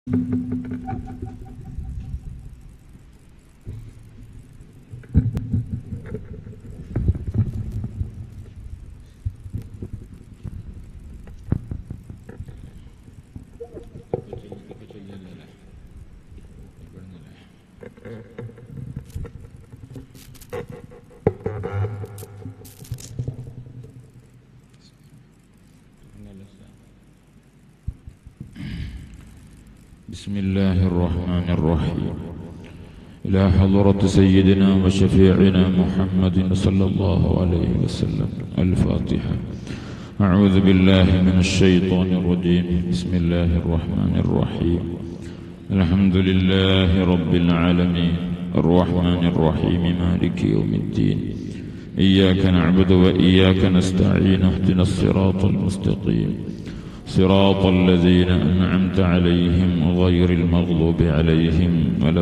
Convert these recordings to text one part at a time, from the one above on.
بسم الله الرحمن الرحيم. إلى حضرة سيدنا وشفيعنا محمد صلى الله عليه وسلم. الفاتحة. أعوذ بالله من الشيطان الرجيم. بسم الله الرحمن الرحيم. الحمد لله رب العالمين الرحمن الرحيم مالك يوم الدين. إياك نعبد وإياك نستعين. اهدنا الصراط المستقيم صراط الذين أنعمت عليهم غير المغضوب عليهم ولا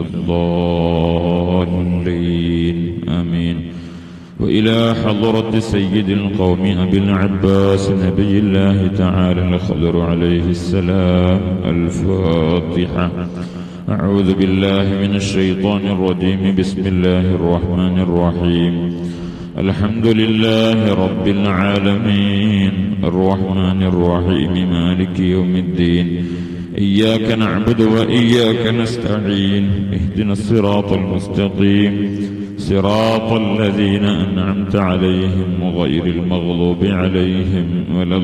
الضالين. آمين. وإلى حضرة سيد القوم أبي العباس نبي الله تعالى الخضر عليه السلام. الفاتحة. أعوذ بالله من الشيطان الرجيم. بسم الله الرحمن الرحيم. الحمد لله رب العالمين الرحمن الرحيم مالك يوم الدين. إياك نعبد وإياك نستعين. اهدنا الصراط المستقيم صراط الذين أنعمت عليهم غير المغضوب عليهم ولا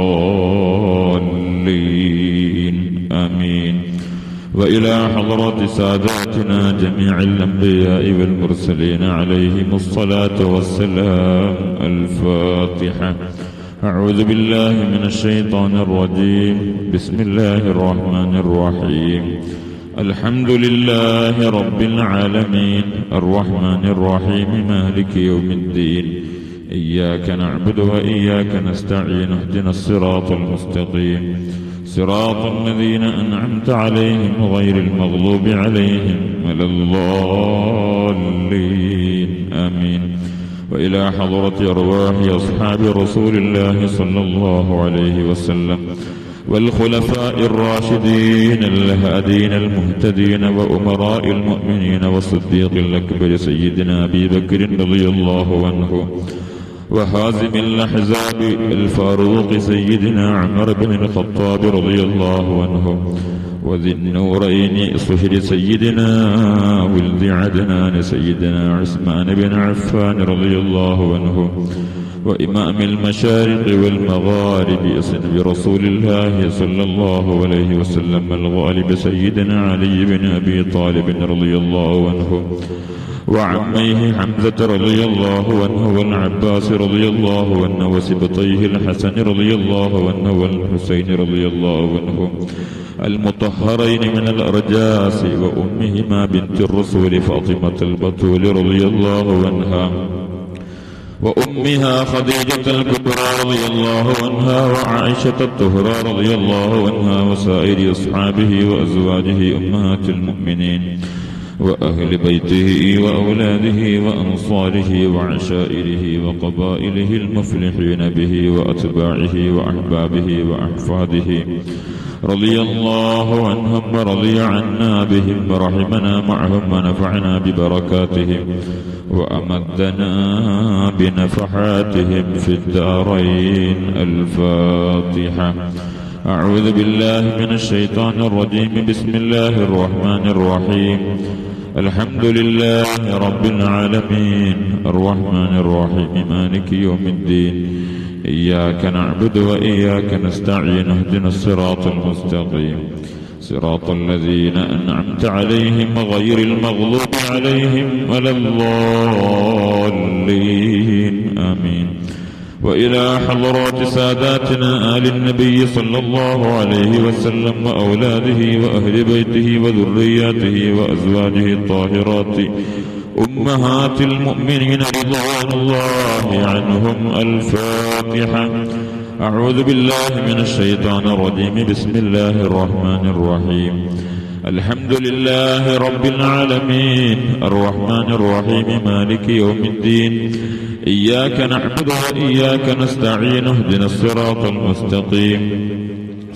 الضالين. آمين. وإلى حضرة ساداتنا جميع الأنبياء والمرسلين عليهم الصلاة والسلام. الفاتحة. أعوذ بالله من الشيطان الرجيم. بسم الله الرحمن الرحيم. الحمد لله رب العالمين الرحمن الرحيم مالك يوم الدين. إياك نعبد وإياك نستعين. اهدنا الصراط المستقيم صراط الذين أنعمت عليهم غير المغضوب عليهم ولا الضالين. آمين. وإلى حضرة أرواح أصحاب رسول الله صلى الله عليه وسلم والخلفاء الراشدين الهادين المهتدين وأمراء المؤمنين والصديق الأكبر سيدنا أبي بكر رضي الله عنه وهازم الأحزاب الفاروق سيدنا عمر بن الخطاب رضي الله عنه وذي النورين صهر سيدنا ولد عدنان سيدنا عثمان بن عفان رضي الله عنه وإمام المشارق والمغارب صنب رسول الله صلى الله عليه وسلم الغالب سيدنا علي بن أبي طالب رضي الله عنه وعميه حمزة رضي الله عنه والعباس رضي الله عنه وسبطيه الحسن رضي الله عنه والحسين رضي الله عنه المطهرين من الأرجاس وأمهما بنت الرسول فاطمة البتول رضي الله عنها وأمها خديجة الكبرى رضي الله عنها وعائشة الطهرى رضي الله عنها وسائر أصحابه وأزواجه أمهات المؤمنين وأهل بيته وأولاده وأنصاره وعشائره وقبائله المفلحين به وأتباعه وأحبابه وأحفاده رضي الله عنهم ورضي عنا بهم ورحمنا معهم ونفعنا ببركاتهم وأمدنا بنفحاتهم في الدارين. الفاتحة. أعوذ بالله من الشيطان الرجيم. بسم الله الرحمن الرحيم. الحمد لله رب العالمين الرحمن الرحيم مالك يوم الدين. إياك نعبد وإياك نستعين. اهدنا الصراط المستقيم صراط الذين أنعمت عليهم غير المغضوب عليهم ولا الضالين. آمين. وإلى حضرات ساداتنا آل النبي صلى الله عليه وسلم وأولاده وأهل بيته وذرياته وأزواجه الطاهرات أمهات المؤمنين رضوان الله عنهم. الفاتحة. أعوذ بالله من الشيطان الرجيم. بسم الله الرحمن الرحيم. الحمد لله رب العالمين الرحمن الرحيم مالك يوم الدين. إياك نعبد وإياك نستعين. اهدنا الصراط المستقيم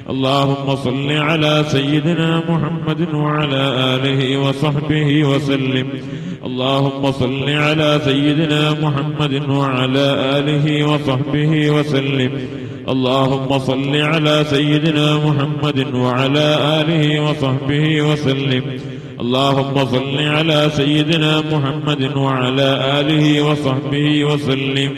اللهم صل على سيدنا محمد وعلى آله وصحبه وسلم. اللهم صل على سيدنا محمد وعلى آله وصحبه وسلم. اللهم صل على سيدنا محمد وعلى آله وصحبه وسلم. اللهم صل على سيدنا محمد وعلى آله وصحبه وسلم.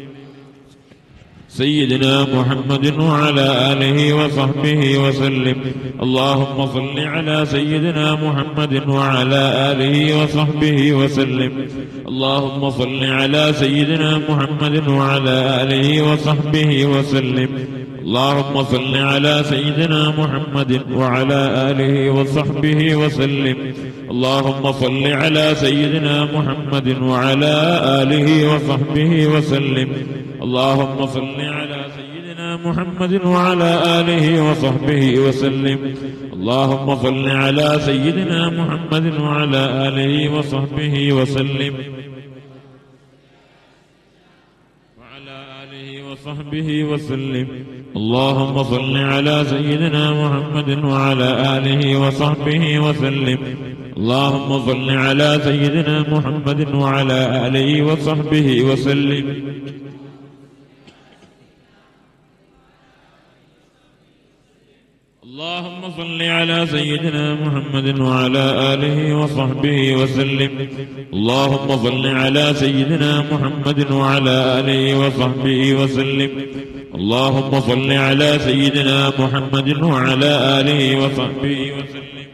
سيدنا محمد وعلى آله وصحبه وسلم. اللهم صل على سيدنا محمد وعلى آله وصحبه وسلم. اللهم صل على سيدنا محمد وعلى آله وصحبه وسلم. اللهم صل على سيدنا محمد وعلى آله وصحبه وسلم. اللهم صل على سيدنا محمد وعلى آله وصحبه وسلم. اللهم صل على سيدنا محمد وعلى آله وصحبه وسلم. اللهم صل على سيدنا محمد وعلى آله وصحبه وسلم. وعلى آله وصحبه وسلم. اللهم صل على سيدنا محمد وعلى آله وصحبه وسلم. اللهم صل على سيدنا محمد وعلى آله وصحبه وسلم. اللهم صل على سيدنا محمد وعلى آله وصحبه وسلم. اللهم صل على سيدنا محمد وعلى آله وصحبه وسلم. اللهم صل على سيدنا محمد وعلى آله وصحبه وسلم.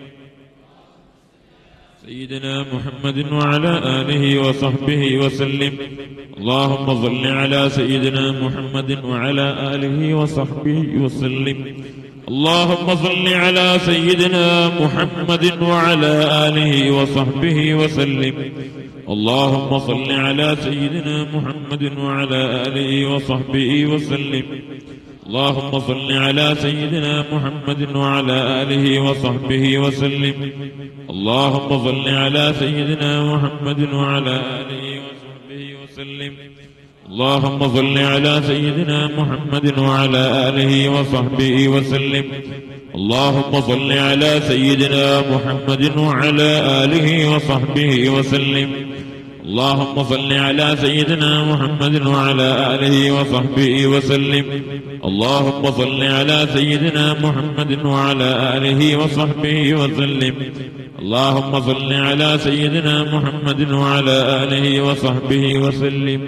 سيدنا محمد وعلى آله وصحبه وسلم. اللهم صل على سيدنا محمد وعلى آله وصحبه وسلم. اللهم صل على سيدنا محمد وعلى آله وصحبه وسلم. اللهم صل على سيدنا محمد وعلى آله وصحبه وسلم. اللهم صل على سيدنا محمد وعلى آله وصحبه وسلم. اللهم صل على سيدنا محمد وعلى آله وصحبه وسلم. اللهم صل على سيدنا محمد وعلى آله وصحبه وسلم. اللهم صل على سيدنا محمد وعلى آله وصحبه وسلم. اللهم صل على سيدنا محمد وعلى آله وصحبه وسلم. اللهم صل على سيدنا محمد وعلى آله وصحبه وسلم. اللهم صل على سيدنا محمد وعلى آله وصحبه وسلم.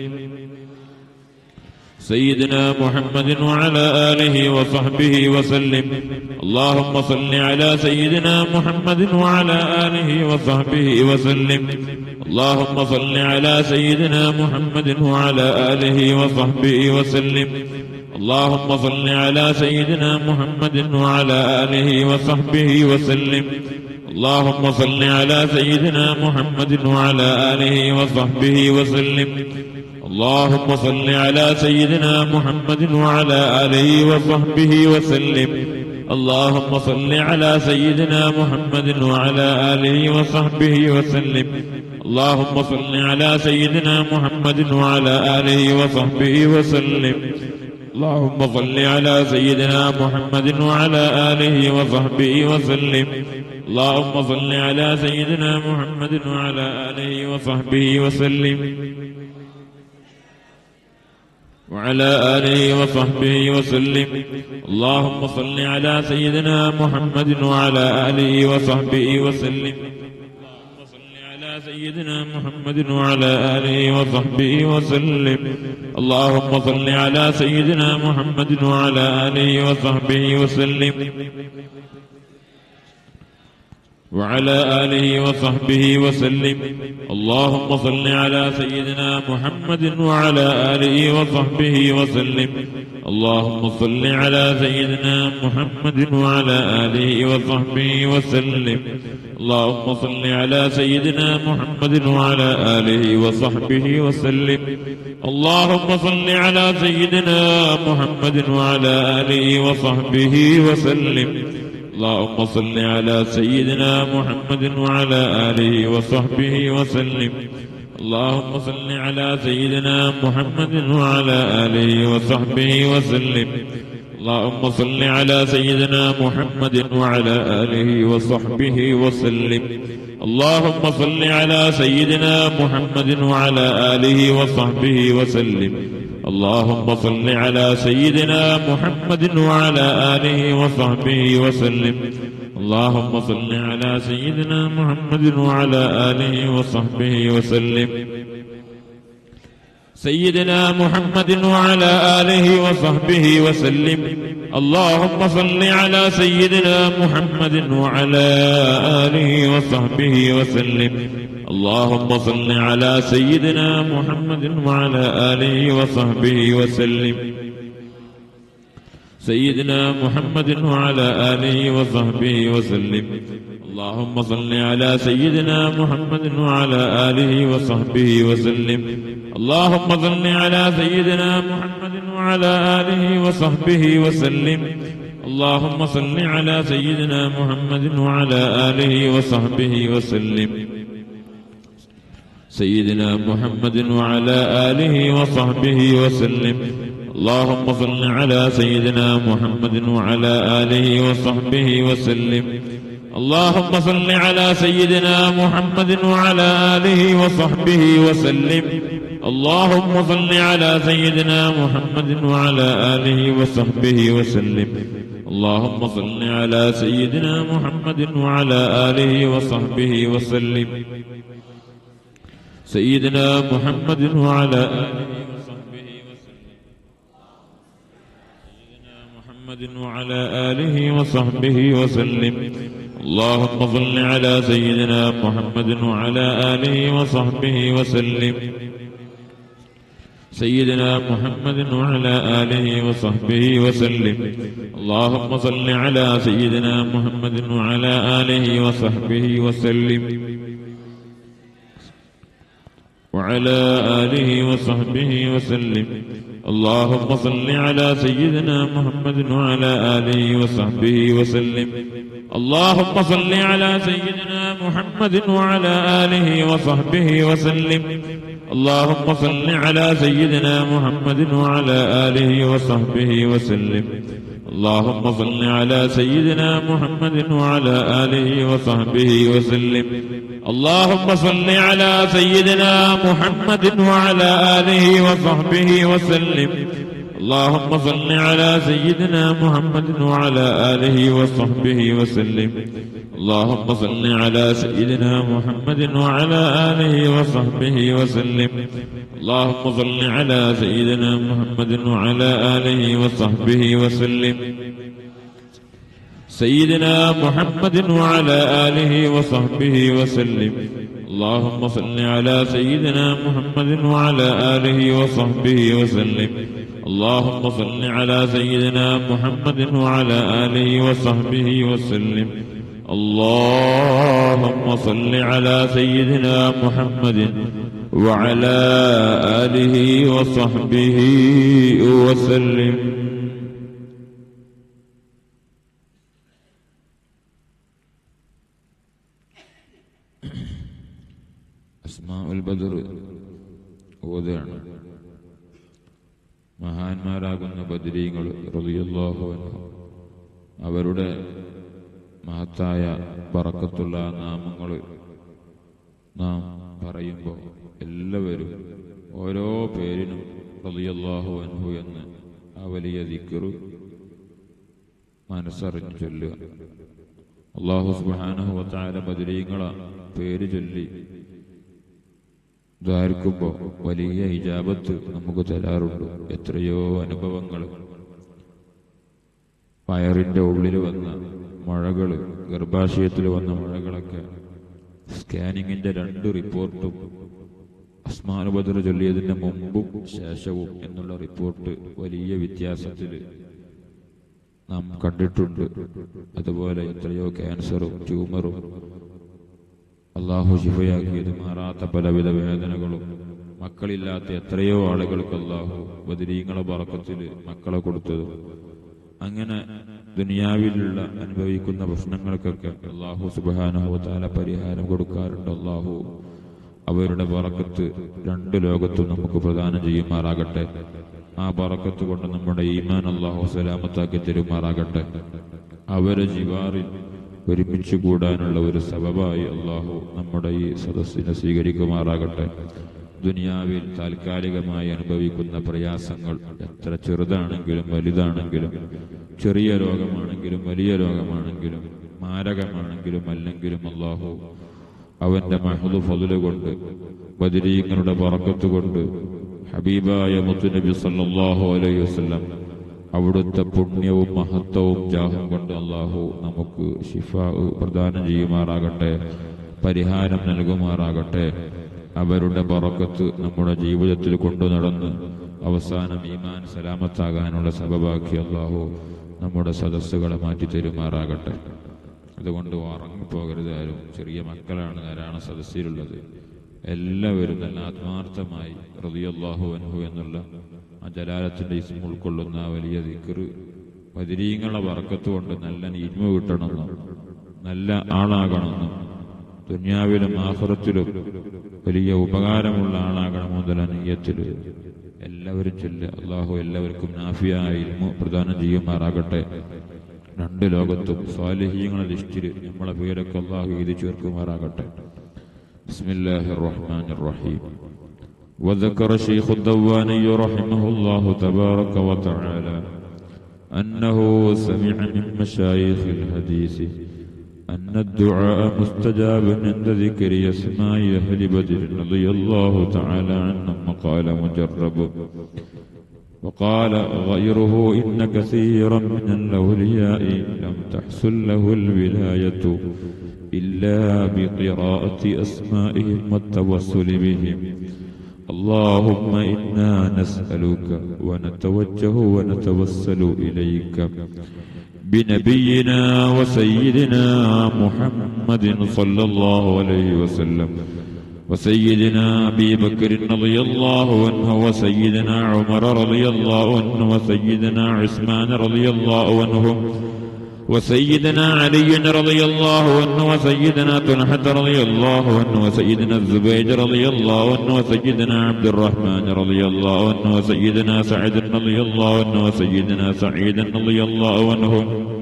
سيدنا محمد وعلى آله وصحبه وسلم. اللهم صل على سيدنا محمد وعلى آله وصحبه وسلم. اللهم صل على سيدنا محمد وعلى آله وصحبه وسلم. اللهم صل على سيدنا محمد وعلى آله وصحبه وسلم. اللهم صل على سيدنا محمد وعلى آله وصحبه وسلم. اللهم صل على سيدنا محمد وعلى آله وصحبه وسلم. اللهم صل على سيدنا محمد وعلى آله وصحبه وسلم. اللهم صل على سيدنا محمد وعلى آله وصحبه وسلم. اللهم صل على سيدنا محمد وعلى آله وصحبه وسلم. اللهم صل على سيدنا محمد وعلى آله وصحبه وسلم. وعلى آله وصحبه وسلم. اللهم صل على سيدنا محمد وعلى آله وصحبه وسلم. اللهم صل على سيدنا محمد وعلى آله وصحبه وسلم. اللهم صل على سيدنا محمد وعلى آله وصحبه وسلم. وعلى آله وصحبه وسلم. اللهم صل على سيدنا محمد وعلى آله وصحبه وسلم. اللهم صل على سيدنا محمد وعلى آله وصحبه وسلم. اللهم صل على سيدنا محمد وعلى آله وصحبه وسلم. اللهم صل على سيدنا محمد وعلى آله وصحبه وسلم. اللهم صل على سيدنا محمد وعلى آله وصحبه وسلم. اللهم صل على سيدنا محمد وعلى آله وصحبه وسلم. اللهم صل على سيدنا محمد وعلى آله وصحبه وسلم. اللهم صل على سيدنا محمد وعلى آله وصحبه وسلم. اللهم صل على سيدنا محمد وعلى آله وصحبه وسلم. اللهم صل على سيدنا محمد وعلى آله وصحبه وسلم. سيدنا محمد وعلى آله وصحبه وسلم. اللهم صل على سيدنا محمد وعلى آله وصحبه وسلم. اللهم صل على سيدنا محمد وعلى آله وصحبه وسلم. سيدنا محمد وعلى آله وصحبه وسلم. اللهم صل على سيدنا محمد وعلى آله وصحبه وسلم. اللهم صل على سيدنا محمد وعلى آله وصحبه وسلم. اللهم صل على سيدنا محمد وعلى آله وصحبه وسلم. سيدنا محمد وعلى آله وصحبه وسلم. اللهم صل على سيدنا محمد وعلى آله وصحبه وسلم. اللهم صل على سيدنا محمد وعلى آله وصحبه وسلم. اللهم صل على سيدنا محمد وعلى آله وصحبه وسلم. اللهم صل على سيدنا محمد وعلى آله وصحبه وسلم. سيدنا محمد وعلى آله وصحبه وسلم. سيدنا محمد وعلى آله وصحبه وسلم. اللهم صل على سيدنا محمد وعلى آله وصحبه وسلم. سيدنا محمد وعلى آله وصحبه وسلم. اللهم صل على سيدنا محمد وعلى آله وصحبه وسلم. وعلى آله وصحبه وسلم. اللهم صل على سيدنا محمد وعلى آله وصحبه وسلم. اللهم صل على سيدنا محمد وعلى آله وصحبه وسلم. اللهم صل على سيدنا محمد وعلى آله وصحبه وسلم. اللهم صل على سيدنا محمد وعلى آله وصحبه وسلم. اللهم صل على سيدنا محمد وعلى آله وصحبه وسلم. اللهم صل على سيدنا محمد وعلى آله وصحبه وسلم. اللهم صل على سيدنا محمد وعلى آله وصحبه وسلم. اللهم صل على سيدنا محمد وعلى آله وصحبه وسلم. سيدنا محمد وعلى آله وصحبه وسلم. اللهم صل على سيدنا محمد وعلى آله وصحبه وسلم. اللهم صل على سيدنا محمد وعلى آله وصحبه وسلم. اللهم صل على سيدنا محمد وعلى آله وصحبه وسلم. അസ്മാഉൽ ബദർ ഓതാണ്. മഹാന്മാരാകുന്ന ബദരീങ്ങൾ റളിയല്ലാഹു അൻഹു അവരുടെ മഹത്തായ ബറക്കത്തുള്ള നാമങ്ങൾ നാം പറയുമ്പോൾ എല്ലാവരും ഓരോ പേരിനും റളിയല്ലാഹു അൻഹു എന്ന് ആ വലിയ ദിക്ർ മനസ്സറിഞ്ഞു ചൊല്ലുക. അല്ലാഹു സുബ്ഹാനഹു വ തആല ബദരീങ്ങളെ പേര് ചൊല്ലി ദ്വാരിക്കുമ്പോൾ വലിയ ഇജാബത്ത് നമുക്ക് തരാറുണ്ട്. എത്രയോ അനുഭവങ്ങൾ, വയറിന്റെ ഉള്ളിൽ വന്ന മഴകൾ, ഗർഭാശയത്തിൽ വന്ന മഴകളൊക്കെ സ്കാനിങ്ങിന്റെ 2 റിപ്പോർട്ടും അസ്മാഉൽ ബദർ ചൊല്ലിയതിന്റെ മുമ്പും ശേഷവും എന്നുള്ള റിപ്പോർട്ട് വലിയ വ്യത്യാസത്തിൽ നാം കണ്ടിട്ടുണ്ട്. അതുപോലെ എത്രയോ ക്യാൻസറും ട്യൂമറും അള്ളാഹു ശിഫയാക്കിയത്, മാറാത്ത പലവിധ വേദനകളും, മക്കളില്ലാത്ത എത്രയോ ആളുകൾക്ക് അള്ളാഹു ബദരീങ്ങളെ ബറക്കത്തിൽ മക്കളെ കൊടുത്തതും, അങ്ങനെ ദുനിയാവിലുള്ള അനുഭവിക്കുന്ന പ്രശ്നങ്ങൾക്കൊക്കെ അള്ളാഹു സുബ്ഹാനഹു വ തആല പരിഹാരം കൊടുക്കാറുണ്ട്. അള്ളാഹു അവരുടെ ബറക്കത്ത് രണ്ട് ലോകത്തും നമുക്ക് പ്രദാനം ചെയ്യുമാറാകട്ടെ. ആ ബറക്കത്ത് കൊണ്ട് നമ്മുടെ ഈമാൻ അല്ലാഹു സലാമത്താക്കി തരുമാറാകട്ടെ. അവരെ ജിവാറിൽ ഒരുമിച്ച് കൂടാനുള്ള ഒരു സബബായി അല്ലാഹു നമ്മുടെ ഈ സദസ്സിനെ സ്വീകരിക്കുമാറാകട്ടെ. ദുനിയാവിൽ താൽക്കാലികമായി അനുഭവിക്കുന്ന പ്രയാസങ്ങൾ എത്ര ചെറുതാണെങ്കിലും വലുതാണെങ്കിലും, ചെറിയ രോഗമാണെങ്കിലും വലിയ രോഗമാണെങ്കിലും മാരകമാണെങ്കിലും അല്ലെങ്കിലും അല്ലാഹു അവന്റെ മഹ്ദു ഫദ്ല് കൊണ്ട്, ബദരീങ്ങളുടെ ബറക്കത്ത് കൊണ്ട്, ഹബീബായ മുത്തുനബി സല്ലല്ലാഹു അലൈഹി വസല്ലം അവിടുത്തെ പുണ്യവും മഹത്വവും ജാഹും കൊണ്ട് അല്ലാഹു നമുക്ക് ശിഫാ പ്രദാനം ചെയ്യുമാറാകട്ടെ, പരിഹാരം നൽകുമാറാകട്ടെ. അവരുടെ ബറക്കത്ത് നമ്മുടെ ജീവിതത്തിൽ കൊണ്ടു നടന്ന് അവസാനം ഈമാൻ സലാമത്താകാനുള്ള സബബാക്കി അല്ലാഹു നമ്മുടെ സദസ്സുകളെ മാറ്റി തരുമാറാകട്ടെ. അതുകൊണ്ട് ഉറങ്ങിപ്പോകരുത് ആരും. ചെറിയ മക്കളാണ് ആരാണ് സദസ്സിലുള്ളത്. എല്ലാവരും നല്ല ആത്മാർത്ഥമായി റളിയല്ലാഹു അൻഹു എന്നുള്ള ആ ജലാലത്തിന്റെ ഇസ്മ ഉൾക്കൊള്ളുന്ന ആ വലിയ ദിക്ർ, ബദരീങ്ങളുടെ ബറക്കത്ത് കൊണ്ട് നല്ല ഇൽമ കിട്ടണമെന്നും നല്ല ആളാകണമെന്നും ദുനിയാവിലും ആഖിറത്തിലും വലിയ ഉപകാരമുള്ള ആളാകണമെന്നുള്ള നിയ്യത്തിൽ എല്ലാവരും ചൊല്ലുക. അല്ലാഹു എല്ലാവർക്കും നാഫിയായ ഇൽമ പ്രദാനം ചെയ്യുമാറാകട്ടെ. രണ്ട് ലോകത്തും സ്വാലിഹീങ്ങളുടെ ലിസ്റ്റിൽ നമ്മളെ പേരൊക്കെ അല്ലാഹു എഴുതി ചേർക്കുമാറാകട്ടെ. ബിസ്മില്ലാഹിർ റഹ്മാനിർ റഹീം. وذكر الشيخ الدواني رحمه الله تبارك وتعالى أنه سمع من مشايخ الحديث أن الدعاء مستجاب عند ذكر أسماء أهل بدر رضي الله تعالى عنهم. قال مجرب وقال غيره إن كثيرا من الأولياء لم تحصل له الولاية إلا بقراءة أسمائهم والتوسل بهم. اللهم إنا نسألك ونتوجه ونتوسل إليك بنبينا وسيدنا محمد صلى الله عليه وسلم وسيدنا أبي بكر رضي الله عنه وسيدنا عمر رضي الله عنه وسيدنا عثمان رضي الله عنه وسيدنا علي رضي الله عنه وسيدنا طلحة رضي الله عنه وسيدنا الزبير رضي الله عنه وسيدنا عبد الرحمن رضي الله عنه وسيدنا سعد رضي الله عنه وسيدنا سعيد رضي الله عنه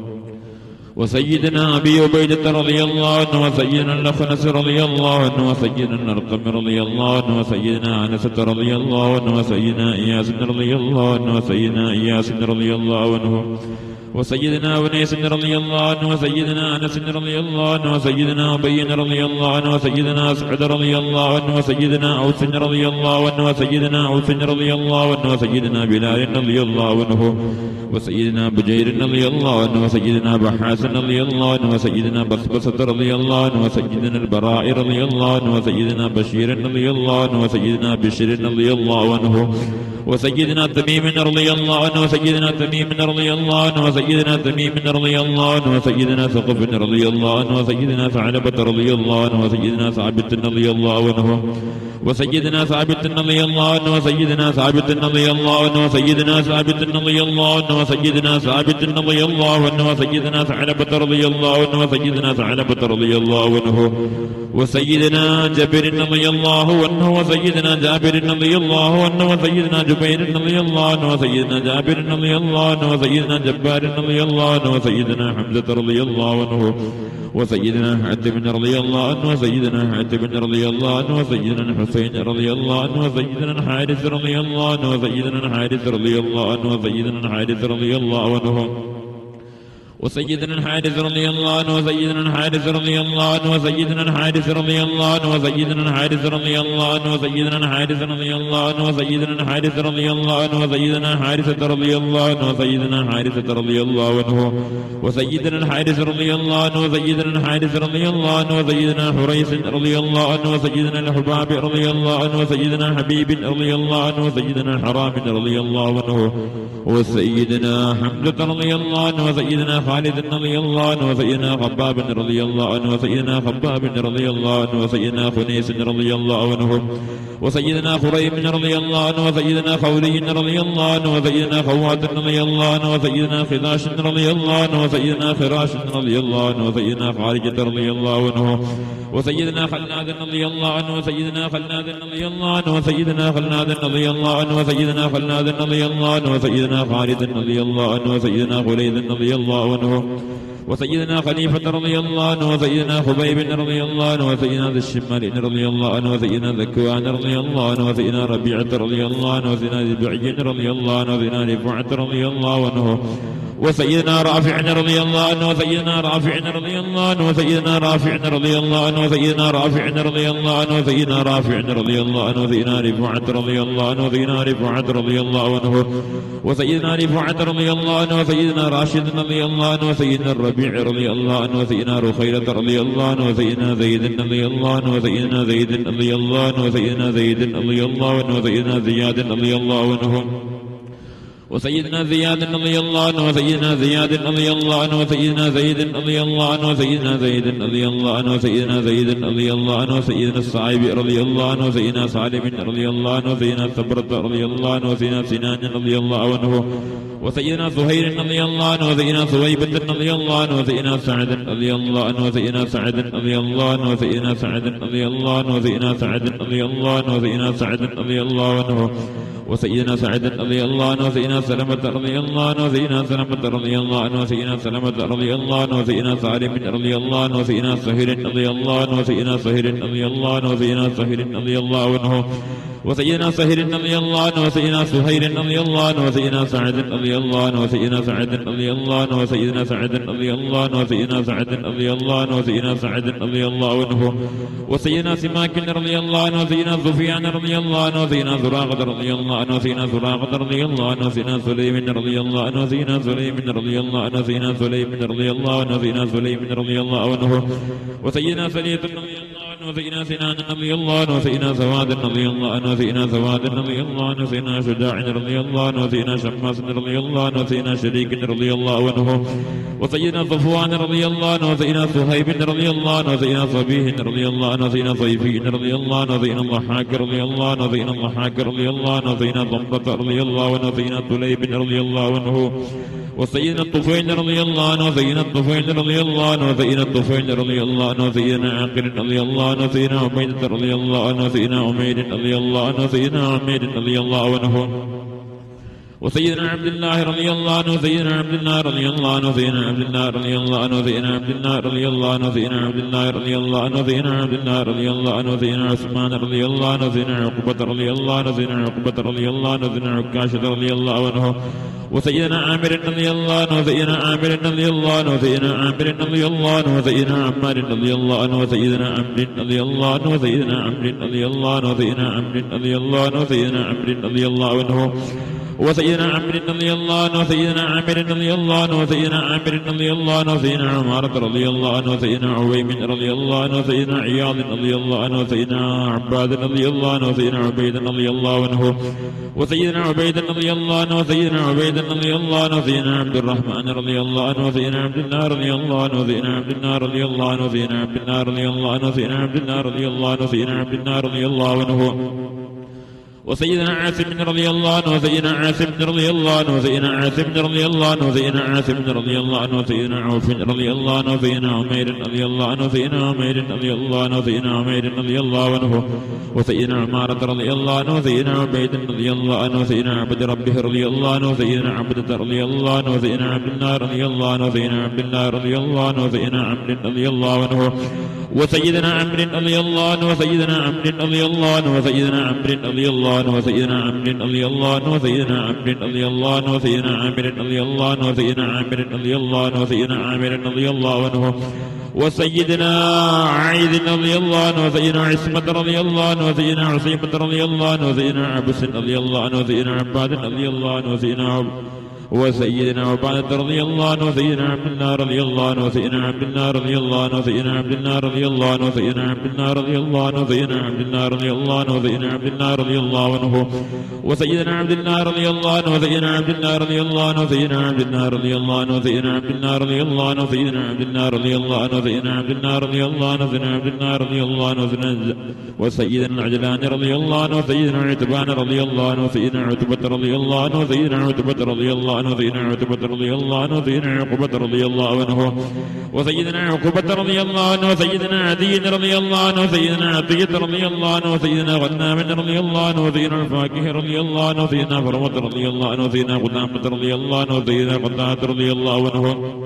وسيدنا أبي عبيدة رضي الله عنه وسيدنا الأخنس رضي الله عنه وسيدنا الأرقم رضي الله عنه وسيدنا أنس رضي الله عنه وسيدنا إياس رضي الله عنه وسيدنا إياس رضي الله عنه وسيدنا أنيس رضي الله عنه وسيدنا أنس رضي الله عنه وسيدنا أبي رضي الله عنه وسيدنا سعد رضي الله عنه وسيدنا أوس رضي الله عنه وسيدنا أوس رضي الله عنه وسيدنا بلال رضي الله عنه وسيدنا بجير رضي الله عنه وسيدنا بحاس رضي الله عنه وسيدنا بسبسة رضي الله عنه وسيدنا البراء رضي الله عنه وسيدنا بشير رضي الله عنه وسيدنا بشير رضي الله عنه وسيدنا تميم رضي الله عنه وسيدنا تميم رضي الله عنه وسيدنا تميم رضي الله عنه وسيدنا ثقف رضي الله عنه وسيدنا ثعلبة رضي الله عنه وسيدنا ثابت رضي الله عنه وسيدنا ثابت رضي الله عنه وسيدنا ثابت رضي الله عنه وسيدنا ثابت رضي الله عنه وسيدنا ثابت رضي الله عنه وسيدنا ثعلبة رضي الله عنه وسيدنا ثعلبة رضي الله عنه وسيدنا جابر رضي الله عنه وسيدنا جابر رضي الله عنه وسيدنا جبير رضي الله عنه وسيدنا جابر رضي الله عنه وسيدنا جبار رضي الله عنه وسيدنا حمزة رضي الله عنه وسيدنا حاتم رضي الله عنه وسيدنا حاتم رضي الله عنه وسيدنا الحسين رضي الله عنه وسيدنا الحارث رضي الله عنه وسيدنا الحارث رضي الله عنه وسيدنا الحارث رضي الله عنه وسيدنا الحارث رضي الله عنه وسيدنا الحارث رضي الله عنه وسيدنا الحارث رضي الله عنه وسيدنا الحارث رضي الله عنه وسيدنا الحارث رضي الله عنه وسيدنا الحارث رضي الله عنه وسيدنا حارثة رضي الله عنه وسيدنا حارثة رضي الله عنه وسيدنا الحارث رضي الله عنه وسيدنا الحارث رضي الله عنه وسيدنا حريث رضي الله عنه وسيدنا الحباب رضي الله عنه وسيدنا حبيب رضي الله عنه وسيدنا حرام رضي الله عنه وسيدنا حمزة رضي الله عنه وسيدنا خالد رضي الله عنه وسيدنا خباب رضي الله عنه وسيدنا خباب رضي الله عنه وسيدنا خنيس رضي الله عنه وسيدنا خريم رضي الله عنه وسيدنا خولي رضي الله عنه وسيدنا خوات رضي الله عنه وسيدنا خداش رضي الله عنه وسيدنا خراش رضي الله عنه وسيدنا خارجة رضي الله عنه وسيدنا خلاد رضي الله عنه وسيدنا خلاد رضي الله عنه وسيدنا خلاد رضي الله عنه وسيدنا خلاد رضي الله عنه وسيدنا خالد رضي الله عنه وسيدنا خليد رضي الله عنه وسيدنا خليفة رضي الله عنه وسيدنا خبيب رضي الله عنه وسيدنا ذي الشمال رضي الله عنه وسيدنا ذكوان رضي الله عنه وسيدنا ربيعة رضي الله عنه وسيدنا ذي بعجين رضي الله عنه وسيدنا رفعة رضي الله عنه وسيدنا رافع رضي الله عنه وسيدنا رافع رضي الله عنه وسيدنا رافع رضي الله عنه وسيدنا رافع رضي الله عنه وسيدنا رافع رضي الله عنه وسيدنا رفعة رضي الله عنه وسيدنا رفعة رضي الله عنه وسيدنا رفعة رضي الله عنه وسيدنا راشد رضي الله عنه وسيدنا الربيع رضي الله عنه وسيدنا رخيلة رضي الله عنه وسيدنا زيد رضي الله عنه وسيدنا زيد رضي الله عنه وسيدنا زيد رضي الله عنه وسيدنا زياد رضي الله عنه وسيدنا زياد رضي الله عنه وسيدنا زياد رضي الله عنه وسيدنا زيد رضي الله عنه وسيدنا زيد رضي الله عنه وسيدنا زيد رضي الله عنه وسيدنا الصعيب رضي الله عنه وسيدنا سالم رضي الله عنه وسيدنا ثبرة رضي الله عنه وسيدنا سنان رضي الله عنه وسيدنا زهير رضي الله عنه وسيدنا ثويبة رضي الله عنه وسيدنا سعد رضي الله عنه وسيدنا سعد رضي الله عنه وسيدنا سعد رضي الله عنه وسيدنا سعد رضي الله عنه وسيدنا سعد رضي الله عنه وسيدنا سعد رضي الله عنه وسيدنا سلمة رضي الله عنه وسيدنا سلمة رضي الله عنه وسيدنا سلمة رضي الله عنه وسيدنا سالم رضي الله عنه وسيدنا سهير رضي الله عنه وسيدنا سهير رضي الله عنه وسيدنا سهير رضي الله عنه وسيدنا سهير رضي الله عنه وسيدنا سهير رضي الله عنه وسيدنا سعد رضي الله عنه وسيدنا سعد رضي الله عنه وسيدنا سعد رضي الله عنه وسيدنا سعد رضي الله عنه وسيدنا سعد رضي الله عنه وسيدنا سماك رضي الله عنه وسيدنا سفيان رضي الله عنه وسيدنا زراقة رضي الله عنه وسيدنا زراقة رضي الله عنه وسيدنا سليم رضي الله عنه وسيدنا سليم رضي الله عنه وسيدنا سليم رضي الله عنه وسيدنا سليم رضي الله عنه وسيدنا سليط رضي الله عنه وسيدنا سنان رضي الله عنه وسيدنا سواد رضي الله عنه وسيدنا سواد رضي الله عنه وسيدنا شجاع رضي الله عنه وسيدنا شماس رضي الله عنه وسيدنا شريك رضي الله عنه وسيدنا صفوان رضي الله عنه وسيدنا صهيب رضي الله عنه وسيدنا صبيه رضي الله عنه وسيدنا صيفي رضي الله عنه وسيدنا الضحاك رضي الله عنه وسيدنا الضحاك رضي الله عنه وسيدنا ضمرة رضي الله عنه وسيدنا طليب رضي الله عنه وسيدنا الطفيل رضي الله عنه وسيدنا الطفيل رضي الله عنه وسيدنا الطفيل رضي الله عنه وسيدنا عاقل رضي الله عنه وسيدنا عبيدة رضي الله عنه وسيدنا عمير رضي الله عنه وسيدنا عمير رضي الله عنه وسيدنا عبد الله رضي الله عنه وسيدنا عبد الله رضي الله عنه وسيدنا عبد الله رضي الله عنه وسيدنا عبد الله رضي الله عنه وسيدنا عبد الله رضي الله عنه وسيدنا عبد الله رضي الله عنه وسيدنا عثمان رضي الله عنه وسيدنا عقبة رضي الله عنه وسيدنا عقبة رضي الله عنه وسيدنا عكاشة رضي الله عنه وسيدنا عامر رضي الله عنه وسيدنا عامر رضي الله عنه وسيدنا عامر رضي الله عنه وسيدنا عمار رضي الله عنه وسيدنا عمرو رضي الله عنه وسيدنا عمرو رضي الله عنه وسيدنا عمرو رضي الله عنه وسيدنا عمرو رضي الله عنه وسيدنا عمرو رضي الله عنه وسيدنا عامر رضي الله عنه وسيدنا عامر رضي الله عنه وسيدنا عمارة رضي الله عنه وسيدنا عويم رضي الله عنه وسيدنا عياض رضي الله عنه وسيدنا عباد رضي الله عنه وسيدنا عبيد رضي الله عنه وسيدنا عبيد رضي الله عنه وسيدنا عبيد رضي الله عنه وسيدنا عبد الرحمن رضي الله عنه وسيدنا عبد الله رضي الله عنه وسيدنا عبد الله رضي الله عنه وسيدنا عبد الله رضي الله عنه وسيدنا عبد الله رضي الله عنه وسيدنا عبد الله رضي الله عنه وسيدنا عاصم رضي الله عنه وسيدنا عاصم رضي الله عنه وسيدنا عاصم رضي الله عنه وسيدنا عاصم رضي الله عنه وسيدنا عوف رضي الله عنه وسيدنا عمير رضي الله عنه وسيدنا عمير رضي الله عنه وسيدنا عمير رضي الله عنه وسيدنا عمارة رضي الله عنه وسيدنا عبيد رضي الله عنه وسيدنا عبد ربه رضي الله عنه وسيدنا عبدة رضي الله عنه وسيدنا عبد الله رضي الله عنه وسيدنا عبد الله رضي الله عنه وسيدنا عمرو رضي الله عنه وسيدنا عمرو رضي الله عنه وسيدنا عمرو رضي الله عنه وسيدنا عمرو رضي الله عنه وسيدنا عمرو رضي الله عنه وسيدنا عمرو رضي الله عنه وسيدنا عامر رضي الله عنه وسيدنا عامر رضي الله عنه وسيدنا عامر رضي الله عنه وسيدنا عيد رضي الله عنه وسيدنا عصمة رضي الله عنه وسيدنا عصيمة رضي الله عنه وسيدنا عبس رضي الله عنه وسيدنا عباد رضي الله عنه وسيدنا وسيدنا عبادة رضي الله عنه وسيدنا عبد الله رضي الله عنه وسيدنا عبد الله رضي الله عنه وسيدنا عبد الله رضي الله عنه وسيدنا عبد الله رضي الله عنه وسيدنا عبد الله رضي الله عنه وسيدنا عبد الله رضي الله عنه وسيدنا عبد الله رضي الله عنه وسيدنا عبد الله رضي الله عنه وسيدنا عبد الله رضي الله عنه وسيدنا عبد الله رضي الله عنه وسيدنا عبد الله رضي الله عنه وسيدنا عبد الله رضي الله عنه وسيدنا عبد الله رضي الله عنه وسيدنا العجلان رضي الله عنه وسيدنا عتبان رضي الله عنه وسيدنا عتبة رضي الله عنه وسيدنا عتبة رضي الله عنه وسيدنا عتبة رضي الله عنه وسيدنا عقبة رضي الله عنه وسيدنا عقبة رضي الله عنه وسيدنا عدي رضي الله عنه وسيدنا عطية رضي الله عنه وسيدنا غنام رضي الله عنه وسيدنا الفاكه رضي الله عنه وسيدنا فروة رضي الله عنه وسيدنا قدامة رضي الله عنه وسيدنا قطاعة رضي الله عنه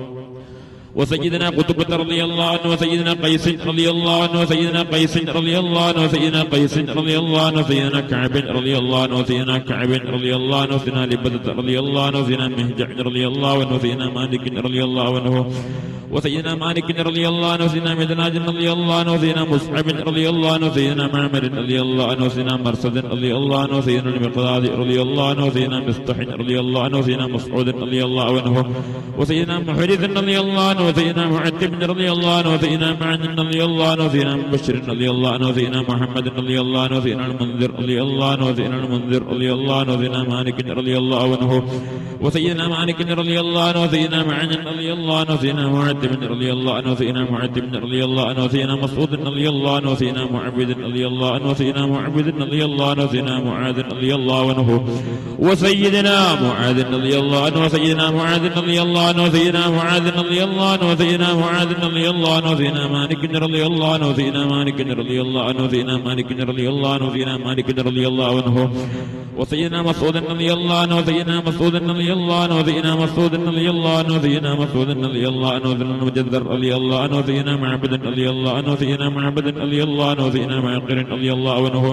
وسيدنا قطبة رضي الله عنه وسيدنا قيس رضي الله عنه وسيدنا قيس رضي الله عنه وسيدنا قيس رضي الله عنه وسيدنا كعب رضي الله عنه وسيدنا كعب رضي الله عنه وسيدنا لبدة رضي الله عنه وسيدنا مهجع رضي الله عنه وسيدنا مالك رضي الله عنه وسيدنا مالك رضي الله عنه وسيدنا مدناج رضي الله عنه وسيدنا مصعب رضي الله عنه وسيدنا معمر رضي الله عنه وسيدنا مرصد رضي الله عنه وسيدنا المقداد رضي الله عنه وسيدنا مستح رضي الله عنه وسيدنا مسعود رضي الله عنه وسيدنا محرز رضي الله عنه وسيدنا معتب رضي الله عنه وسيدنا معن رضي الله عنه وسيدنا مبشر رضي الله عنه وسيدنا محمد رضي الله عنه وسيدنا المنذر رضي الله عنه وسيدنا المنذر رضي الله عنه وسيدنا مالك رضي الله عنه وسيدنا مالك رضي الله عنه وسيدنا معن رضي الله عنه وسيدنا معتب رضي الله عنه وسيدنا معتب رضي الله عنه وسيدنا مسعود رضي الله عنه وسيدنا معبد رضي الله عنه وسيدنا معبد رضي الله عنه وسيدنا معاذ رضي الله عنه وسيدنا معاذ رضي الله عنه وسيدنا معاذ رضي الله عنه وسيدنا معاذ رضي الله عنه وسيدنا معاذ رضي الله عنه وسيدنا مالك رضي الله عنه وسيدنا مالك رضي الله عنه وسيدنا مالك رضي الله عنه وسيدنا مالك رضي الله عنه وسيدنا مسعود رضي الله عنه وسيدنا مسعود رضي الله عنه وسيدنا مسعود رضي الله عنه وسيدنا مسعود رضي الله عنه وسيدنا مجدر رضي الله عنه وسيدنا معبد رضي الله عنه وسيدنا معبد رضي الله عنه وسيدنا معقر رضي الله عنه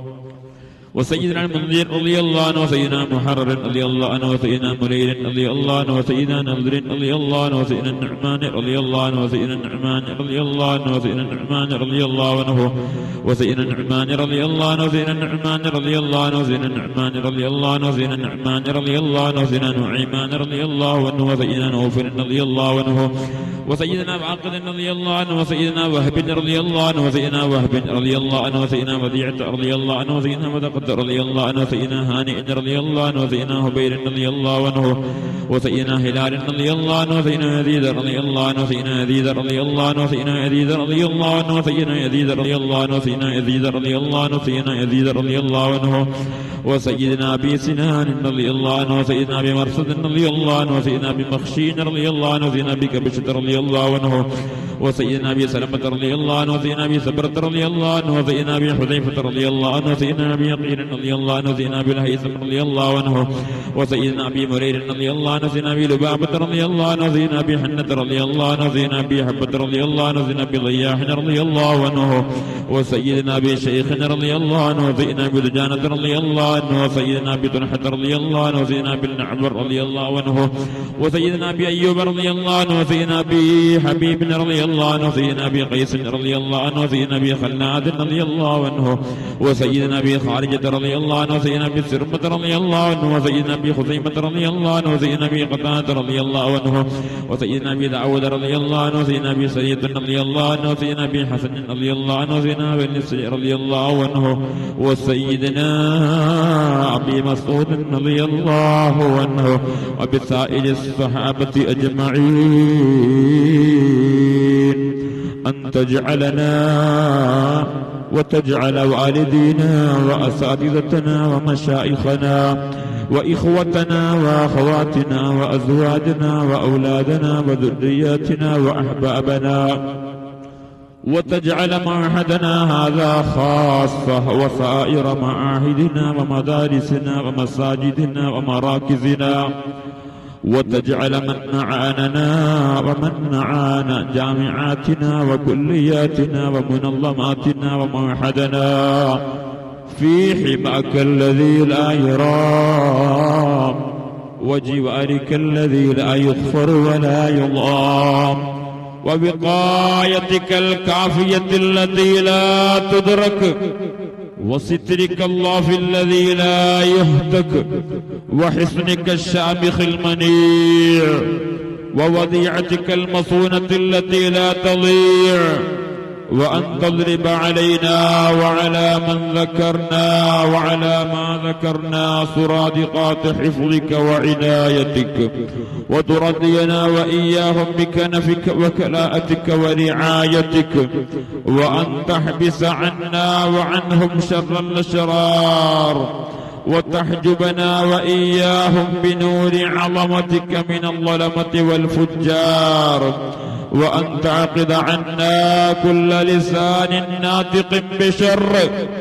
وسيدنا المنذر رضي الله عنه وسيدنا محرر رضي الله عنه وسيدنا منير رضي الله عنه وسيدنا نذر رضي الله عنه وسيدنا النعمان رضي الله عنه وسيدنا النعمان رضي الله عنه وسيدنا النعمان رضي الله عنه وسيدنا النعمان رضي الله عنه وسيدنا النعمان رضي الله عنه وسيدنا النعمان رضي الله عنه وسيدنا النعمان رضي الله عنه وسيدنا نعيمان رضي الله عنه وسيدنا نوفل رضي الله عنه وسيدنا عاقد رضي الله عنه وسيدنا وهب رضي الله عنه وسيدنا وهب رضي الله عنه وسيدنا وديعة رضي الله عنه وسيدنا مدقة رضي الله عنه وسيدنا هانئ رضي الله عنه وسيدنا هبير رضي الله عنه وسيدنا هلال رضي الله عنه وسيدنا يزيد رضي الله عنه وسيدنا يزيد رضي الله عنه وسيدنا يزيد رضي الله عنه وسيدنا يزيد رضي الله عنه وسيدنا يزيد رضي الله عنه وسيدنا يزيد رضي الله عنه وسيدنا أبي سنان رضي الله عنه وسيدنا أبي مرصد رضي الله عنه وسيدنا أبي مخشين رضي الله عنه وسيدنا أبي كبشة رضي الله عنه وسيدنا أبي سلمة رضي الله عنه وسيدنا أبي سبرة رضي الله عنه وسيدنا أبي حذيفة رضي الله عنه وسيدنا أبي يقين رضي الله عنه وسيدنا أبي الهيثم رضي الله عنه وسيدنا أبي مرير رضي الله عنه وسيدنا أبي لبابة رضي الله عنه وسيدنا أبي حنة رضي الله عنه وسيدنا أبي حبة رضي الله عنه وسيدنا أبي ضياح رضي الله عنه وسيدنا أبي شيخ رضي الله عنه وسيدنا أبي دجانة رضي الله عنه وسيدنا أبي طلحة رضي الله عنه وسيدنا أبي النعبر رضي الله عنه وسيدنا أبي أيوب رضي الله عنه وسيدنا أبي حبيب رضي الله عنه وسيدنا أبي قيس رضي الله عنه وسيدنا أبي خلاد رضي الله عنه وسيدنا أبي خارجة رضي الله عنه وسيدنا أبي سرمة رضي الله عنه وسيدنا أبي خزيمة رضي الله عنه وسيدنا أبي قتادة رضي الله عنه وسيدنا أبي داود رضي الله عنه وسيدنا أبي سعيد رضي الله عنه وسيدنا أبي حسن رضي الله عنه وسيدنا أبي النسي رضي الله عنه وسيدنا أبي مسعود رضي الله عنه وبسائر الصحابة أجمعين أن تجعلنا وتجعل والدينا وأساتذتنا ومشايخنا وإخوتنا وأخواتنا وأزواجنا وأولادنا وذرياتنا وأحبابنا وتجعل معهدنا هذا خاصة وسائر معاهدنا ومدارسنا ومساجدنا ومراكزنا وتجعل من معاننا ومن معانا جامعاتنا وكلياتنا ومنظماتنا ومعهدنا في حماك الذي لا يرام وجوارك الذي لا يغفر ولا يضام وبقايتك الكافية التي لا تدرك وسترك الله الذي لا يهتك وحسنك الشامخ المنيع ووديعتك المصونة التي لا تضيع وأن تضرب علينا وعلى من ذكرنا وعلى ما ذكرنا سرادقات حفظك وعنايتك وترضينا وإياهم بكنفك وكلاءتك ورعايتك وأن تحبس عنا وعنهم شر الأشرار وتحجبنا وإياهم بنور عظمتك من الظلمة والفجار وأن تعقد عنا كل لسان ناطق بشر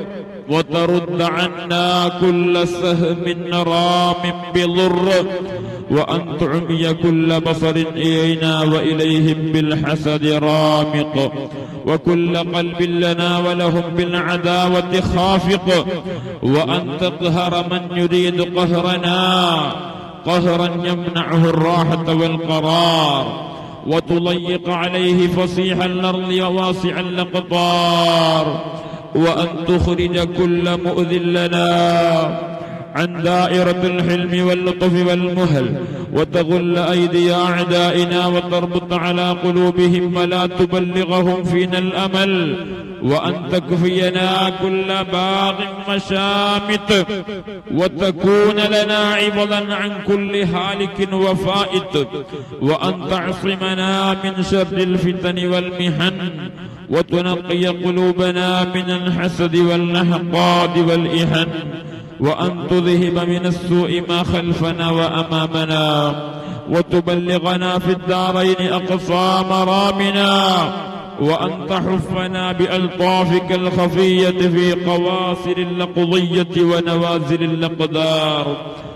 وترد عنا كل سهم رام بضر وأن تعمي كل بصر إلينا وإليهم بالحسد رامق وكل قلب لنا ولهم بالعداوة خافق وأن تقهر من يريد قهرنا قهرا يمنعه الراحة والقرار وتضيق عليه فصيح الأرض وواسع الأقطار وأن تخرج كل مؤذ لنا عن دائرة الحلم واللطف والمهل وتغل أيدي أعدائنا وتربط على قلوبهم ولا تبلغهم فينا الأمل وأن تكفينا كل باغ مشامت وتكون لنا عوضا عن كل هالك وفائت وأن تعصمنا من شر الفتن والمحن وتنقي قلوبنا من الحسد والأحقاد والإحن وأن تذهب من السوء ما خلفنا وأمامنا وتبلغنا في الدارين أقصى مرامنا وأن تحفنا بألطافك الخفية في قواصر اللقضية ونوازل الأقدار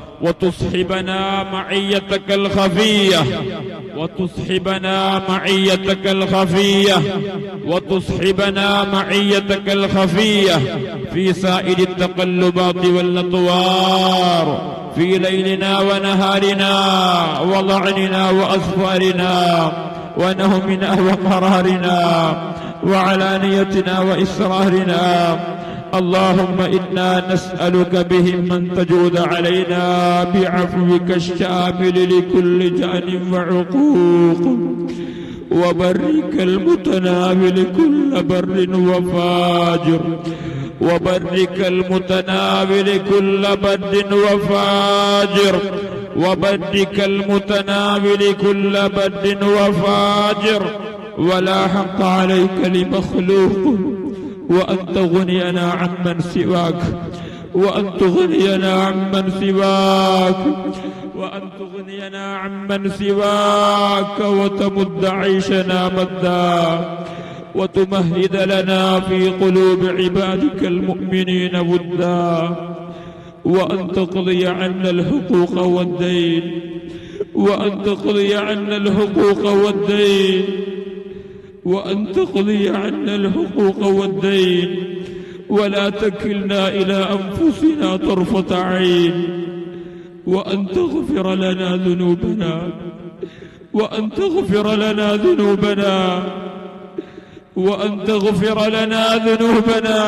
وتصحبنا معيتك الخفية وتصحبنا معيتك الخفية وتصحبنا معيتك الخفية في سائر التقلبات والأطوار في ليلنا ونهارنا وضعننا وأسفارنا ونهمنا وقرارنا وعلانيتنا وإسرارنا اللهم إنا نسألك بهم أن تجود علينا بعفوك الشامل لكل جان وعقوق وبرك المتناول كل بر وفاجر وبرك المتناول كل بر وفاجر وبرك المتناول كل بر وفاجر ولا حق عليك لمخلوق وأن تغنينا عمن سواك وأن تغنينا عمن سواك وأن تغنينا عمن سواك وتمد عيشنا مدا وتمهد لنا في قلوب عبادك المؤمنين ودا وأن تقضي عنا الحقوق والدين وأن تقضي عنا الحقوق والدين وأن تقضي عنا الحقوق والدين ولا تكلنا إلى أنفسنا طرفة عين وأن تغفر لنا ذنوبنا وأن تغفر لنا ذنوبنا وأن تغفر لنا ذنوبنا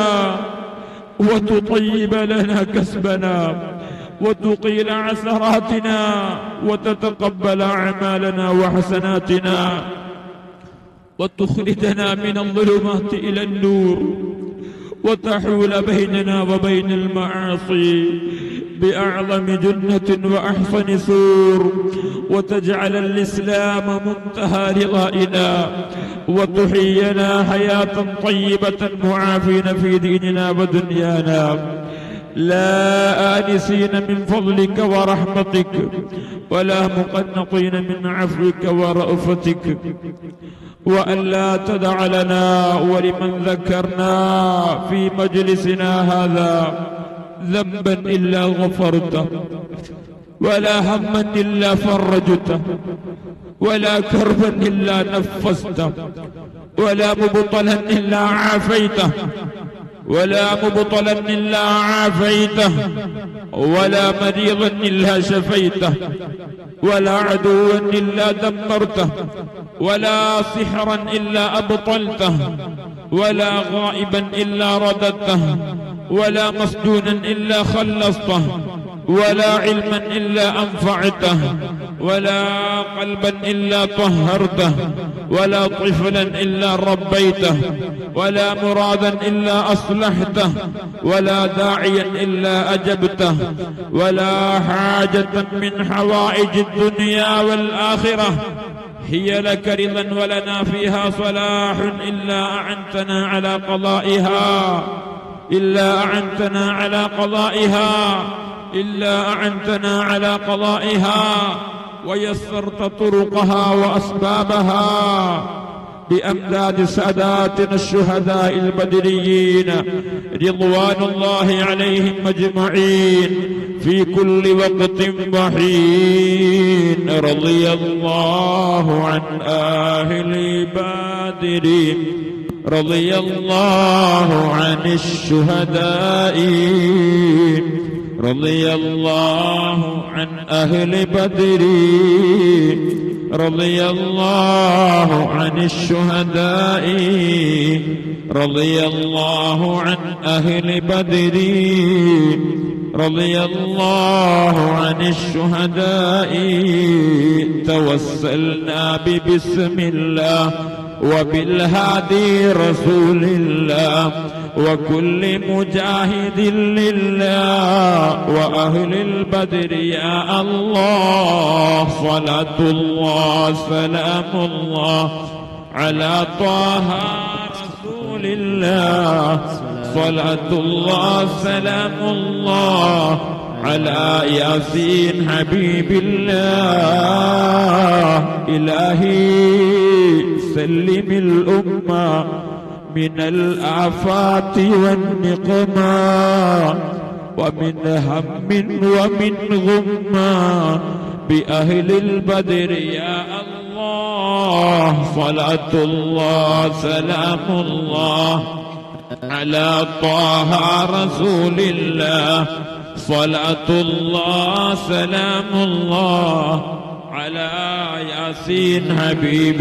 وتطيب لنا كسبنا وتقيل عثراتنا وتتقبل أعمالنا وحسناتنا وتخرجنا من الظلمات إلى النور وتحول بيننا وبين المعاصي بأعظم جنة وأحسن سور وتجعل الإسلام منتهى رضائنا وتحيينا حياة طيبة معافين في ديننا ودنيانا لا آنسين من فضلك ورحمتك ولا مقنطين من عفوك ورأفتك وأن لا تدع لنا ولمن ذكرنا في مجلسنا هذا ذنبا إلا غفرته ولا هما إلا فرجته ولا كربا إلا نفسته ولا مبطلا إلا عافيته ولا مبطلا إلا عافيته ولا مريضا إلا شفيته ولا عدوا إلا دمرته ولا سحرا إلا أبطلته ولا غائبا إلا رددته ولا مسجونا إلا خلصته، ولا علما إلا أنفعته، ولا قلبا إلا طهرته، ولا طفلا إلا ربيته، ولا مرادا إلا أصلحته، ولا داعيا إلا أجبته، ولا حاجة من حوائج الدنيا والآخرة هي لك رضا ولنا فيها صلاح إلا أعنتنا على قضائها، إلا أعنتنا على قضائها، إلا أعنتنا على قضائها، ويسرت طرقها وأسبابها بأمداد ساداتنا الشهداء البدريين رضوان الله عليهم أجمعين في كل وقت وحين. رضي الله عن أهل بدر، رضي الله عن الشهداء، رضي الله عن أهل بدر، رضي الله عن الشهداء، رضي الله عن أهل بدر، رضي الله عن الشهداء. توسلنا ببسم الله وبالهادي رسول الله وكل مجاهد لله وأهل البدر يا الله. صلاة الله سلام الله على طه رسول الله، صلاة الله سلام الله على ياسين حبيب الله. إلهي سلم الأمة من الآفات والنقما ومن هم ومن غمّا بأهل البدر يا الله. صلاة الله سلام الله على طه رسول الله، صلاة الله سلام الله على ياسين حبيب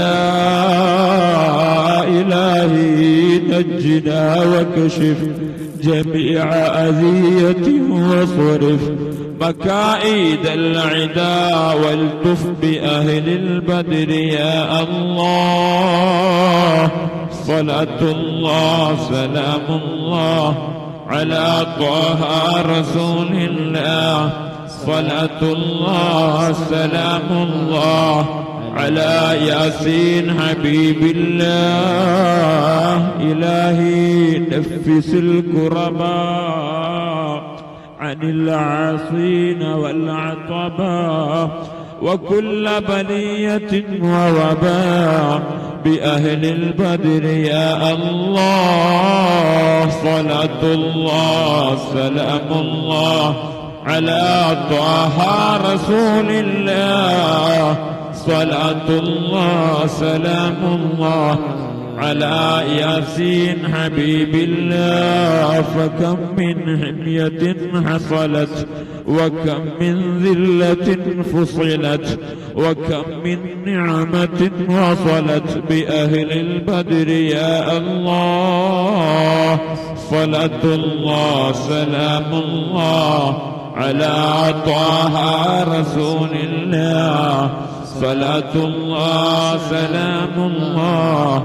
الله. إلهي نجنا وكشف جميع أذية وصرف مكائد العدا والتف بأهل البدر يا الله. صلاة الله سلام الله على طه رسول الله، صلاة الله سلام الله على ياسين حبيب الله. إلهي نفس الكرباء عن العاصين والعطباء وكل بلية ووباء بأهل البدر يا الله. صلاة الله سلام الله على طه رسول الله، صلاة الله سلام الله على ياسين حبيب الله. فكم من حمية حصلت وكم من ذلة فصلت وكم من نعمة وصلت بأهل البدر يا الله. صلاة الله سلام الله على طه رسول الله، صلاة الله سلام الله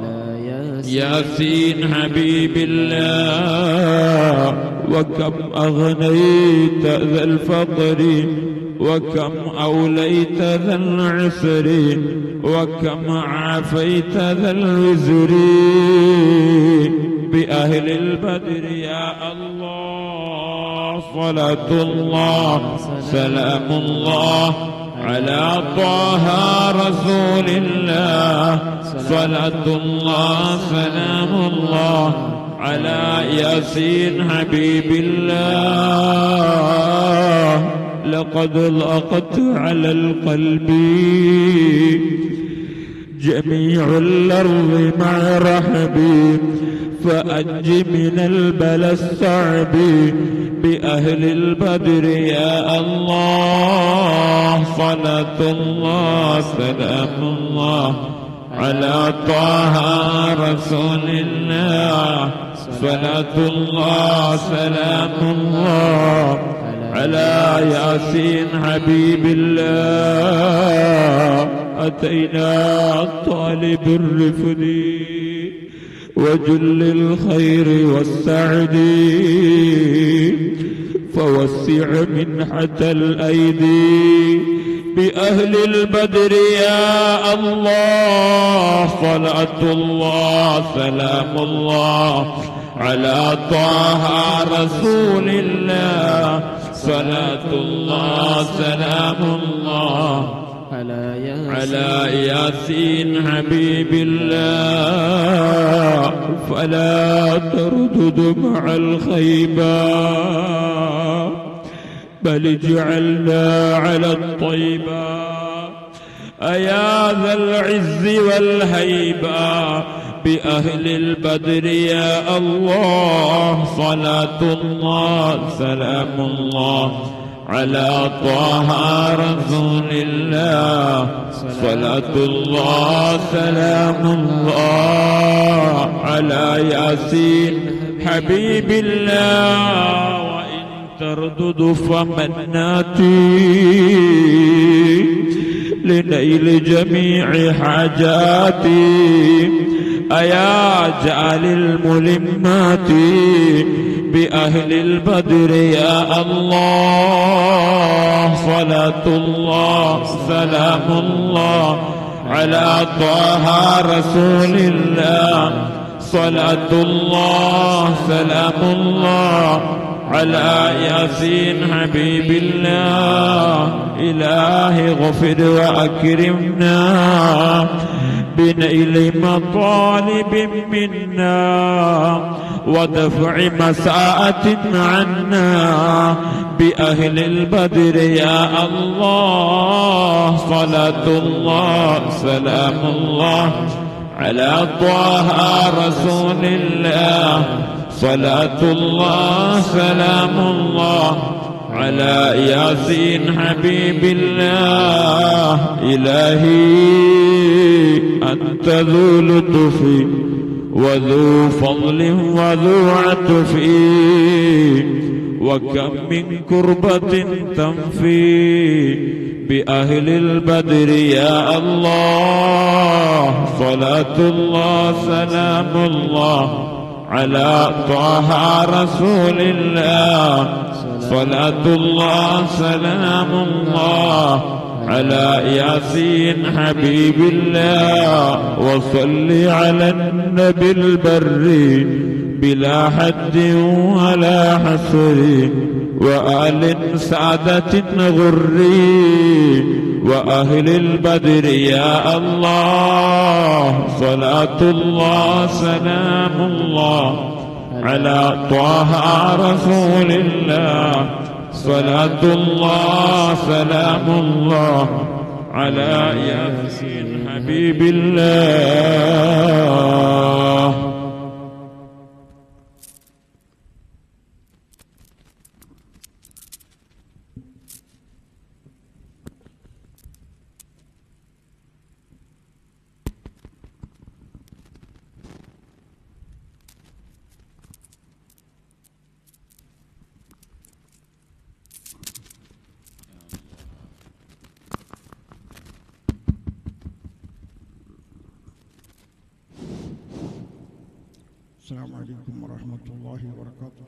ياسين حبيب الله. وكم أغنيت ذا الفقر وكم أوليت ذا العسر وكم عافيت ذا الوزر بأهل البدر يا الله. صلاة الله سلام الله على طه رسول الله، صلاة الله سلام الله على ياسين حبيب الله. لقد ضاقت على القلب جميع الأرض مع رحبي، فأنج من البلاء الصعب بأهل البدر يا الله. صلاة الله سلام الله على طه رسول الله، صلاة الله سلام الله على ياسين حبيب الله أتينا طالب الرفد وجل الخير والسعد فوسع منحة الأيدي بأهل البدر يا الله صلاة الله سلام الله على طه رسول الله صلاة الله سلام الله على ياسين حبيب الله فلا تردد مع الخيبة بل اجعلنا على الطيبة أيا ذا العز والهيبة بأهل البدر يا الله صلاة الله سلام الله على طه رسول الله صلاة الله سلام الله على ياسين حبيب الله وإن تردد فمناتي لنيل جميع حاجاتي أيا جعل الملمات بأهل البدر يا الله صلاة الله سلام الله على طه رسول الله صلاة الله سلام الله على ياسين حبيب الله إلهي غفر وأكرمنا بنيل مطالب منا ودفع مساءة عنا بأهل البدر يا الله صلاة الله سلام الله على طه رسول الله صلاة الله سلام الله على ياسين حبيب الله إلهي أنت ذو لطف وذو فضل وذو عطف وكم من كربة تنفي بأهل البدر يا الله صلاة الله سلام الله على طه رسول الله صلاة الله سلام الله على ياسين حبيب الله وصل على النبي البر بلا حد ولا حصر وآل سعادة غر وأهل البدر يا الله صلاة الله سلام الله على طه رسول الله صلاة الله سلام الله على ياسين حبيب الله السلام عليكم ورحمة الله وبركاته.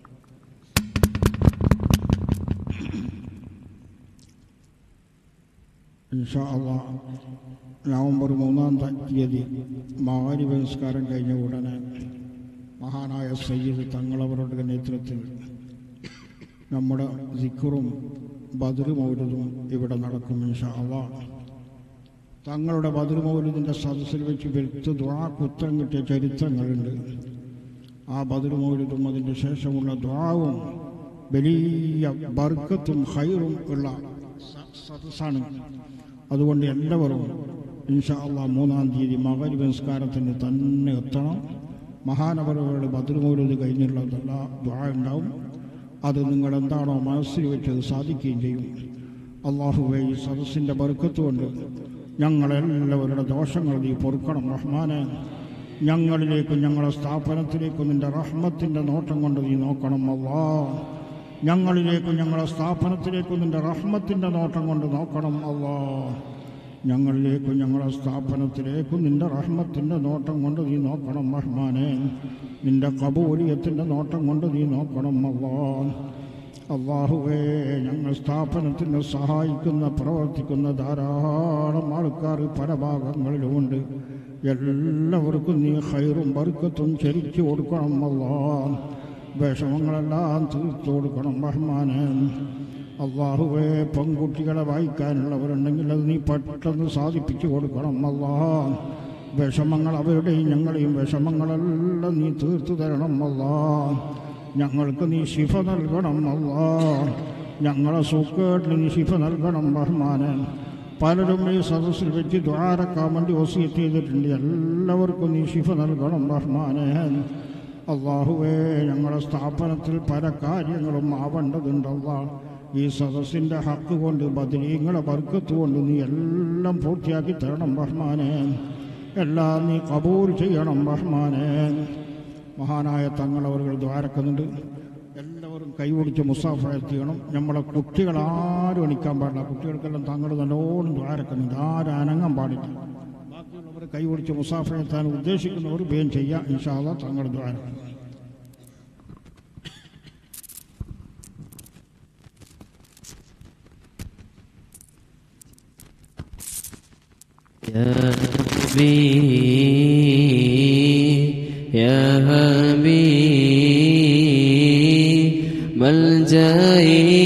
إن شاء الله നവംബർ 3-ാം തീയതി മഗ്‌രിബ് നിസ്കാരം കഴിഞ്ഞ ഉടനെ മഹാനായ സയ്യിദ് തങ്ങളവരുടെ നേതൃത്വത്തിൽ നമ്മുടെ സിക്റും ബദ്ർ മൗലിദും ഇവിടെ നടക്കും ഇൻഷാ അല്ലാഹ്. തങ്ങളുടെ ബദ്ർ മൗലിദിൻ്റെ സദസ്സിൽ വെച്ച് വ്യക്തി ദുആക്ക് ഉത്തരം കിട്ടിയ ചരിത്രങ്ങളുണ്ട്. ആ ബദ്ർ മൗലിദും അതിൻ്റെ ശേഷമുള്ള ദുആവും വലിയ ബർക്കത്തും ഖൈറും ഉള്ള സദസ്സാണ്. അതുകൊണ്ട് എല്ലാവരും ഇൻഷാ അല്ലാഹ് 3-ാം തീയതി മഗ്‌രിബ് നിസ്കാരത്തിന് തന്നെ എത്തണം. മഹാനവറുകളുടെ ബദ്ർ മൗലിദ് കഴിഞ്ഞുള്ള എല്ലാ ദുആ ഉണ്ടാവും. അത് നിങ്ങൾ എന്താണോ മനസ്സിൽ വെച്ചത് സാധിക്കുകയും ചെയ്യും. അല്ലാഹുവേ, ഈ സദസ്സിൻ്റെ ബർക്കത്ത് കൊണ്ട് ഞങ്ങളെല്ലാവരുടെ ദോഷങ്ങൾ നീ പൊറുക്കണം റഹ്മാനെ. ഞങ്ങളിലേക്കും ഞങ്ങളുടെ സ്ഥാപനത്തിലേക്കും നിൻ്റെ റഹ്മത്തിൻ്റെ നോട്ടം കൊണ്ട് നീ നോക്കണം അല്ലാ. ഞങ്ങളിലേക്കും ഞങ്ങളുടെ സ്ഥാപനത്തിലേക്കും നിൻ്റെ റഹ്മത്തിൻ്റെ നോട്ടം കൊണ്ട് നോക്കണം അല്ലാ. ഞങ്ങളിലേക്കും ഞങ്ങളുടെ സ്ഥാപനത്തിലേക്കും നിൻ്റെ റഹ്മത്തിൻ്റെ നോട്ടം കൊണ്ട് നീ നോക്കണം റഹ്മാനെ. നിൻ്റെ ഖബൂലിയത്തിൻ്റെ നോട്ടം കൊണ്ട് നീ നോക്കണം അല്ലാ. അല്ലാഹുവേ, ഞങ്ങൾ സ്ഥാപനത്തിന് സഹായിക്കുന്ന പ്രവർത്തിക്കുന്ന ധാരാളം ആൾക്കാർ പല ഭാഗങ്ങളിലുമുണ്ട്. എല്ലാവർക്കും നീ ഖൈറും ബർക്കത്തും ചരിച്ചു കൊടുക്കണം അല്ലാ. വിഷമങ്ങളെല്ലാം തീർത്തു കൊടുക്കണം റഹ്മാനെ. അല്ലാഹുവേ, പെൺകുട്ടികളെ വായിക്കാനുള്ളവരുണ്ടെങ്കിൽ അത് നീ പെട്ടെന്ന് സാധിപ്പിച്ചു കൊടുക്കണം അല്ലാ. വിഷമങ്ങൾ അവരുടെയും ഞങ്ങളെയും വിഷമങ്ങളെല്ലാം നീ തീർത്തു തരണം അല്ലാ. ഞങ്ങൾക്ക് നീ ശിഫ നൽകണം അല്ലാ. ഞങ്ങളെ സുഖേട്ടിന് നീ ശിഫ നൽകണം റഹ്മാനെ. പലരും ഈ സദസ്സിൽ വെച്ച് ദ്വാരക്കാൻ വേണ്ടി വസിയത്ത് ചെയ്തിട്ടുണ്ട്. എല്ലാവർക്കും നീ ശിഫ നൽകണം റഹ്മാനെ. അല്ലാഹുവേ, ഞങ്ങളുടെ സ്ഥാപനത്തിൽ പല കാര്യങ്ങളും ആവേണ്ടതുണ്ടല്ലാ. ഈ സദസ്സിൻ്റെ ഹക്ക് കൊണ്ട് ബദരീങ്ങളെ ബർക്കത്ത് കൊണ്ട് നീ എല്ലാം പൂർത്തിയാക്കി തരണം റഹ്മാനെ. എല്ലാം നീ ഖബൂൽ ചെയ്യണം റഹ്മാനെ. മഹാനായ തങ്ങളവர்கள் ദ്വാരക്കുന്നുണ്ട്. എല്ലാവരും കൈപിടിച്ച് മുസാഫഹത്ത് ചെയ്യണം. നമ്മളെ കുട്ടികളാരും എണിക്കാൻ പാടില്ല. കുട്ടികൾക്കെല്ലാം തങ്ങൾ നല്ലോണം ദ്വാരക്കുന്നുണ്ട്. ആരും അനങ്ങാൻ പാടില്ല. ബാക്കിയുള്ളവർ കൈപിടിച്ച് മുസാഫഹത്താൻ ഉദ്ദേശിക്കുന്നവർ വേഗം ചെയ്യാം. ഇൻഷാ അല്ലാഹ് തങ്ങൾ ദ്വാരക്കുന്നു. يا حبيب ملجئي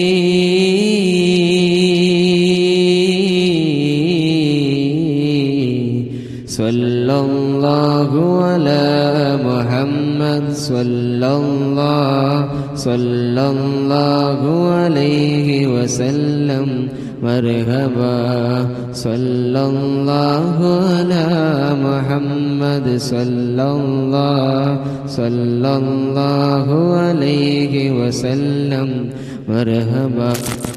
صلى الله على محمد صلى الله عليه وسلم مرحبا صلى الله على محمد صلى الله عليه وسلم مرحبا.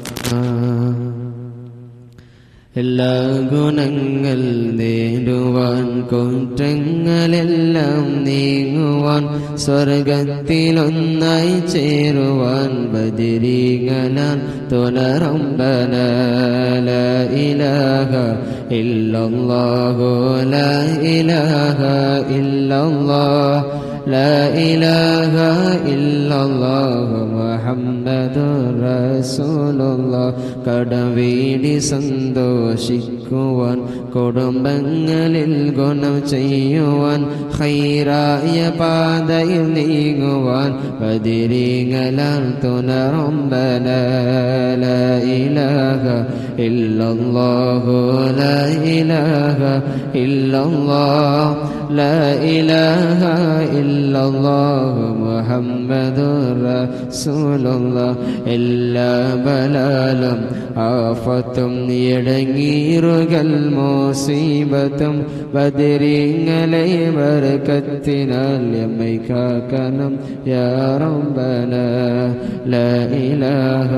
എല്ലാ ഗുണങ്ങൾ നേടുവാൻ കുറ്റങ്ങളെല്ലാം നീങ്ങുവാൻ സ്വർഗത്തിലൊന്നായി ചേരുവാൻ ബദരീങ്ങളാൽ തുണറമ്പന ലാ ഇലാഹ ഇല്ലല്ലാഹു ലാ ഇലാഹ ഇല്ലല്ലാഹ് ലാ ഇലാഹ ഇല്ലല്ലാഹു മുഹമ്മദുർ റസൂലുള്ളാഹ്. കടവീടി സന്തോഷിക്കുവാൻ കുടുംബങ്ങളിൽ ഗുണം ചെയ്യുവാൻ ഖൈറായ പാതയിൽ നീങ്ങുവാൻ ബദരീങ്ങളാൽ തുണറമ്പന ലാ ഇലാഹ ഇല്ലല്ലാഹു ലാ ഇലാഹ ഇല്ലല്ലാഹ് ലാ ഇലാഹ ഇല്ലല്ലാഹു മുഹമ്മദുർ റസൂലുള്ളാഹ്. എല്ലാ ബലാലും ആഫത്തും ഇടങ്ങീറുകൾ മുസീബത്തും ബദരീങ്ങളെ ബർക്കത്തിനാൽ എമ്മൈ കാക്കണം യാ റബ്ബന ലാ ഇലാഹ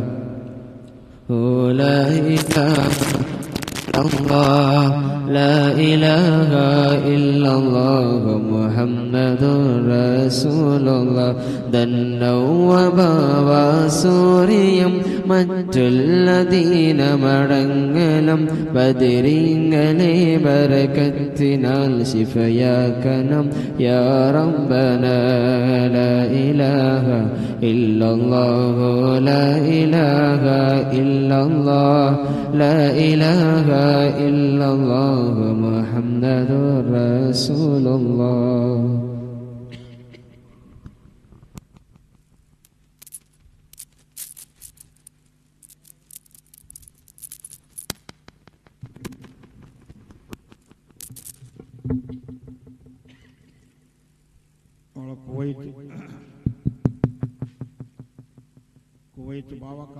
ലാ ഇലാഹ الله لا إله إلا الله محمد رسول الله. ദന്നൗവബാസൂരിയം മറ്റുള്ളദീന മടങ്ങലം ബദരീങ്ങളെ ബർക്കത്തിനാൽ ശിഫയാക്കണം യാ റബ്ബന ലാ ഇലാഹ ഇല്ലല്ലാഹു ലാ ഇലാഹ ഇല്ലല്ലാഹ് ലാ ഇലാഹ ഇല്ലല്ലാഹു മുഹമ്മദുർ റസൂലുള്ളാഹ്. കുവൈത്ത് ബാവക്ക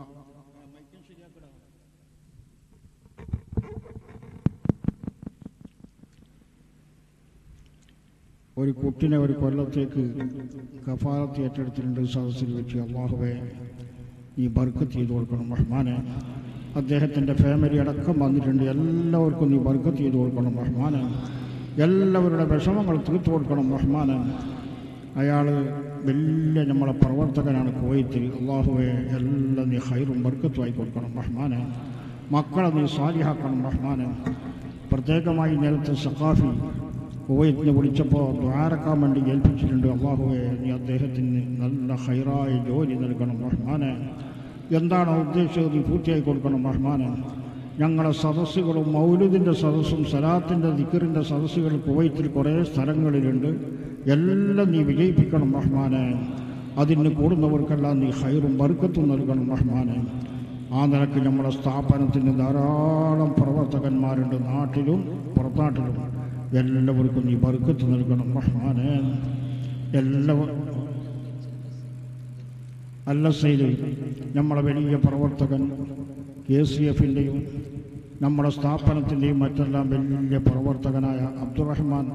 ഒരു കുട്ടിനെ ഒരു കൊല്ലത്തേക്ക് കഫാലത്ത് ഏറ്റെടുത്തിട്ടുണ്ട് സദസ്സിൽ വെച്ച്. അല്ലാഹുവേ, ഈ ബർക്കത്ത് ചെയ്ത് കൊടുക്കണം റഹ്മാനെ. അദ്ദേഹത്തിൻ്റെ ഫാമിലി അടക്കം വന്നിട്ടുണ്ട്. എല്ലാവർക്കും നീ ബർക്കത്ത് ചെയ്ത് കൊടുക്കണം റഹ്മാനെ. എല്ലാവരുടെ വിഷമങ്ങൾ തീർത്തു കൊടുക്കണം റഹ്മാനെ. അയാൾ വലിയ നമ്മളെ പ്രവർത്തകനാണ് കുവൈത്തിൽ. അള്ളാഹുവെ എല്ലാം നീ ഖൈറും ബർക്കത്തുമായി കൊടുക്കണം റഹ്മാനെ. മക്കളെ നീ സാലിഹാക്കണം റഹ്മാനെ. പ്രത്യേകമായി നേരത്തെ സഖാഫി കുവൈറ്റിനെ വിളിച്ചപ്പോൾ ദ്വാരക്കാൻ വേണ്ടി ഏൽപ്പിച്ചിട്ടുണ്ട്. അള്ളാഹുവെ നീ അദ്ദേഹത്തിന് നല്ല ഖൈറായ ജോലി നൽകണം റഹ്മാനെ. എന്താണോ ഉദ്ദേശിച്ചത് നീ പൂർത്തിയായി കൊടുക്കണം റഹ്മാനെ. ഞങ്ങളെ സദസ്സുകളും മൗലിദിൻ്റെ സദസ്സും സലാത്തിൻ്റെ ദിക്റിൻ്റെ സദസ്സുകൾ കുവൈത്തിൽ കുറേ സ്ഥലങ്ങളിലുണ്ട്. എല്ലാം നീ വിജയിപ്പിക്കണം റഹ്മാനെ. അതിന് കൂടുന്നവർക്കെല്ലാം നീ ഖൈറും ബർക്കത്തും നൽകണം റഹ്മാനെ. ആ നിലയ്ക്ക് നമ്മുടെ സ്ഥാപനത്തിന് ധാരാളം പ്രവർത്തകന്മാരുണ്ട്, നാട്ടിലും പുറത്താട്ടിലും. എല്ലാവർക്കും നീ ബർക്കത്ത് നൽകണം റഹ്മാനെ. അല്ലസയിൽ നമ്മളെ വലിയ പ്രവർത്തകൻ KCF-ൻ്റെയും നമ്മുടെ സ്ഥാപനത്തിൻ്റെയും മറ്റെല്ലാം വലിയ പ്രവർത്തകനായ അബ്ദുറഹ്മാൻ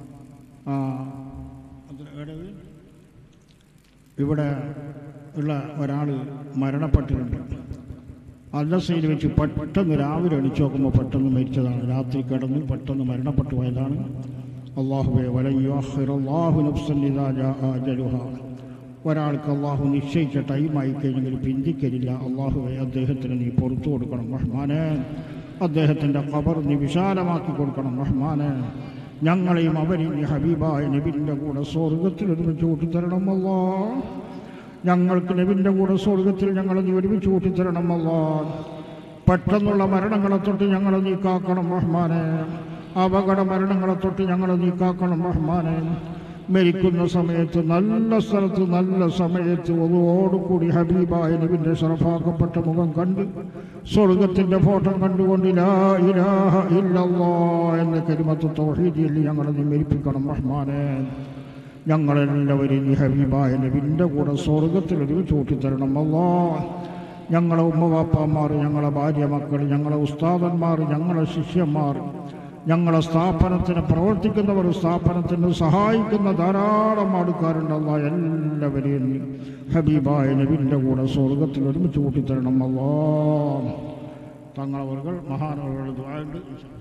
ഇവിടെ ഉള്ള ഒരാൾ മരണപ്പെട്ടിട്ടുണ്ട്. അല്ലസയിൽ വെച്ച് പെട്ടെന്ന് രാവിലെ എണിച്ചു നോക്കുമ്പോൾ പെട്ടെന്ന് മരിച്ചതാണ്. രാത്രി കിടന്ന് പെട്ടെന്ന് മരണപ്പെട്ടു പോയതാണ്. അല്ലാഹുവേ വലൻ യുഅഖിറല്ലാഹു നഫ്സൻ ഇദാ ജാഅ അജലുഹാ. ഒരാൾക്ക് അള്ളാഹു നിശ്ചയിച്ച ടൈമായി കഴിഞ്ഞെങ്കിൽ പിന്തിക്കരില്ല. അള്ളാഹുവെ അദ്ദേഹത്തിന് നീ പുറത്തു കൊടുക്കണം റഹ്മാനെ. അദ്ദേഹത്തിൻ്റെ ഖബർ നീ വിശാലമാക്കി കൊടുക്കണം റഹ്മാനെ. ഞങ്ങളെയും അവരെയും നീ ഹബീബായ നബിൻ്റെ കൂടെ സ്വർഗത്തിൽ ഒരുമിച്ച് കൂട്ടിത്തരണം അല്ലാ. ഞങ്ങൾക്ക് നബിൻ്റെ കൂടെ സ്വർഗത്തിൽ ഞങ്ങളെ നീ ഒരുമിച്ച് കൂട്ടിത്തരണം അല്ലാ. പെട്ടെന്നുള്ള മരണങ്ങളെ തൊട്ട് ഞങ്ങളെ നീ കാക്കണം റഹ്മാനെ. അപകട മരണങ്ങളെ തൊട്ട് ഞങ്ങളെ നീ കാക്കണം റഹ്മാനെ. മരിക്കുന്ന സമയത്ത് നല്ല സ്ഥലത്ത് നല്ല സമയത്ത് ഒന്നുകൂടി ഹബീബായ നബിൻ്റെ ശറഫാക്കപ്പെട്ട മുഖം കണ്ട് സ്വർഗത്തിൻ്റെ ഫോട്ടോ കണ്ടുകൊണ്ട് ലാ ഇലാഹ ഇല്ലല്ലാഹ് എന്ന കലിമത്ത് തൗഹീദിൽ ഞങ്ങളെ നീ മരിപ്പിക്കണം റഹ്മാനെ. ഞങ്ങളെല്ലാവരും നീ ഹബീബായ നബിൻ്റെ കൂടെ സ്വർഗത്തിൽ ഒരുമിച്ച് കൂട്ടിത്തരണം അല്ലാഹ്. ഞങ്ങളെ ഉമ്മവാപ്പമാർ, ഞങ്ങളെ ഭാര്യ മക്കൾ, ഞങ്ങളെ ഉസ്താദന്മാർ, ഞങ്ങളെ ശിഷ്യന്മാർ, ഞങ്ങളെ സ്ഥാപനത്തിന് പ്രവർത്തിക്കുന്നവർ, സ്ഥാപനത്തിന് സഹായിക്കുന്ന ധാരാളം ആൾക്കാരുണ്ട് അല്ലാ. എല്ലാവരെയും ഹബീബായ നബിൻ്റെ കൂടെ സ്വർഗത്തിൽ ഒരുമിച്ച് കൂട്ടിത്തരണം അല്ലാ. തങ്ങളവர்கள் മഹാനവരുടെ ദുആണ്ട്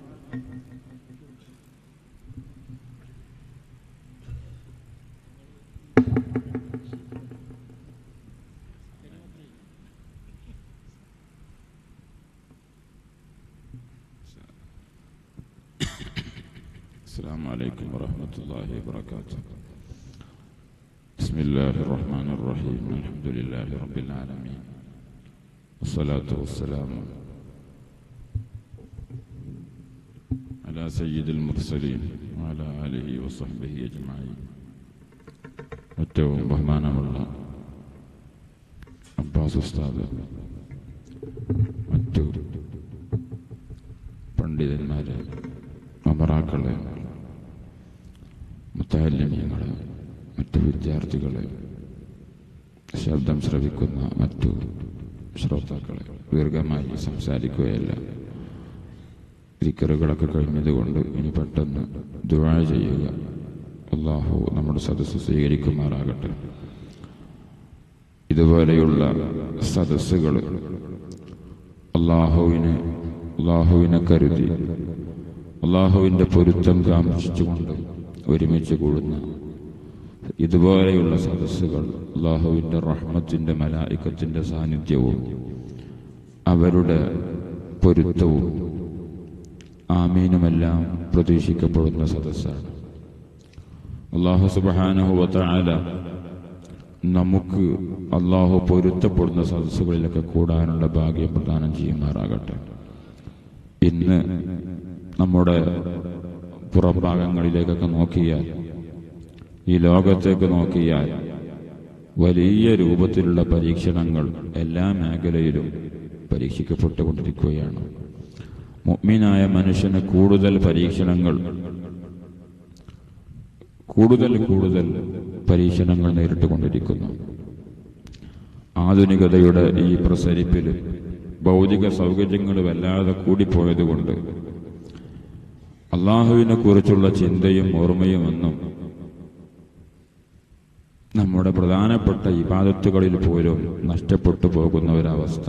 السلام عليكم ورحمة الله وبركاته. بسم الله الرحمن الرحيم. الحمد لله رب العالمين والصلاة والسلام على سيد المرسلين وعلى آله وصحبه أجمعين. ഏറ്റവും ബഹുമാനമുള്ള അബ്ബാസ് ഉസ്താദ്, മറ്റു പണ്ഡിതന്മാരെ, അമറാക്കളെ, മുത്തഅല്ലിമീങ്ങളെ, മറ്റു വിദ്യാർത്ഥികളെ, ശബ്ദം ശ്രവിക്കുന്ന മറ്റു ശ്രോതാക്കളെ, ദീർഘമായി സംസാരിക്കുകയല്ല. ദിക്റുകളൊക്കെ കഴിഞ്ഞതുകൊണ്ട് ഇനി പെട്ടെന്ന് ദുആ ചെയ്യുക. അല്ലാഹു നമ്മുടെ സദസ്സ് സ്വീകരിക്കുമാറാകട്ടെ. ഇതുപോലെയുള്ള സദസ്സുകൾ അല്ലാഹുവിനെ കരുതി അല്ലാഹുവിൻ്റെ പൊരുത്തം കാംക്ഷിച്ചുകൊണ്ട് ഒരുമിച്ച് കൂടുന്ന ഇതുപോലെയുള്ള സദസ്സുകൾ അല്ലാഹുവിൻ്റെ റഹ്മത്തിൻ്റെ മലായികത്തിൻ്റെ സാന്നിധ്യവും അവരുടെ പൊരുത്തവും ആമീനുമെല്ലാം പ്രതീക്ഷിക്കപ്പെടുന്ന സദസ്സാണ്. അല്ലാഹു സുബ്ഹാനഹു വ തആല നമുക്ക് അല്ലാഹു പൊരുത്തപ്പെടുന്ന സദസ്സുകളിലൊക്കെ കൂടാനുള്ള ഭാഗ്യം പ്രദാനം ചെയ്യുമാറാകട്ടെ. ഇന്ന് നമ്മുടെ പുറംഭാഗങ്ങളിലേക്കൊക്കെ നോക്കിയാൽ, ഈ ലോകത്തേക്ക് നോക്കിയാൽ വലിയ രൂപത്തിലുള്ള പരീക്ഷണങ്ങൾ എല്ലാ മേഖലയിലും പരീക്ഷിക്കപ്പെട്ടുകൊണ്ടിരിക്കുകയാണ്. മുഅ്മിനായ മനുഷ്യന് കൂടുതൽ പരീക്ഷണങ്ങൾ നേരിട്ടുകൊണ്ടിരിക്കുന്നു. ആധുനികതയുടെ ഈ പ്രസരിപ്പിൽ ഭൗതിക സൗകര്യങ്ങൾ വല്ലാതെ കൂടിപ്പോയതുകൊണ്ട് അള്ളാഹുവിനെ കുറിച്ചുള്ള ചിന്തയും ഓർമ്മയുമൊന്നും നമ്മുടെ പ്രധാനപ്പെട്ട ഇബാദത്തുകളിൽ പോലും നഷ്ടപ്പെട്ടു പോകുന്ന ഒരവസ്ഥ.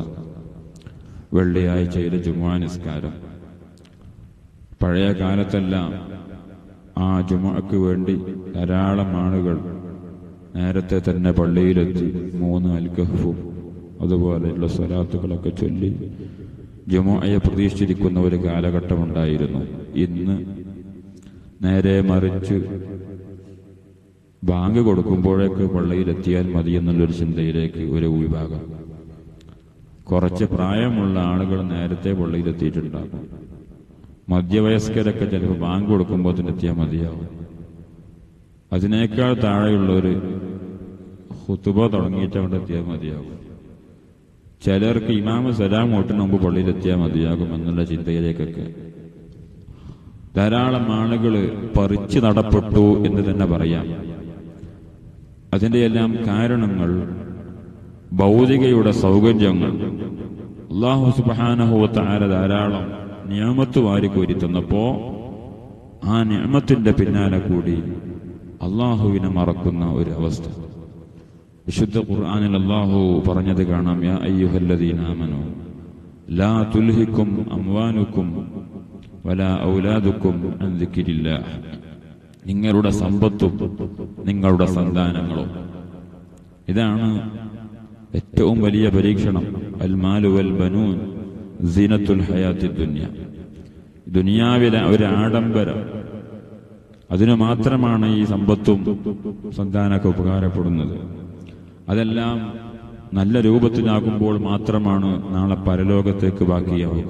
വെള്ളിയാഴ്ചയിലെ ജുമുഅ നിസ്കാരം, പഴയ കാലത്തെല്ലാം ആ ജുമുഅക്ക് വേണ്ടി ധാരാളം ആളുകൾ നേരത്തെ തന്നെ പള്ളിയിലെത്തി 3 അൽകഹ്ഫും അതുപോലെയുള്ള സ്വലാത്തുകളൊക്കെ ചൊല്ലി ജുമുഅയെ പ്രതീക്ഷിച്ചിരിക്കുന്ന ഒരു കാലഘട്ടമുണ്ടായിരുന്നു. ഇന്ന് നേരെ മറിച്ച് ബാങ്ക് കൊടുക്കുമ്പോഴേക്ക് പള്ളിയിലെത്തിയാൽ മതി എന്നുള്ളൊരു ചിന്തയിലേക്ക് ഒരു വിഭാഗം, കുറച്ച് പ്രായമുള്ള ആളുകൾ നേരത്തെ പള്ളിയിലെത്തിയിട്ടുണ്ടാകും. മധ്യവയസ്കരൊക്കെ ചിലപ്പോൾ ബാങ്ക് കൊടുക്കുമ്പോൾ എത്തിയാൽ മതിയാവും. അതിനേക്കാൾ താഴെയുള്ളൊരു ഖുതുബ തുടങ്ങിയിട്ട് അവിടെ എത്തിയാൽ മതിയാകും. ചിലർക്ക് ഇമാമ് സലാം ഓട്ടിന് മുമ്പ് പള്ളിയിലെത്തിയാൽ മതിയാകും എന്നുള്ള ചിന്തയിലേക്കൊക്കെ ധാരാളം ആളുകൾ പറിച്ചു നടപ്പെട്ടു എന്ന് തന്നെ പറയാം. അതിൻ്റെ എല്ലാം കാരണങ്ങൾ ഭൗതികയുടെ സൗകര്യങ്ങൾ. അല്ലാഹു സുബ്ഹാനഹു വ തആല ധാരാളം നിഅമത്ത് വാരിക്കോരി തന്നപ്പോ ആ നിഅമത്തിന്റെ പിന്നാലെ കൂടി അള്ളാഹുവിനെ മറക്കുന്ന ഒരു അവസ്ഥ. വിശുദ്ധ ഖുർആനിൽ അല്ലാഹു പറഞ്ഞത് കാണാം, യാ അയ്യുഹല്ലദീന ആമനൂ ലാ തുൽഹിക്കും അംവാലുക്കും വലാ ഔലാദുക്കും അൻ ദിക്രില്ലാഹ്. നിങ്ങളുടെ സമ്പത്തും നിങ്ങളുടെ സന്താനങ്ങളും. ഇതാണ് ഏറ്റവും വലിയ പരീക്ഷണം. അൽ മാലു വൽ ബനൂൻ സീനത്തുൽ ഹയാത്തിദ് ദുനിയ. ദുനിയാവിലെ ഒരു ആഡംബരം, അതിനു മാത്രമാണ് ഈ സമ്പത്തും സന്താനമൊക്കെ ഉപകാരപ്പെടുന്നത്. അതെല്ലാം നല്ല രൂപത്തിലാകുമ്പോൾ മാത്രമാണ് നാളെ പരലോകത്തേക്ക് ബാക്കിയാവുക.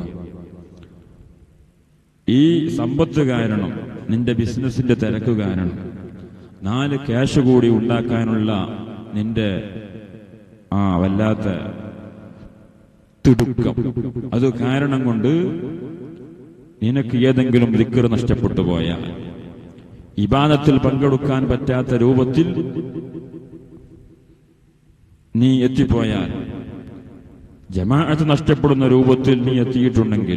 ഈ സമ്പത്ത് കാരണം, നിന്റെ ബിസിനസിന്റെ തിരക്ക് കാരണം, 4 ക്യാഷ് കൂടി ഉണ്ടാക്കാനുള്ള നിന്റെ വല്ലാത്ത തിടുക്കം, അത് കാരണം കൊണ്ട് നിനക്ക് ഏതെങ്കിലും ദിക്ർ നഷ്ടപ്പെട്ടു പോയാൽ, ഇബാദത്തിൽ പങ്കെടുക്കാൻ പറ്റാത്ത രൂപത്തിൽ നീ എത്തിപ്പോയാൽ, ജമാഅത്ത് നഷ്ടപ്പെടുന്ന രൂപത്തിൽ നീ എത്തിയിട്ടുണ്ടെങ്കിൽ,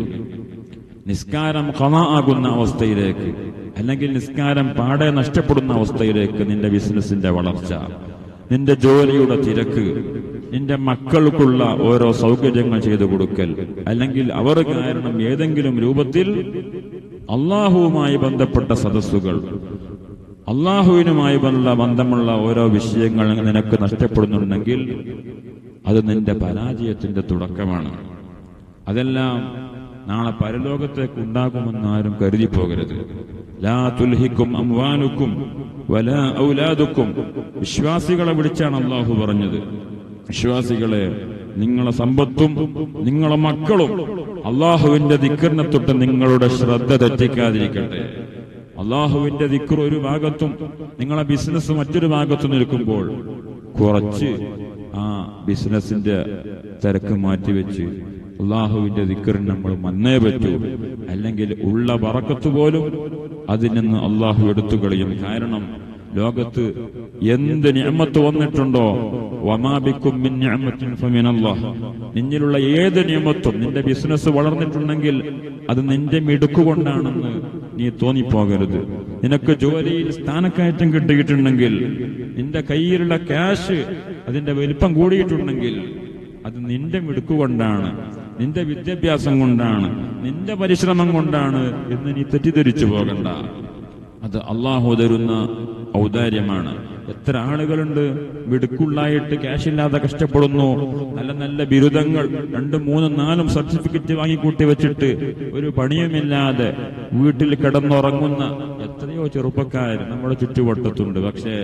നിസ്കാരം ഖളാ ആകുന്ന അവസ്ഥയിലേക്ക്, അല്ലെങ്കിൽ നിസ്കാരം പാടെ നഷ്ടപ്പെടുന്ന അവസ്ഥയിലേക്ക് നിന്റെ ബിസിനസിന്റെ വളർച്ച, നിന്റെ ജോലിയുടെ തിരക്ക്, നിന്റെ മക്കൾക്കുള്ള ഓരോ സൗകര്യങ്ങൾ ചെയ്തു കൊടുക്കൽ, അല്ലെങ്കിൽ അവർ കാരണം ഏതെങ്കിലും രൂപത്തിൽ അള്ളാഹുവുമായി ബന്ധപ്പെട്ട സദസ്സുകൾ, അള്ളാഹുവിനുമായി ബന്ധമുള്ള ഓരോ വിഷയങ്ങൾ നിനക്ക് നഷ്ടപ്പെടുന്നുണ്ടെങ്കിൽ അത് നിന്റെ പരാജയത്തിന്റെ തുടക്കമാണ്. അതെല്ലാം നാളെ പരലോകത്തേക്ക് ഉണ്ടാകുമെന്ന് ആരും കരുതി പോകരുത്. ലാ തുൽഹിക്കും അംവാലുക്കും വലാ ഔലാദുക്കും. വിശ്വാസികളെ വിളിച്ചാണ് അള്ളാഹു പറഞ്ഞത്. വിശ്വാസികളെ, നിങ്ങളെ സമ്പത്തും നിങ്ങളെ മക്കളും അള്ളാഹുവിന്റെ ദിക്റിനെ തൊട്ട് നിങ്ങളുടെ ശ്രദ്ധ തെറ്റിക്കാതിരിക്കട്ടെ. അള്ളാഹുവിന്റെ ദിക്ർ ഒരു ഭാഗത്തും നിങ്ങളെ ബിസിനസ് മറ്റൊരു ഭാഗത്തും നിൽക്കുമ്പോൾ കുറച്ച് ആ ബിസിനസിന്റെ തിരക്ക് മാറ്റിവെച്ച് അള്ളാഹുവിന്റെ ദിക്റിന് നമ്മൾ മന്നേ പറ്റൂ. അല്ലെങ്കിൽ ഉള്ള ബറക്കത്ത് പോലും അതിൽ നിന്ന് അള്ളാഹു എടുത്തു കളയും. കാരണം ലോകത്ത് എന്ത് നിഅമത്ത് വന്നിട്ടുണ്ടോ, വമാ ബിക്കും മിൻ നിഅമത്തിൻ ഫമിനല്ലാഹ്, നിന്നിലുള്ള ഏത് നിഅമത്തും, നിന്റെ ബിസിനസ് വളർന്നിട്ടുണ്ടെങ്കിൽ അത് നിന്റെ മിടുക്കുകൊണ്ടാണെന്ന് നീ തോന്നിപ്പോകരുത്. നിനക്ക് ജോലിയിൽ സ്ഥാനക്കയറ്റം കിട്ടിയിട്ടുണ്ടെങ്കിൽ, നിന്റെ കയ്യിലുള്ള ക്യാഷ് അതിന്റെ വലിപ്പം കൂടിയിട്ടുണ്ടെങ്കിൽ അത് നിന്റെ മിടുക്കുകൊണ്ടാണ്, നിന്റെ വിദ്യാഭ്യാസം കൊണ്ടാണ്, നിന്റെ പരിശ്രമം കൊണ്ടാണ് എന്ന് നീ തെറ്റിദ്ധരിച്ചു പോകണ്ട. അത് അള്ളാഹു തരുന്ന ഔദാര്യമാണ്. എത്ര ആളുകളുണ്ട് മിടുക്കുള്ളായിട്ട് ക്യാഷില്ലാതെ കഷ്ടപ്പെടുന്നു, നല്ല നല്ല ബിരുദങ്ങൾ 2, 3, 4 സർട്ടിഫിക്കറ്റ് വാങ്ങിക്കൂട്ടി വെച്ചിട്ട് ഒരു പണിയുമില്ലാതെ വീട്ടിൽ കിടന്നുറങ്ങുന്ന എത്രയോ ചെറുപ്പക്കാർ നമ്മുടെ ചുറ്റുവട്ടത്തുണ്ട്. പക്ഷേ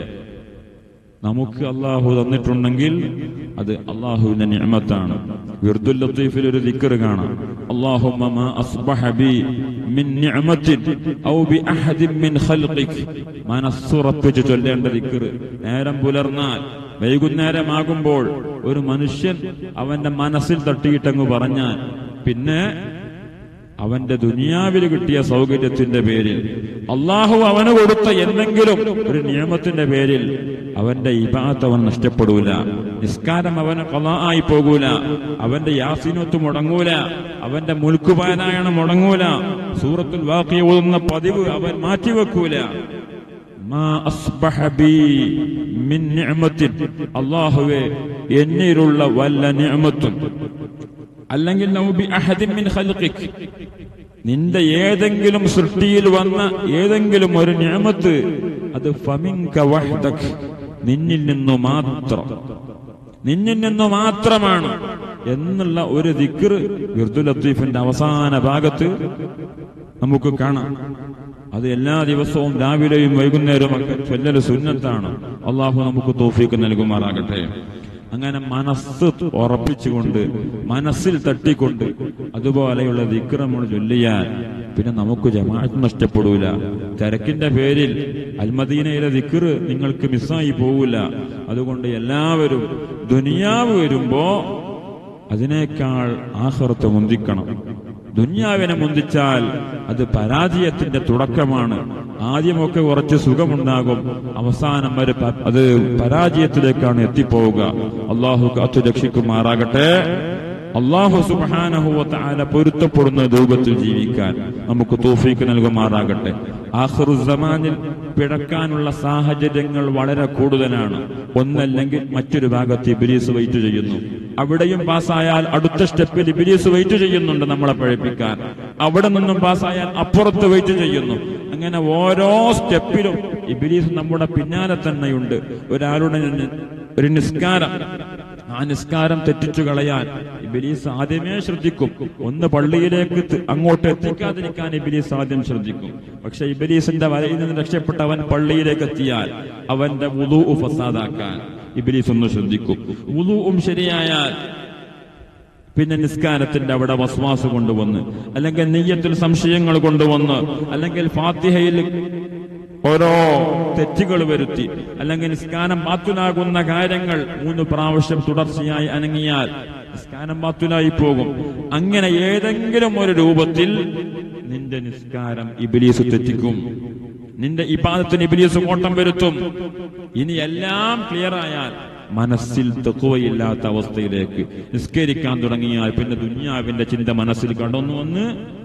നമുക്ക് അള്ളാഹു തന്നിട്ടുണ്ടെങ്കിൽ അത് അള്ളാഹുവിന്റെ നിഅമത്താണ്. വിർദുൽ ലത്തീഫിൽ ഒരു ദിക്ർ കാണാം, അല്ലാഹുമ്മ മാ അസ്ബഹ ബി മിൻ നിഅമത്തിൻ ഔ ബി അഹദിൻ മിൻ ഖൽഖിക്. മനസ്സുറപ്പിച്ച് ചൊല്ലേണ്ട ദിക്ർ. നേരം പുലർന്നാൽ, വൈകുന്നേരമാകുമ്പോൾ ഒരു മനുഷ്യൻ അവന്റെ മനസ്സിൽ തട്ടിയിട്ടങ്ങ് പറഞ്ഞാൽ, പിന്നെ അവന്റെ ദുനിയാവിൽ കിട്ടിയ സൗകര്യത്തിന്റെ പേരിൽ, അള്ളാഹു അവന് കൊടുത്ത എന്തെങ്കിലും ഒരു നിയമത്തിന്റെ പേരിൽ അവന്റെ ഇബാദത്ത് അവൻ നഷ്ടപ്പെടൂല. നിസ്കാരം അവന് ഖളാ ആയി പോകൂല. അവന്റെ യാസീനത്ത് മുടങ്ങൂല. അവന്റെ മുൽക്ക് പാരായണം മുടങ്ങൂല. സൂറത്തുൽ വാഖിയ ഓതുന്ന പതിവ് അവൻ മാറ്റിവെക്കൂല. മാ അസ്ബഹ ബി മിൻ നിഅമത്തിൻ, അല്ലാഹുവേ എന്നിലുള്ള വല്ല നിഅമത്തും, അല്ലെങ്കിൽ നൗ ബി അഹദിൻ മിൻ ഖൽഖിക്, നിന്റെ ഏതെങ്കിലും സൃഷ്ടിയിൽ വന്ന ഏതെങ്കിലും ഒരു നിഅമത്ത് അത് ഫമിൻക വഹ്ദക്, നിന്നിൽ നിന്നു മാത്രമാണ് എന്നുള്ള ഒരു ദിക്ർ വിർദുൽ ലത്തീഫിന്റെ അവസാന ഭാഗത്ത് നമുക്ക് കാണാം. അത് എല്ലാ ദിവസവും രാവിലെയും വൈകുന്നേരവും ഒക്കെ ചൊല്ലല് സുന്നത്താണ്. അള്ളാഹു നമുക്ക് തൗഫീഖ് നൽകുമാറാകട്ടെ. അങ്ങനെ മനസ്സ് ഉറപ്പിച്ചുകൊണ്ട്, മനസ്സിൽ തട്ടിക്കൊണ്ട് അതുപോലെയുള്ള ദിക്ർ നമ്മൾ ചൊല്ലിയാൽ പിന്നെ നമുക്ക് ജമാഅത്ത് നഷ്ടപ്പെടൂല. തിരക്കിന്റെ പേരിൽ അൽമദീനയിലെ ദിക്ർ നിങ്ങൾക്ക് മിസ്സായി പോവില്ല. അതുകൊണ്ട് എല്ലാവരും ദുനിയാവ് വരുമ്പോ അതിനേക്കാൾ ആഖിറത്ത് മുന്തിക്കണം. ദുനിയാവിനെ മുന്തിച്ചാൽ അത് പരാജയത്തിന്റെ തുടക്കമാണ്. ആദ്യമൊക്കെ കുറച്ച് സുഖമുണ്ടാകും, അവസാനം വരെ അത് പരാജയത്തിലേക്കാണ് എത്തിപ്പോവുക. അള്ളാഹു കാത്തു രക്ഷിക്കുമാറാകട്ടെ. അള്ളാഹു സുബ്ഹാനഹു വ തആല പൊരുത്തപ്പെടുന്ന രൂപത്തിൽ ജീവിക്കാൻ നമുക്ക് തൗഫീഖ് നൽകുമാറാകട്ടെ. ആഖിറുസ്സമാനിൽ പിഴക്കാനുള്ള സാഹചര്യങ്ങൾ വളരെ കൂടുതലാണ്. ഒന്നല്ലെങ്കിൽ മറ്റൊരു ഭാഗത്ത് ഇബ്ലീസ് വെയിറ്റ് ചെയ്യുന്നു. അവിടെയും പാസ്സായാൽ അടുത്ത സ്റ്റെപ്പിൽ ഇബ്ലീസ് വെയിറ്റ് ചെയ്യുന്നുണ്ട് നമ്മളെ പഴപ്പിക്കാൻ. അവിടെ നിന്നും പാസ്സായാൽ അപ്പുറത്ത് വെയിറ്റ് ചെയ്യുന്നു. അങ്ങനെ ഓരോ സ്റ്റെപ്പിലും ഇബ്ലീസ് നമ്മുടെ പിന്നാലെ തന്നെയുണ്ട്. ഒരാളുടെ ഒരു നിസ്കാരം, ആ നിസ്കാരം തെറ്റിച്ചു കളയാൻ ഇബ്ലീസ് ആദ്യമേ ശ്രദ്ധിക്കും. ഒന്ന് പള്ളിയിലേക്ക് അങ്ങോട്ട് എത്തിക്കാതിരിക്കാൻ ഇബ്ലീസ് ആദ്യം ശ്രദ്ധിക്കും. പക്ഷെ ഇബ്ലീസിന്റെ വലയിൽ നിന്ന് രക്ഷപ്പെട്ടവൻ പള്ളിയിലേക്ക് എത്തിയാൽ അവന്റെ വുളൂ ഫസാദാക്കാൻ ഇബ്ലീസ് ഒന്ന് ശ്രദ്ധിക്കും. വുളൂഉം ശരിയായാൽ പിന്നെ നിസ്കാരത്തിന്റെ അവിടെ വസ്വാസ് കൊണ്ടുവന്ന്, അല്ലെങ്കിൽ നിയ്യത്തിൽ സംശയങ്ങൾ കൊണ്ടുവന്ന്, അല്ലെങ്കിൽ ഫാത്തിഹയിൽ ഓരോ തെറ്റുകൾ വരുത്തി, അല്ലെങ്കിൽ നിസ്കാരം ബാത്തുലാകുന്ന കാര്യങ്ങൾ 3 പ്രാവശ്യം തുടർച്ചയായി അനങ്ങിയാൽ നിസ്കാരം ബാത്തുലായി പോകും. അങ്ങനെ ഏതെങ്കിലും ഒരു രൂപത്തിൽ നിന്റെ നിസ്കാരം ഇബ്ലീസ് തെറ്റിക്കും. നിന്റെ ഇബാദത്തിന് ഇബ്ലീസ് കോട്ടം വരുത്തും. ഇനി എല്ലാം ക്ലിയർ ആയാൽ മനസ്സിൽ തഖ്വയില്ലാത്ത അവസ്ഥയിലേക്ക് നിസ്കരിക്കാൻ തുടങ്ങിയാൽ പിന്നെ ദുനിയാവിന്റെ ചിന്ത മനസ്സിൽ കടന്നു വന്ന്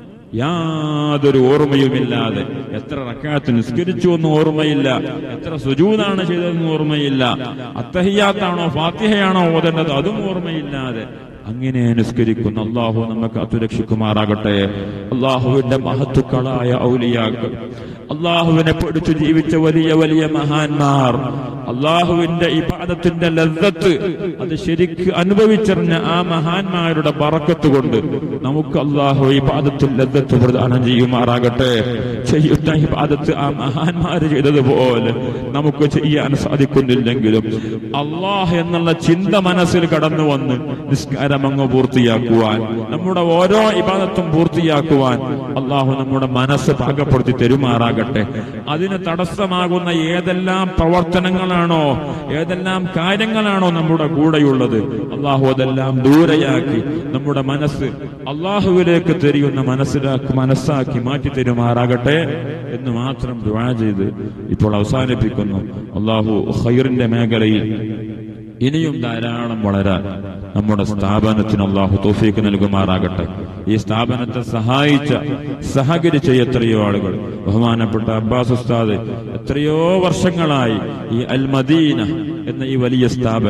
യാതൊരു ഓർമ്മയുമില്ലാതെ എത്ര റക്അത്ത് നിസ്കരിച്ചു എന്ന് ഓർമ്മയില്ല, എത്ര സുജൂദാണ് ചെയ്തതെന്ന് ഓർമ്മയില്ല, അത്തഹിയ്യാത്താണോ ഫാത്തിഹയാണോ ഓതേണ്ടത് അതും ഓർമ്മയില്ലാതെ അങ്ങനെ നിസ്കരിക്കുന്ന അള്ളാഹു നമുക്ക് അത്തുരക്ഷിക്കുമാറാകട്ടെ. അള്ളാഹുവിന്റെ മഹത്തുക്കളായ ഔലിയാക്കൾ, അള്ളാഹുവിനെ പഠിച്ചു ജീവിച്ച വലിയ വലിയ മഹാന്മാർ, അള്ളാഹുവിന്റെ ഇബാദത്തിന്റെ ലസ്സത്ത് അത് ശരിക്ക് അനുഭവിച്ചറിഞ്ഞ ആ മഹാന്മാരുടെ ബറക്കത്ത് കൊണ്ട് നമുക്ക് അള്ളാഹു ഇബാദത്തുൽ ലസ്സത്ത് പ്രദാനം ചെയ്യുമാറാകട്ടെ. ചെയ്യുന്ന ഇബാദത്ത് ആ മഹാന്മാര് ചെയ്തതുപോലെ നമുക്ക് ചെയ്യാൻ സാധിക്കുന്നില്ലെങ്കിലും അള്ളാഹ് എന്നുള്ള ചിന്ത മനസ്സിൽ കടന്നു വന്ന് നിസ്കാരം അങ്ങ് പൂർത്തിയാക്കുവാൻ, നമ്മുടെ ഓരോ ഇബാദത്തും പൂർത്തിയാക്കുവാൻ അള്ളാഹു നമ്മുടെ മനസ്സ് പാകപ്പെടുത്തി തരുമാറാകട്ടെ. അതിന് തടസ്സമാകുന്ന ഏതെല്ലാം പ്രവർത്തനങ്ങളാണോ, ഏതെല്ലാം കാര്യങ്ങളാണോ നമ്മുടെ കൂടെയുള്ളത് അള്ളാഹു അതെല്ലാം ദൂരെയാക്കി നമ്മുടെ മനസ്സ് അള്ളാഹുവിലേക്ക് തിരിയുന്ന മനസ്സാക്കി മാറ്റി തരുമാറാകട്ടെ എന്ന് മാത്രം ദുആ ചെയ്ത് ഇപ്പോൾ അവസാനിപ്പിക്കുന്നു. അള്ളാഹു ഖൈറിന്റെ മേഖലയിൽ ഇനിയും ധാരാളം വളരാൻ നമ്മുടെ സ്ഥാപനത്തിന് അള്ളാഹു തൗഫീഖ് നൽകുമാറാകട്ടെ. ഈ സ്ഥാപനത്തെ സഹകരിച്ച എത്രയോ ആളുകൾ, ബഹുമാനപ്പെട്ട അബ്ബാസ് ഉസ്താദ് എത്രയോ വർഷങ്ങളായി ഈ അൽ മദീന എന്ന ഈ വലിയ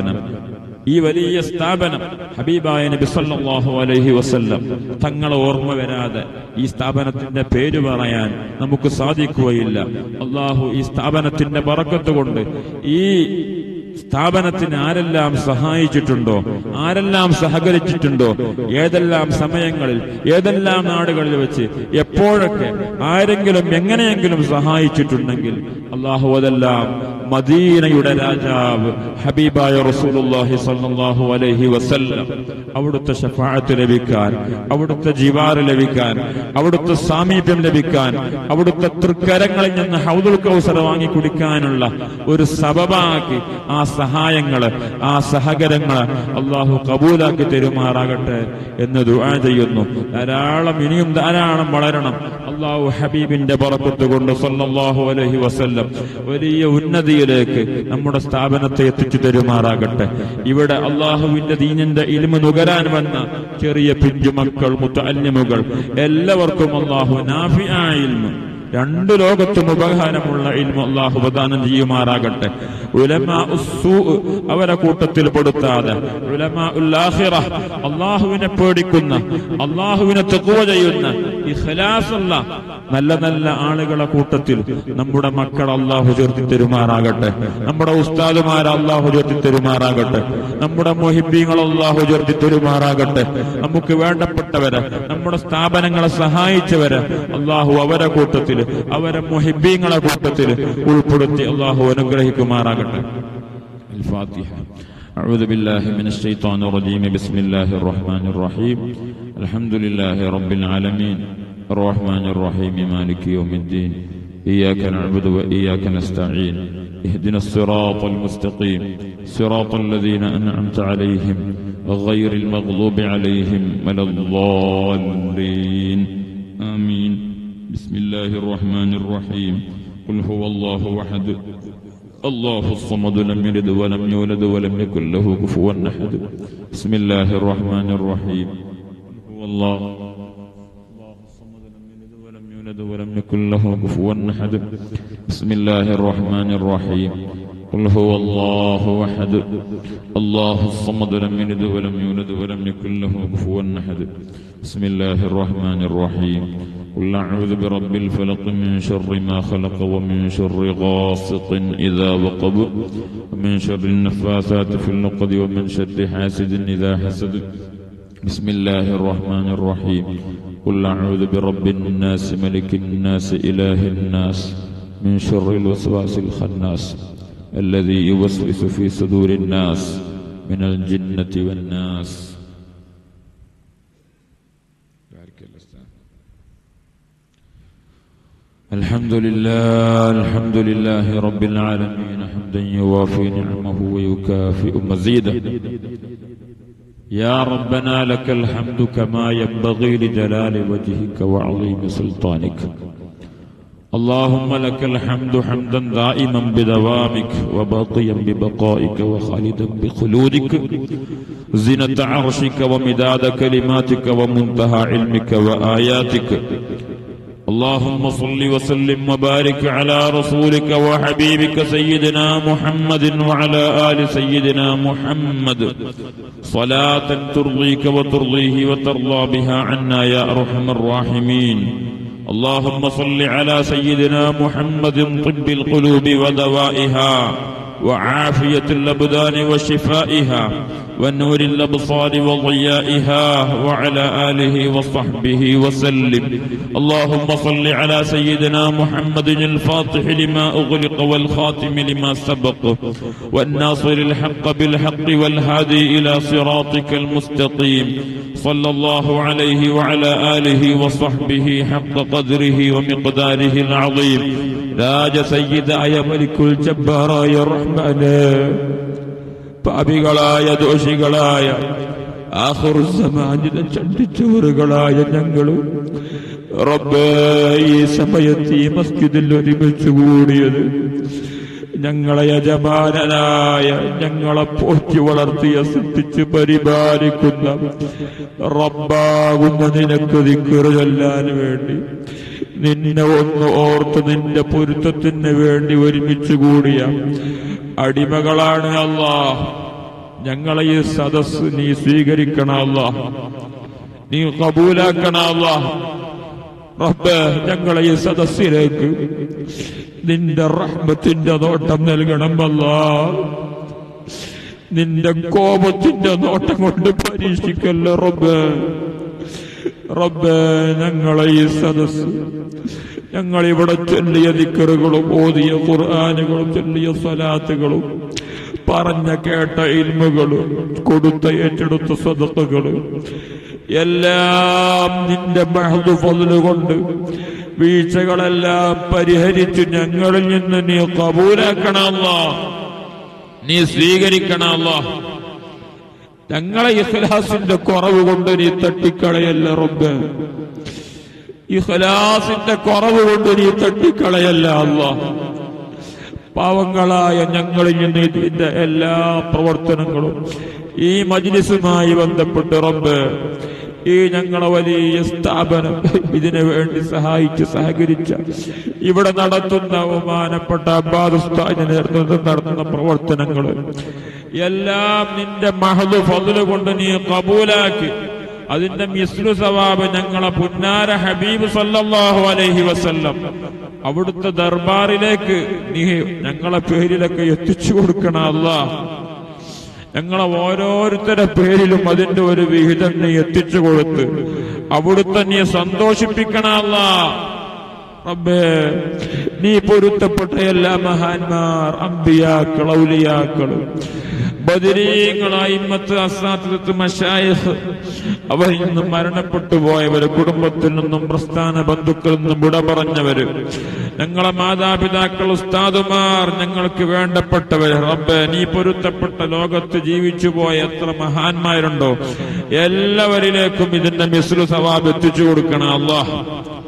സ്ഥാപനം ഹബീബായ നബി സല്ലല്ലാഹു അലൈഹി വസല്ലം തങ്ങളെ ഓർമ്മ വരാതെ ഈ സ്ഥാപനത്തിന്റെ പേര് പറയാൻ നമുക്ക് സാധിക്കുകയില്ല. അള്ളാഹു ഈ സ്ഥാപനത്തിന്റെ ബറക്കത്ത് കൊണ്ട് ഈ സ്ഥാപനത്തിന് ആരെല്ലാം സഹായിച്ചിട്ടുണ്ടോ, ആരെല്ലാം സഹകരിച്ചിട്ടുണ്ടോ, ഏതെല്ലാം സമയങ്ങളിൽ ഏതെല്ലാം നാടുകളിൽ വെച്ച് എപ്പോഴൊക്കെ ആരെങ്കിലും എങ്ങനെയെങ്കിലും സഹായിച്ചിട്ടുണ്ടെങ്കിൽ അള്ളാഹു അതെല്ലാം മദീനയുടെ രാജാവ് ഹബീബായ റസൂലുള്ളാഹി സ്വല്ലല്ലാഹു അലൈഹി വസല്ലം അവിടുത്തെ ശഫാഅത്ത് ലഭിക്കാൻ, അവിടുത്തെ ജിവാർ ലഭിക്കാൻ, അവിടുത്തെ സാമീപ്യം ലഭിക്കാൻ, അവിടുത്തെ തൃക്കരങ്ങളിൽ നിന്ന് ഹൗദുൽ കൗസർ വാങ്ങി കുടിക്കാനുള്ള ഒരു സബബാക്കി ആ സഹായങ്ങള്, ആ സഹകരങ്ങള് അള്ളാഹു കബൂലാക്കി തരുമാറാകട്ടെ എന്ന് ദുആ ചെയ്യുന്നു. ഇനിയും ധാരാളം വളരണം. അള്ളാഹു ഹബീബിന്റെ ബറക്കത്ത് കൊണ്ട് സല്ലല്ലാഹു അലൈഹി വസല്ലം വലിയ ഉന്നതിയിലേക്ക് നമ്മുടെ സ്ഥാപനത്തെ എത്തിച്ചു തരുമാറാകട്ടെ. ഇവിടെ അള്ളാഹുവിന്റെ ദീനിന്റെ ഇൽമു നുകരാൻ വന്ന ചെറിയ പിഞ്ചുമക്കൾ, മുതഅല്ലിമുകൾ എല്ലാവർക്കും അള്ളാഹു നാഫിആയ ഇൽമു, 2 ലോകത്തും ഉപകാരമുള്ള ഇൽമു അള്ളാഹു പ്രദാനം ചെയ്യുമാറാകട്ടെ. ഉലമാ ഉസ്സൂ അവരെ കൂട്ടത്തിൽ പെടുത്താതെ ഉലമാ ഉൽ ആഖിറ, അള്ളാഹുവിനെ പേടിക്കുന്ന, അള്ളാഹുവിനെ തഖ്വ ചെയ്യുന്ന ഇഖ്ലാസുള്ള നല്ല നല്ല ആളുകളെ കൂട്ടത്തിൽ നമ്മുടെ മക്കൾ അല്ലാഹു ചേർത്തി തരുമാറാകട്ടെ. നമ്മുടെ ഉസ്താദുമാർ അല്ലാഹു ചേർത്തി തരുമാറാകട്ടെ. നമ്മുടെ മുഹിബ്ബീങ്ങൾ അല്ലാഹു ചേർത്തി തരുമാറാകട്ടെ. നമുക്ക് വേണ്ടപ്പെട്ടവരെ, നമ്മുടെ സ്ഥാപനങ്ങളെ സഹായിച്ചവരെ അല്ലാഹു അവരെ കൂട്ടത്തിൽ, അവരെ മുഹിബ്ബീങ്ങളെ കൂട്ടത്തിൽ ഉൾപ്പെടുത്തി അല്ലാഹു അനുഗ്രഹിക്കുമാറാകട്ടെ. الفاتحة. أعوذ بالله من الشيطان الرجيم. بسم الله الرحمن الرحيم. الحمد لله رب العالمين الرحمن الرحيم مالك يوم الدين. إياك نعبد وإياك نستعين. اهدنا الصراط المستقيم صراط الذين أنعمت عليهم غير المغضوب عليهم ولا الضالين. آمين. بسم الله الرحمن الرحيم. قل هو الله أحد الله الصمد لم يلد ولم يولد ولم يكن له كفوا أحد. بسم الله الرحمن الرحيم. هو الله الصمد لم يلد ولم يولد ولم يكن له كفوا أحد. بسم الله الرحمن الرحيم. قل هو الله أحد الله الصمد لم يلد ولم يولد ولم يكن له كفوا أحد. بسم الله الرحمن الرحيم. قل أعوذ برب الفلق من شر ما خلق ومن شر غاسق إذا وقب ومن شر النفاثات في العقد ومن شر حاسد إذا حسد. بسم الله الرحمن الرحيم. قل أعوذ برب الناس ملك الناس إله الناس من شر الوسواس الخناس الذي يوسوس في صدور الناس من الجنة والناس. الحمد لله رب العالمين حمدا يوافي نعمه ويكافئ مزيده. يا ربنا لك الحمد كما ينبغي لجلال وجهك وعظيم سلطانك. اللهم لك الحمد حمدا دائما بدوامك وباقيا ببقائك وخالدا بخلودك زينة عرشك ومداد كلماتك ومنتهى علمك وآياتك. اللهم صل وسلم وبارك على رسولك وحبيبك سيدنا محمد وعلى آل سيدنا محمد صلاة ترضيك وترضيه وترضى بها عنا يا أرحم الراحمين. اللهم صل على سيدنا محمد طب القلوب ودوائها وعافية الأبدان وشفائها ونور الأبصار وضيائها وعلى آله وصحبه وسلم. اللهم صل على سيدنا محمد الفاتح لما أغلق والخاتم لما سبق والناصر الحق بالحق والهادي إلى صراطك المستقيم. صلى الله عليه وعلى آله وصحبه حق قدره ومقداره العظيم. راج سيداയ മലിക്കുൽ ജബ്ബാറായ റഹ്മാനേ, പാപികളായ ദോഷികളായ ആഖിറുസ്സമാനിലെ ചണ്ടിച്ചോറുകളായ ഞങ്ങൾ റബ്ബേ, ഈ സമയത്ത് ഈ മസ്ജിദിൽ ഒരുമിച്ച് കൂടിയത് ഞങ്ങളെ യജമാനനായ, ഞങ്ങളെ പോറ്റി വളർത്തിയ, സൃഷ്ടിച്ച് പരിപാലിക്കുന്ന റബ്ബാകുന്ന നിനക്ക് ദിക്ർ ചൊല്ലാൻ വേണ്ടി, നിന്നെ ഒന്ന് ഓർത്ത് നിന്റെ പൊരുത്തത്തിന് വേണ്ടി ഒരുമിച്ച് കൂടിയ അടിമകളാണ് അല്ലാഹ്. ഞങ്ങളെ ഈ സദസ് നീ സ്വീകരിക്കണം അല്ലാഹ്, നീ ഖബൂലാക്കണം അല്ലാഹ്. റബ്ബേ, ഞങ്ങളെ ഈ സദസ്സിലേക്ക് നിന്റെ റഹ്മത്തിന്റെ നോട്ടം നൽകണം അല്ലാഹ്. നിന്റെ കോപത്തിന്റെ നോട്ടം കൊണ്ട് പരീക്ഷിക്കല്ല റബ്ബേ. റബ്ബേ, ഞങ്ങളെ ഈ സദസ്, ഞങ്ങളിവിടെ ചൊല്ലിയ ദിക്റുകളും ഓതിയ ഖുർആനുകളും ചൊല്ലിയ സ്വലാത്തുകളും പറഞ്ഞ കേട്ട ഇൽമുകളും കൊടുത്ത ഏറ്റെടുത്ത സദഖകളും എല്ലാം നിന്റെ മഹദ് ഫദ്ല് കൊണ്ട് വീഴ്ചകളെല്ലാം പരിഹരിച്ച് ഞങ്ങളിൽ നിന്ന് നീ ഖബൂലാക്കണം അല്ലാഹ്, നീ സ്വീകരിക്കണം അല്ലാഹ്. ഞങ്ങളെ ഇഖ്ലാസിന്റെ കുറവ് കൊണ്ട് നീ തട്ടിക്കളയല്ല റബ്ബേ, ഇഖ്ലാസിന്റെ കുറവ് കൊണ്ട് നീ തട്ടിക്കളയല്ല അല്ലാഹ്. പാവങ്ങളായ ഞങ്ങളിൽ നിന്ന് ഇതിന്റെ എല്ലാ പ്രവർത്തനങ്ങളും ഈ മജ്ലിസുമായി ബന്ധപ്പെട്ട് റബ്ബേ, ഈ ഞങ്ങളെ വലിയ സ്ഥാപനം ഇതിനു വേണ്ടി സഹായിച്ച് സഹകരിച്ച ഇവിടെ നടത്തുന്ന ബഹുമാനപ്പെട്ട അബ്ബാദ് ഉസ്താദിന്റെ നേതൃത്വത്തിൽ നടത്തുന്ന പ്രവർത്തനങ്ങൾ എല്ലാം നിന്റെ മഹദ് ഫദ്ല് കൊണ്ട് നീ ഖബൂലാക്കി അതിന്റെ മിസ്ലു സവാബ് ഞങ്ങളെ പുന്നാര ഹബീബ് സല്ലല്ലാഹു അലൈഹി വസല്ലം അവിടുത്തെ ദർബാറിലേക്ക് നീ ഞങ്ങളെ പേരിലൊക്കെ എത്തിച്ചു കൊടുക്കണം അല്ലാഹ്. ഞങ്ങളെ ഓരോരുത്തരുടെ പേരിലും അതിന്റെ ഒരു വിഹിതം നീ എത്തിച്ചു കൊടുത്ത് അവിടുത്തെ നീ സന്തോഷിപ്പിക്കണം അല്ലാഹ്. റബ്ബേ, നീ പൊരുത്തപ്പെട്ട എല്ലാ മഹാന്മാർ, അംബിയാക്കൾ, ഔലിയാക്കൾ, ബദരീങ്ങൾ, അയിമ്മത്ത്, അസാത്തിദത്ത്, മശായിഖ്, അവരിൽ നിന്നും മരണപ്പെട്ടു പോയവര്, കുടുംബത്തിൽ നിന്നും പ്രസ്ഥാന ബന്ധുക്കളിൽ നിന്നും വിട പറഞ്ഞവര്, ഞങ്ങളെ മാതാപിതാക്കൾ, ഉസ്താദുമാർ, ഞങ്ങൾക്ക് വേണ്ടപ്പെട്ടവര്, റബ്ബേ നീ പൊരുത്തപ്പെട്ട ലോകത്ത് ജീവിച്ചു പോയ എത്ര മഹാന്മാരുണ്ടോ എല്ലാവരിലേക്കും ഇതിന്റെ മിസ്ലു സവാബ് എത്തിച്ചു കൊടുക്കണം അല്ലാഹ്.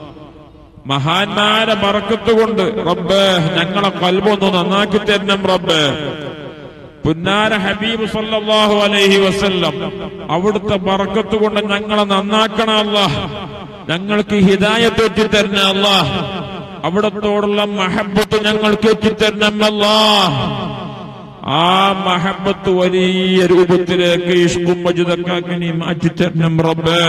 മഹാന്മാരെ ബറക്കത്ത് കൊണ്ട് റബ്ബേ ഞങ്ങളെ ഖൽബൊന്ന് നന്നാക്കി തരണം റബ്ബേ. പുന്നാര ഹബീബ് സല്ലല്ലാഹു അലൈഹി വസല്ലം അവിടുത്തെ ബറക്കത്ത് കൊണ്ട് ഞങ്ങളെ നന്നാക്കണം അല്ലാഹ്. ഞങ്ങൾക്ക് ഹിദായത്ത് എത്തിത്തരണം അല്ലാഹ്. അവിടത്തോടുള്ള മഹബത്ത് ഞങ്ങൾക്ക് എത്തിത്തരണം അല്ലാഹ്. ആ മഹബത്ത് വലിയ രൂപത്തിലേക്ക് ഇഷ്കും മജ്ദൊക്കെ നീ മാറ്റിത്തരണം റബ്ബേ.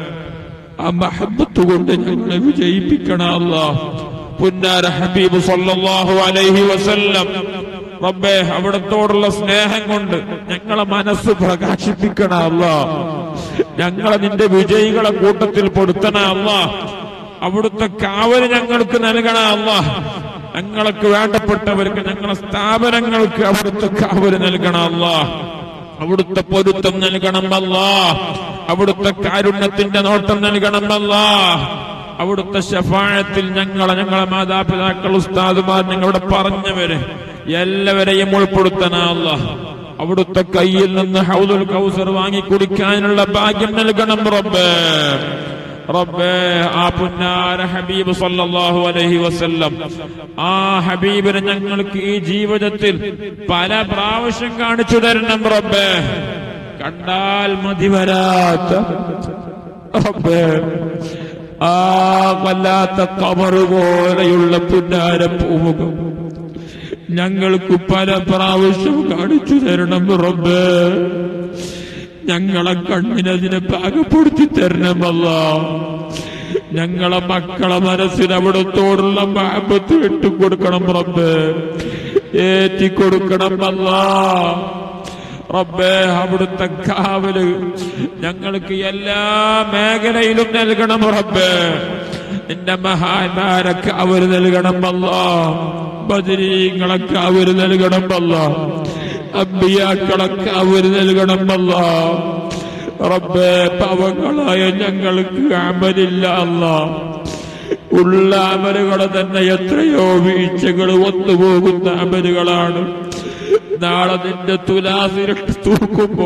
ആ മഹബത്ത് കൊണ്ട് ഞങ്ങളെ വിജയിപ്പിക്കണം അല്ലാഹ്. പുന്നാര ഹബീബ് സല്ലല്ലാഹു അലൈഹി വസല്ലം റബ്ബേ അവിടത്തോടുള്ള സ്നേഹം കൊണ്ട് ഞങ്ങളെ മനസ്സ് പ്രകാശിപ്പിക്കണം അല്ലാഹ്. ഞങ്ങളെ നിന്റെ വിജയികളെ കൂട്ടത്തിൽ പെടുത്തണം അല്ലാഹ്. അവിടുത്തെ കാവല് ഞങ്ങൾക്ക് നൽകണം അല്ലാഹ്. ഞങ്ങൾക്ക് വേണ്ടപ്പെട്ടവർക്ക്, ഞങ്ങളെ സ്ഥാപനങ്ങൾക്ക് അവിടുത്തെ കാവല് നൽകണം അല്ലാഹ്. അവിടുത്തെ പൊരുത്തം നൽകണം അല്ലാഹ്. അവിടുത്തെ കാരുണ്യത്തിന്റെ നോട്ടം നൽകണം അല്ലാഹ്. അവിടുത്തെ ശഫാഅത്തിൽ ഞങ്ങളെ മാതാപിതാക്കൾ, ഉസ്താദുമാർ, ഞങ്ങളുടെ പറഞ്ഞവര് എല്ലാവരെയും ഉൾപ്പെടുത്തണം അല്ലാഹ്. അവിടുത്തെ കയ്യിൽ നിന്ന് ഹൗദുൽ കൗസർ വാങ്ങി കുടിക്കാനുള്ള ഭാഗ്യം നൽകണം റബ്ബേ. റബ്ബേ, ആ പുന്നാര ഹബീബ് സല്ലല്ലാഹു അലൈഹി വസല്ലം, ആ ഹബീബിനെ ഞങ്ങൾക്ക് ഈ ജീവിതത്തിൽ പല പ്രാവശ്യം കാണിച്ചു തരണം റബ്ബേ. കണ്ടാൽ മതിവരാത്ത റബ്ബേ, ആ വല്ലാത്ത ഖബറ് പോലെയുള്ള പുന്നാര പൂമുഖം ഞങ്ങൾക്ക് പല പ്രാവശ്യം കാണിച്ചു തരണം റബ്ബേ. ഞങ്ങളെ കണ്ണിനതിനെ പാകപ്പെടുത്തി തരണമല്ലാ. ഞങ്ങളെ മക്കളെ മനസ്സിന് അവിടത്തോടുള്ള മഹബത്ത് ഇട്ടുകൊടുക്കണം റബ്ബേ. ഏറ്റിക്കൊടുക്കണം അല്ലാ. റബ്ബേ, അവിടുത്തെ കാവല് ഞങ്ങൾക്ക് എല്ലാ മേഖലയിലും നൽകണം റബ്ബേ. നിന്റെ മഹാന്മാരെ കാവല് നൽകണം അല്ലാ. ബദരീങ്ങളെ കാവല് നൽകണം അല്ലാ. അമ്പിയാക്കളൊക്കെ അവർ നൽകണം അല്ലാഹ്. റബ്ബേ, പാവങ്ങളായ ഞങ്ങൾക്ക് അമലില്ല അല്ലാഹ്. ഉള്ള അമലുകൾ തന്നെ എത്രയോ വീഴ്ചകൾ വന്നുപോകുന്ന അമലുകളാണ്. നാളെ നിന്റെ തുലാസിലിട്ട് തൂക്കുമ്പോ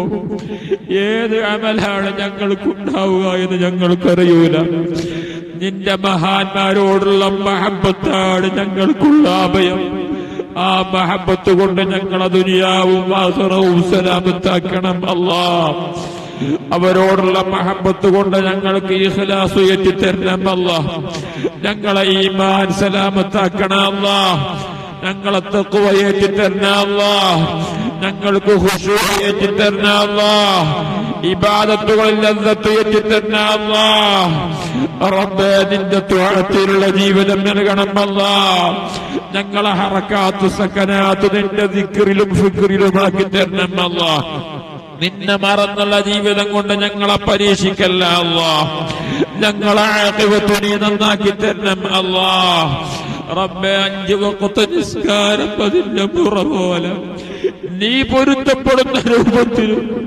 ഏത് അമലാണ് ഞങ്ങൾക്കുണ്ടാവുക എന്ന് ഞങ്ങൾക്കറിയൂല. നിന്റെ മഹാന്മാരോടുള്ള മഹബത്താണ് ഞങ്ങൾക്കുള്ള അഭയം. ആ മഹബത്ത് കൊണ്ട് ഞങ്ങളെ ദുനിയാവും ആഖിറവും സലാമത്താക്കണം അല്ലാഹ്. അവരോടുള്ള മഹബത്ത് കൊണ്ട് ഞങ്ങൾക്ക് ഇഖ്ലാസ് ഏറ്റിത്തരണം അല്ലാഹ്. ഞങ്ങളെ ഈമാൻ സലാമത്താക്കണം അല്ലാഹ്. ഞങ്ങളെ തഖ്വ ഏറ്റിത്തരണം അല്ലാഹ്. ഞങ്ങൾക്ക് ഖുശൂ ഏറ്റിത്തരണം അല്ലാഹ്. ഇബാദത്തുകളിൽ ലദ്ദത്ത് ഏറ്റിത്തരണം അല്ലാഹ്. റബ്ബേ, നിന്റെ ത്വഅത്തിലുള്ള ജീവിതം നൽകണം അല്ലാഹ്. ഞങ്ങളെ ഹറക്കാത്ത് സക്കനാത്ത് നിന്റെ ദിക്റിലും ഫിക്റിലുമാക്കി തരണം അല്ലാഹ്. നിന്നെ മറന്നുള്ള ജീവിതം കൊണ്ട് ഞങ്ങളെ പരീക്ഷിക്കല്ല അല്ലാഹ്. ഞങ്ങളെ ആഖിബത്ത് നീ നന്നാക്കി തരണം അല്ലാഹ്. റബ്ബേ, 5 വഖ്ത് നിസ്കാരം അതിന്റെ മുറ പോലെ നീ പൊരുത്തപ്പെടുന്ന രൂപത്തിൽ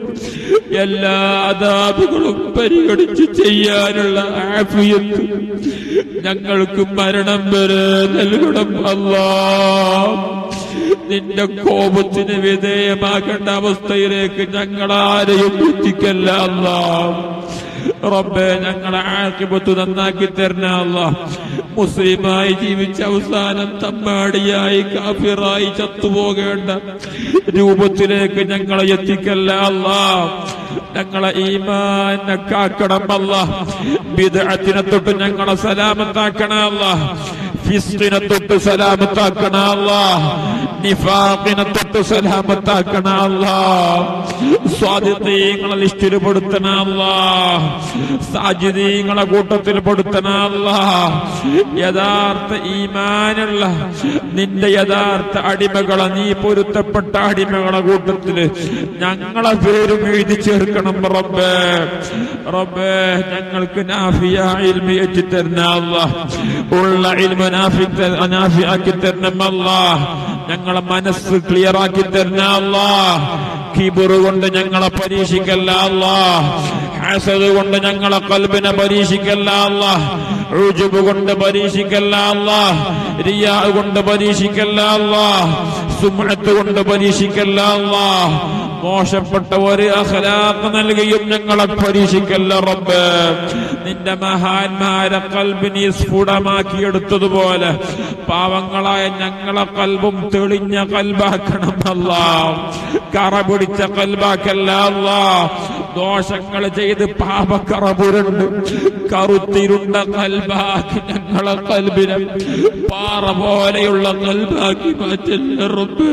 എല്ലാ അദാബുകളും പരിഗണിച്ച് ചെയ്യാനുള്ള ആഫിയത്ത് ഞങ്ങൾക്ക് മരണം വരെ നൽകണം അല്ലാഹ്. നിന്റെ കോപത്തിന് വിധേയമാക്കേണ്ട അവസ്ഥയിലേക്ക് ഞങ്ങളാരെയും എത്തിക്കല്ല അല്ലാഹ്. റബ്ബേ, ഞങ്ങളെ ആഖിബത്ത് നന്നാക്കി തരണം അല്ലാഹ്. മുസ്ലിമായി ജീവിച്ച അവസാനം തമ്മാടിയായി കാഫിറായി ചത്തുപോകേണ്ട രൂപത്തിലേക്ക് ഞങ്ങളെ എത്തിക്കല്ല അല്ലാഹ്. ഞങ്ങളെ ഈമാനെ കാക്കണം അല്ലാഹ്. ബിദ്അത്തിനെ തൊട്ട് ഞങ്ങളെ സലാമത്താക്കണം അല്ലാഹ്. ഫിസ്ഖിനെ തൊട്ട് സലാമത്താക്കണ അല്ലാഹ്, നിഫാഖിനെ തൊട്ട് സലാമത്താക്കണ അല്ലാഹ്, സ്വാദിഖീങ്ങളെ ലിസ്റ്റിൽ പെടുത്തണ അല്ലാഹ്, സാജിദീങ്ങളെ കൂട്ടത്തിൽ പെടുത്തണ അല്ലാഹ്. യഥാർത്ഥ ഈമാനുള്ള നിന്റെ യഥാർത്ഥ അടിമകളെ, നീ പൊരുത്തപ്പെട്ട അടിമകളെ കൂട്ടത്തില് ഞങ്ങളെ പേരും എഴുതി ചേർക്കണം റബ്ബേ. റബ്ബേ, ഞങ്ങൾക്ക് നാഫിയ ഇൽമ ഏറ്റി തരണ അല്ലാഹ്, ഉള്ള ഇൽമ നാഫി ആക്കി തരണം അല്ലാഹ്. ഞങ്ങളെ മനസ്സ് ക്ലിയർ ആക്കി തരണ അല്ലാഹ്. കിബറ് കൊണ്ട് ഞങ്ങളെ പരീക്ഷിക്കല്ല അല്ലാഹ്, ഹസദ് കൊണ്ട് ഞങ്ങളെ ഖൽബിനെ പരീക്ഷിക്കല്ല അല്ലാഹ്, ഉജുബ് കൊണ്ട് പരീക്ഷിക്കല്ല അല്ലാഹ്, റിയാ കൊണ്ട് പരീക്ഷിക്കല്ല അല്ലാഹ്, സുമഅത്ത് കൊണ്ട് പരീക്ഷിക്കല്ല അല്ലാഹ്. മോശപ്പെട്ട ഒരു അഖ്ലാഖ് നൽകിയും ഞങ്ങളെ പരീക്ഷിക്കല്ല റബ്ബേ. നിന്റെ മഹാന്മാരെ ഖൽബിനെ സ്ഫുടമാക്കിയെടുത്തതുപോലെ പാവങ്ങളായ ഞങ്ങളെ ഖൽബും തെളിഞ്ഞ ഖൽബാക്കണം അല്ലാഹ്, കറ പിടിച്ച ഖൽബാക്കല്ല അല്ലാഹ്. ദോഷങ്ങൾ ചെയ്ത് പാപക്കറ പുരണ്ട് കറുത്തിരുണ്ട ഖൽബാക്കി ഞങ്ങളെ ഖൽബിനെ പാറ പോലെയുള്ള ഖൽബാക്കി മാറ്റല്ല റബ്ബേ.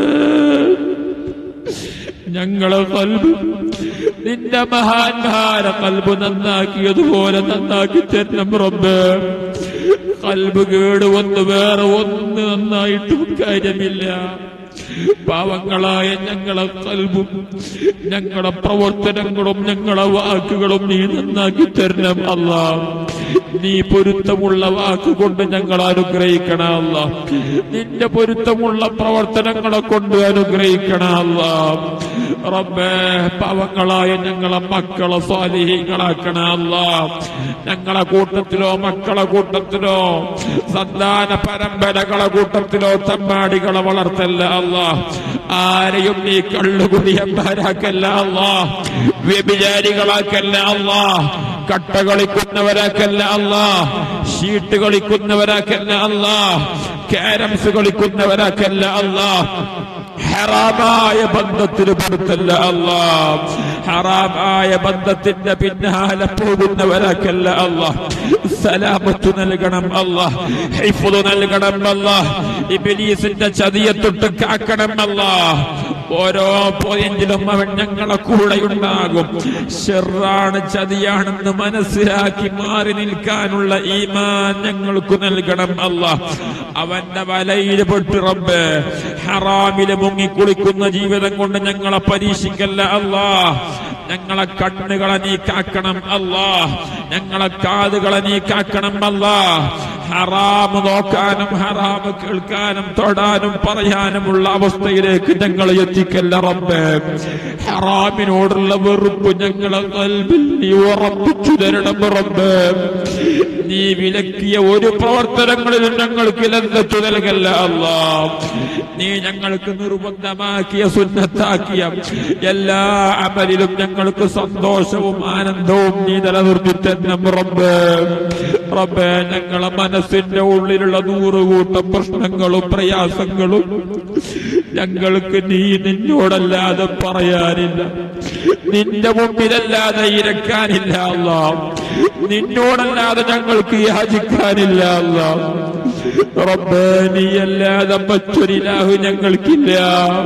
ഞങ്ങളെ ഖൽബ് നിന്റെ മഹാന്മാരെ ഖൽബ് നന്നാക്കിയതുപോലെ നന്നാക്കി തരണം റബ്ബേ. ഖൽബ് കേട് വന്ന് വേറെ ഒന്ന് നന്നായിട്ടും കാര്യമില്ല. പാവങ്ങളായ ഞങ്ങളെ ഖൽബും ഞങ്ങളെ പ്രവർത്തനങ്ങളും ഞങ്ങളെ വാക്കുകളും നീ നന്നാക്കി തരണം അല്ലാഹ്. നീ പൊരുത്തമുള്ള വാക്കുകൊണ്ട് ഞങ്ങളെ അനുഗ്രഹിക്കണം അല്ലാഹ്, നിന്റെ പൊരുത്തമുള്ള പ്രവർത്തനങ്ങളെ കൊണ്ട് അനുഗ്രഹിക്കണം അല്ലാഹ്. റബ്ബേ, പാവങ്ങളായ ഞങ്ങളെ മക്കളെ സ്വാലിഹീങ്ങളാക്കണം അല്ലാഹ്. ഞങ്ങളെ കൂട്ടത്തിലോ മക്കളെ കൂട്ടത്തിലോ സന്താന പരമ്പരകളെ കൂട്ടത്തിലോ തമ്മാടികളെ വളർത്തല്ല അല്ലാഹ്. ആരെയും നീ കള്ളുകുടിയന്മാരാക്കല്ല അല്ലാഹ്, വ്യഭിചാരികളാക്കല്ല അല്ലാഹ്, കട്ട കളിക്കുന്നവരാക്കല്ല അല്ലാഹ്, ഷീട്ട് കളിക്കുന്നവരാക്കല്ല അല്ലാഹ്, ക്യാരംസ് കളിക്കുന്നവരാക്കല്ല അല്ലാഹ്, ഹറാമായ ബന്ധത്തിന് പെടുത്തല്ല അല്ലാഹ്, ഹറാമായ ബന്ധത്തിന്റെ പിന്നാലെ പോകുന്നവരാക്കല്ല അല്ലാഹ്. സലാമത്ത് നൽകണം അല്ലാഹ്, ഹിഫ്ള് നൽകണം അല്ലാഹ്, ഇബ്ലീസിന്റെ ചതിയെ തൊട്ട് കാക്കണം അല്ലാഹ്. ഓരോ പോയിന്റിലും അവൻ ഞങ്ങളെ കൂടെയുണ്ടാകും. ശർറാണ്, ചതിയാണെന്ന് മനസ്സിലാക്കി മാറി നിൽക്കാനുള്ള ഈമാൻ ഞങ്ങൾക്ക് നൽകണം അല്ലാഹ്. അവന്റെ വലയിൽ പെട്ട് റബ്ബേ ഹറാമില് മുങ്ങിക്കുളിക്കുന്ന ജീവിതം കൊണ്ട് ഞങ്ങളെ പരീക്ഷിക്കല്ല അല്ലാഹ്. ഞങ്ങളെ കണ്ണുകളെ നീ കാക്കണം അല്ലാഹ്, ഞങ്ങളെ കാതുകളെ നീ കാക്കണം അല്ലാഹ്. ഹറാമ് നോക്കാനും ഹറാമ് കേൾക്കാനും തൊടാനും പറയാനുമുള്ള അവസ്ഥയിലേക്ക് ഞങ്ങളെ എത്തിക്കല്ല റബ്ബേ. ഹറാമിനോടുള്ള വെറുപ്പ് ഞങ്ങളെ ഖൽബിൽ നീ ഉറപ്പിച്ചു തരണം റബ്ബേ. നീ വിലക്കിയ ഒരു പ്രവർത്തനങ്ങളിലും ഞങ്ങൾക്ക് ലദ്ദത്ത് നൽകല്ല അല്ലാഹ്. നീ ഞങ്ങൾക്ക് നിർബന്ധമാക്കിയ സുന്നത്താക്കിയ എല്ലാ അമലിലും ഞങ്ങൾക്ക് സന്തോഷവും ആനന്ദവും നീ നിലനിർത്തി തരണം റബ്ബേ. റബ്ബേ, ഞങ്ങളെ മനസ്സിന്റെ ഉള്ളിലുള്ള 100 കൂട്ടം പ്രശ്നങ്ങളും പ്രയാസങ്ങളും ഞങ്ങൾക്ക് നീ നിന്നോടല്ലാതെ പറയാനില്ല, നിന്റെ മുമ്പിലല്ലാതെ ഇരക്കാനില്ല അല്ലാഹ്, നിന്നോടല്ലാതെ ഞങ്ങൾക്ക് യാചിക്കാനില്ല അല്ലാഹ്. റബ്ബേ, നീയല്ലാതെ മറ്റൊരു ഇലാഹ് ഞങ്ങൾക്കില്ല,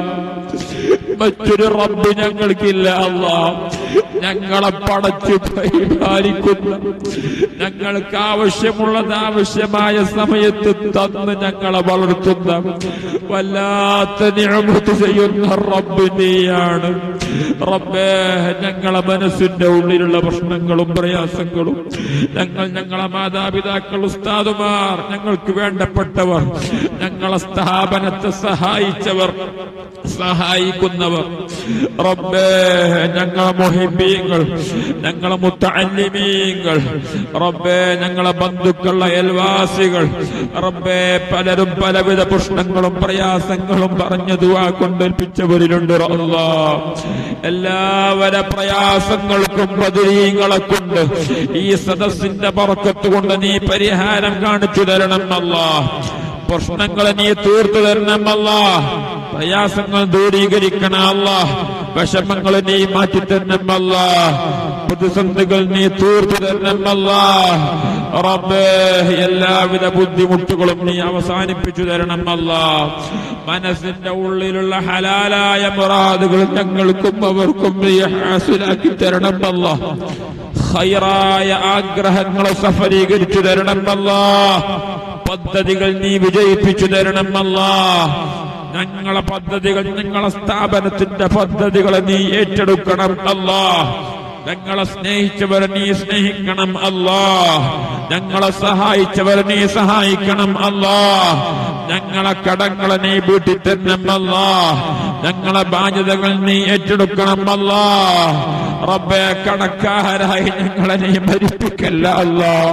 മറ്റൊരു റബ്ബ് ഞങ്ങൾക്കില്ല അല്ലാഹ്. ഞങ്ങളെ പടച്ചു പരിപാലിക്കുന്ന, ഞങ്ങൾക്ക് ആവശ്യമുള്ളത് ആവശ്യമായ സമയത്ത് തന്ന് ഞങ്ങളെ വളർത്തുന്ന, വല്ലാത്ത നിഅമത്ത് ചെയ്യുന്ന റബ്ബ് നീയാണ് റബ്ബേ. ഞങ്ങളെ മനസ്സിന്റെ ഉള്ളിലുള്ള പ്രശ്നങ്ങളും പ്രയാസങ്ങളും ഞങ്ങളെ മാതാപിതാക്കൾ, ഉസ്താദുമാർ, ഞങ്ങൾക്ക് വേണ്ടപ്പെട്ടവർ, ഞങ്ങളെ സ്ഥാപനത്തെ സഹായിച്ചവർ, സഹായിക്കുന്നവർ റബ്ബേ, ഞങ്ങളെ മുഹിബ്ബീങ്ങൾ, ഞങ്ങളെ മുത്തഅല്ലിമീങ്ങൾ റബ്ബേ, ഞങ്ങളെ ബന്ധുക്കൾ, അയൽവാസികൾ റബ്ബേ, പലരും പലവിധ പ്രശ്നങ്ങളും പ്രയാസങ്ങളും പറഞ്ഞ ദുആ കൊണ്ടേൽപ്പിച്ചവരിലുണ്ട് അല്ലാഹ്. എല്ലാവരുടെ പ്രയാസങ്ങൾക്കും ബദരീങ്ങളെ കൊണ്ട് ഈ സദസ്സിന്റെ ബർക്കത്ത് കൊണ്ട് നീ പരിഹാരം കാണിച്ചു തരണം അല്ലാഹ്. പ്രശ്നങ്ങളെ നീ തീർത്തു തരണം അല്ലാഹ്. പ്രയാസങ്ങൾ ദൂരീകരിക്കണം അല്ലാഹ്. വിഷമങ്ങൾ നീ മാറ്റി തരണം അല്ലാഹ്. പ്രതിസന്ധികൾ നീ തീർത്തു തരണം അല്ലാഹ്. റബ്ബേ, എല്ലാവിധ ബുദ്ധിമുട്ടുകളും നീ അവസാനിപ്പിച്ചു തരണം അല്ലാഹ്. മനസ്സിന്റെ ഉള്ളിലുള്ള ഹലാലായ മുറാദുകൾ ഞങ്ങൾക്കും അവർക്കും നീ ഹാസിലാക്കി തരണം അല്ലാഹ്. ഖൈറായ ആഗ്രഹങ്ങളെ സഫലീകരിച്ചു തരണം അല്ലാഹ്. പദ്ധതികൾ നീ വിജയിപ്പിച്ചു തരണം അല്ലാഹ്. ഞങ്ങളെ പദ്ധതികൾ, ഞങ്ങളെ സ്ഥാപനത്തിന്റെ പദ്ധതികളെ നീ ഏറ്റെടുക്കണം അല്ലാഹ്. ഞങ്ങളെ സ്നേഹിച്ചവരെ നീ സ്നേഹിക്കണം അല്ലാഹ്. ഞങ്ങളെ സഹായിച്ചവരെ നീ സഹായിക്കണം അല്ലാഹ്. ഞങ്ങളെ കടങ്ങളെ നീ വീട്ടി തരണം അല്ലാഹ്. ഞങ്ങളെ ബാധ്യതകൾ നീ ഏറ്റെടുക്കണം അല്ലാഹ്. റബ്ബേ, കടക്കാരായി ഞങ്ങളെ നീ മരിപ്പിക്കല്ല അല്ലാഹ്.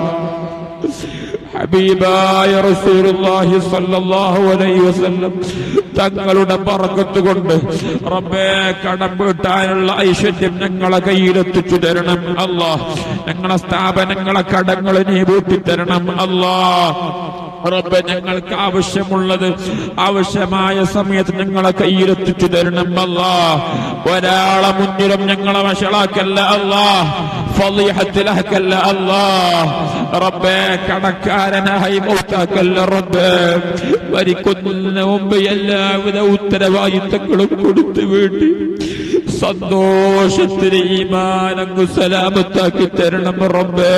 ഹബീബായ റസൂലുള്ളാഹി സ്വല്ലല്ലാഹു അലൈഹി വസല്ലം തങ്ങളുടെ ബറക്കത്ത് കൊണ്ട് റബ്ബേ, കടം വീട്ടാനുള്ള ഐശ്വര്യം ഞങ്ങളെ കയ്യിലെത്തിച്ചു തരണം അല്ലാഹ്. ഞങ്ങളെ സ്ഥാപനങ്ങളെ കടങ്ങൾ നീ വീട്ടി തരണം അല്ലാഹ്. റബ്ബേ, ഞങ്ങൾക്ക് ആവശ്യമുള്ളത് ആവശ്യമായ സമയത്ത് ഞങ്ങളെ കയ്യിലെത്തിച്ചു തരണം അല്ലാഹ്. ഒരാളെ മുന്നിലും ഞങ്ങളെ വഷളാക്കല്ല അല്ലാഹ്. ഫളീഹത്തിലാക്കല്ല അല്ലാഹ്. റബ്ബേ, കടക്കാരനായി മൗത്താക്കല്ല റബ്ബേ. മരിക്കുന്നതിന് മുമ്പ് എല്ലാവിധ ഉത്തരവാദിത്തങ്ങളും കൊടുത്തു വേണ്ടി സന്തോഷത്തിന് ഈമാനങ്ങ് സലാമത്താക്കി തരണം റബ്ബേ.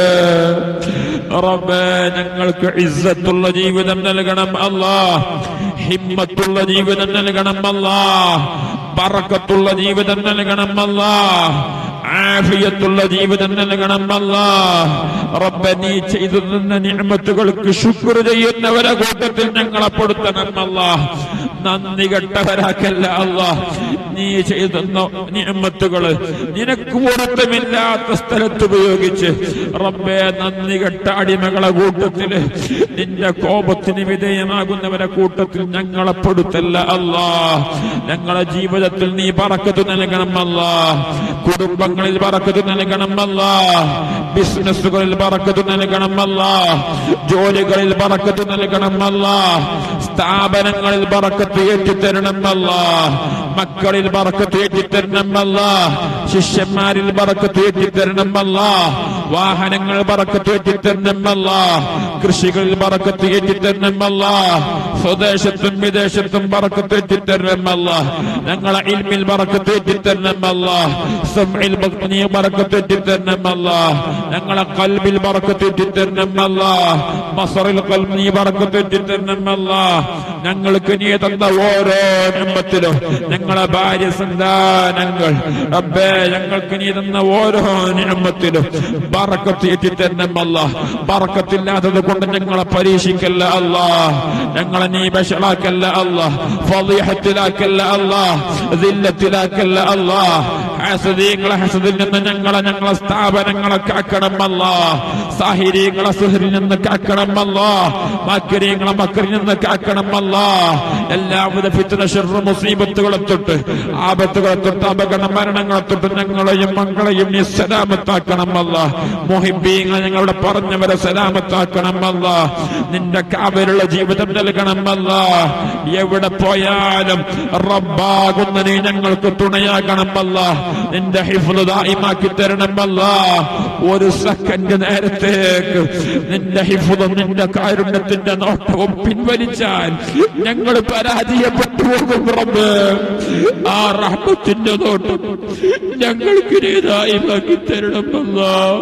റബ്ബേ, ഞങ്ങൾക്ക് ഇസ്സത്തുള്ള ജീവിതം നൽകണം അല്ലാഹ്. ഹിമ്മത്തുള്ള ജീവിതം നൽകണം അല്ലാഹ്. ബറക്കത്തുള്ള ജീവിതം നൽകണം അല്ലാഹ്. ആഫിയത്തുള്ള ജീവിതം നൽകണം അല്ലാഹ്. റബ്ബേ, നീ ചെയ്തു തന്ന നിഅമത്തുകൾക്ക് ശുക്ർ ചെയ്യുന്നവരെ കൂട്ടത്തിൽ ഞങ്ങളെ പെടുത്തണം അല്ലാഹ്. നന്ദി കെട്ടവരാക്കല്ല അല്ലാഹ്. നീ ചെയ്തു തന്ന നിഅമത്തുകൾ നിനക്ക് പൊരുത്തമില്ലാത്ത സ്ഥലത്ത് ഉപയോഗിച്ച് റബ്ബേ, നന്ദി കെട്ട അടിമകളെ കൂട്ടത്തില്, നിന്റെ കോപത്തിന് വിധേയമാകുന്നവരെ കൂട്ടത്തിൽ ഞങ്ങളെ പെടുത്തല്ല അല്ലാഹ്. ഞങ്ങളെ ജീവിതത്തിൽ നീ ബറക്കത്ത് നൽകണം അല്ലാഹ്. കുടുംബങ്ങളിൽ ബറക്കത്ത് നൽകണം അല്ലാഹ്. ബിസിനസ്സുകളിൽ ബറക്കത്ത് നൽകണം അല്ലാഹ്. ജോലികളിൽ ബറക്കത്ത് നൽകണം അല്ലാഹ്. സ്ഥാപനങ്ങളിൽ ബറക്കത്ത് ഏറ്റിത്തരണം അല്ലാഹ്. മക്കളിൽ ബറക്കത്ത് ഏറ്റിത്തരണം അല്ലാഹ്. ശിഷ്യന്മാരിൽ ബറക്കത്ത് ഏറ്റിത്തരണം അല്ലാഹ്. വാഹനങ്ങൾ ബറക്കത്ത് ഏറ്റിത്തരണം അല്ലാഹ്. കൃഷികളിൽ ബറക്കത്ത് ഏറ്റിത്തരണം അല്ലാഹ്. സ്വദേശത്തും വിദേശത്തും ബറക്കത്ത് ഏറ്റിത്തരണം അല്ലാഹ്. ഞങ്ങളെ ഇൽമിൽ ബറക്കത്ത് ഏറ്റിത്തരണം അല്ലാഹ്. സമഇൽ നീ ബറക്കത്ത് ഏറ്റിത്തരണം അല്ലാഹ്. ഞങ്ങളെ ഖൽബിൽ ബറക്കത്ത് ഏറ്റിത്തരണം അല്ലാഹ്. ബസറിൽ ഖൽബ് നീ ബറക്കത്ത് ഏറ്റിത്തരണം അല്ലാഹ്. ഞങ്ങൾക്ക് നീ തന്ന ഓരോ നിഅമത്തിലും, ഞങ്ങളെ ഭാര്യ സന്താനങ്ങൾ റബ്ബേ, ഞങ്ങൾക്ക് നീ തന്ന ഓരോ നിഅമത്തിലും ബറക്കത്ത് ഏറ്റിത്തരണം അല്ലാഹ്. ബറക്കത്തില്ലാത്തത് കൊണ്ട് ഞങ്ങളെ പരീക്ഷിക്കല്ല അല്ലാഹ്. ഞങ്ങളെ നീ ബശളാക്കല്ല അല്ലാഹ്. ഫളീഹത്തിലാക്കല്ല അല്ലാഹ്. ദില്ലത്തിലാക്കല്ല അല്ലാഹ്. ഹസദീങ്ങളെ ഹസദിൽ നിന്ന് ഞങ്ങളെ സ്ഥാപനങ്ങളെ കാക്കണം അല്ലാഹ്. സാഹിരീങ്ങളെ സിഹ്റിൽ നിന്ന് കാക്കണം അല്ലാഹ്. മക്രീങ്ങളെ മക്രിൽ നിന്ന് കാക്കണം അല്ലാഹ്. എല്ലാവിധ ഫിത്ന, ശർറ്, മുസീബത്തുകളെ തൊട്ട്, ആപത്തുകളെ തൊട്ട്, അപകട മരണങ്ങളെ തൊട്ട് ഞങ്ങളെയും മക്കളെയും നീ സലാമത്താക്കണം അല്ലാഹ്. മുഹിബ്ബീങ്ങളെ ഞങ്ങളുടെ പറഞ്ഞവരെ സലാമത്താക്കണം അല്ലാഹ്. നിന്റെ കാവലുള്ള ജീവിതം നൽകണം അല്ലാഹ്. എവിടെ പോയാലും റബ്ബാകുന്ന നീ ഞങ്ങൾക്ക് തുണയാകണം അല്ലാഹ്. നിന്റെ ഹിഫ്ള് ദായിമാക്കി തരണം അല്ലാഹ്. ഒരു സെക്കൻഡ് നേരത്തേക്ക് നിന്റെ ഹിഫ്ളും നിന്റെ കാരുണ്യത്തിന്റെ നോട്ടവും പിൻവലിച്ചാൽ ഞങ്ങൾ പരാജയപ്പെട്ടു പോകും റബ്ബേ. ആ റഹ്മത്തിന്റെ നോട്ടം ഞങ്ങൾക്ക് നീ ദായിമാക്കി തരണം അല്ലാഹ്.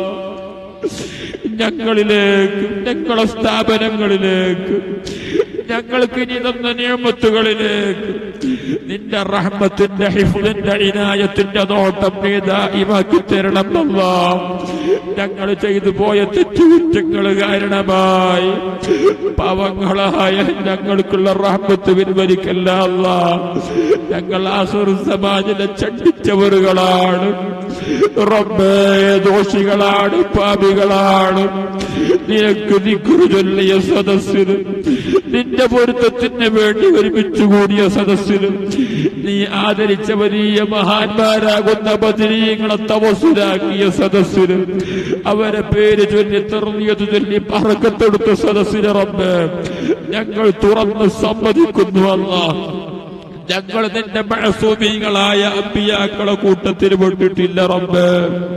ഞങ്ങളിലേക്ക്, ഞങ്ങളെ സ്ഥാപനങ്ങളിലേക്ക്, ഞങ്ങൾക്ക് നീ തന്ന നിഅമത്തുകളിലേക്ക് നിന്റെ റഹ്മത്തിന്റെ ഹിഫ്ളിന്റെ ഇനായത്തിന്റെ നോട്ടം നീ ദായിമാക്കി തരണം അല്ലാഹ്. ഞങ്ങൾ ചെയ്തു പോയ തെറ്റുകുറ്റങ്ങൾ കാരണമായി പാവങ്ങളായ ഞങ്ങൾക്കുള്ള റഹ്മത്ത് പിൻവലിക്കല്ല അല്ലാഹ്. ഞങ്ങൾ ആഖിർ സമാജിലെ ചണ്ടിച്ചവറുകളാണ് റബ്ബേ, ദോഷികളാണ്, പാപികളാണ്. നിനക്ക് ദിക്റ് ചൊല്ലിയ സദസ്സിന്, നിന്റെ പൊരുത്തത്തിന് വേണ്ടി ഒരുമിച്ച് കൂടിയ സദസ്സിന്, നീ ആദരിച്ച വലിയ മഹാന്മാരാകുന്ന ബദരീങ്ങളെ തവസ്സുലാക്കിയ സദസ്സിന്, അവരെ പേര് ചൊല്ലി തർബിയത്ത് ചൊല്ലി ബറക്കത്തെടുത്ത സദസ്സിന് റബ്ബേ, ഞങ്ങൾ തുറന്ന് സമ്മതിക്കുന്നു അല്ലാഹ്. ഞങ്ങൾ നിന്റെ മഅസൂമീങ്ങളായ അമ്പിയാക്കളെ കൂട്ടത്തിൽ പെട്ടിട്ടില്ല റബ്ബേ.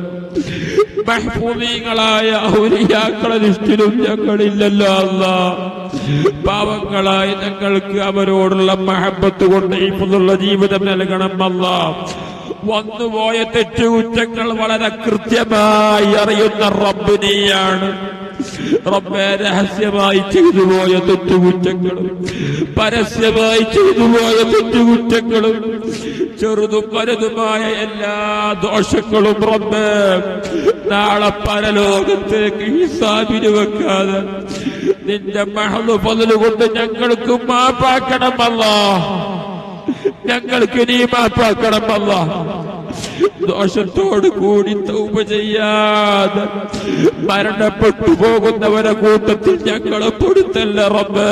മഹ്ഫൂദീങ്ങളായ ഔലിയാക്കളെ ലിസ്റ്റിലും ഞങ്ങളില്ലല്ലോ അല്ലാഹ്. പാവങ്ങളായ ഞങ്ങൾക്ക് അവരോടുള്ള മഹബത്ത് കൊണ്ട് ഇപ്പോഴുള്ള ജീവിതം നൽകണം അല്ലാഹ്. വന്നുപോയ തെറ്റുകുറ്റങ്ങൾ വളരെ കൃത്യമായി അറിയുന്ന റബ്ബ് നീയാണ് റബ്ബേ. രഹസ്യമായി ചെയ്തുപോയ തെറ്റുകുറ്റങ്ങളും പരസ്യമായി ചെയ്തുപോയ തെറ്റുകുറ്റങ്ങളും ചെറുതും വലുതുമായ എല്ലാ ദോഷങ്ങളും റബ്ബേ നാളെ പരലോകത്തേക്ക് ഹിസാബിന് വെക്കാതെ നിന്റെ മഹദ് ഫദ്ല് കൊണ്ട് ഞങ്ങൾക്ക് മാപ്പാക്കണം അല്ലാഹ്. ഞങ്ങൾക്ക് നീ മാപ്പാക്കണം അല്ലാഹ്. ദോഷത്തോട് കൂടി തൗബ ചെയ്യാതെ മരണപ്പെട്ടു പോകുന്നവരെ കൂട്ടത്തിൽ ഞങ്ങളെ പെടുത്തല്ല റബ്ബേ.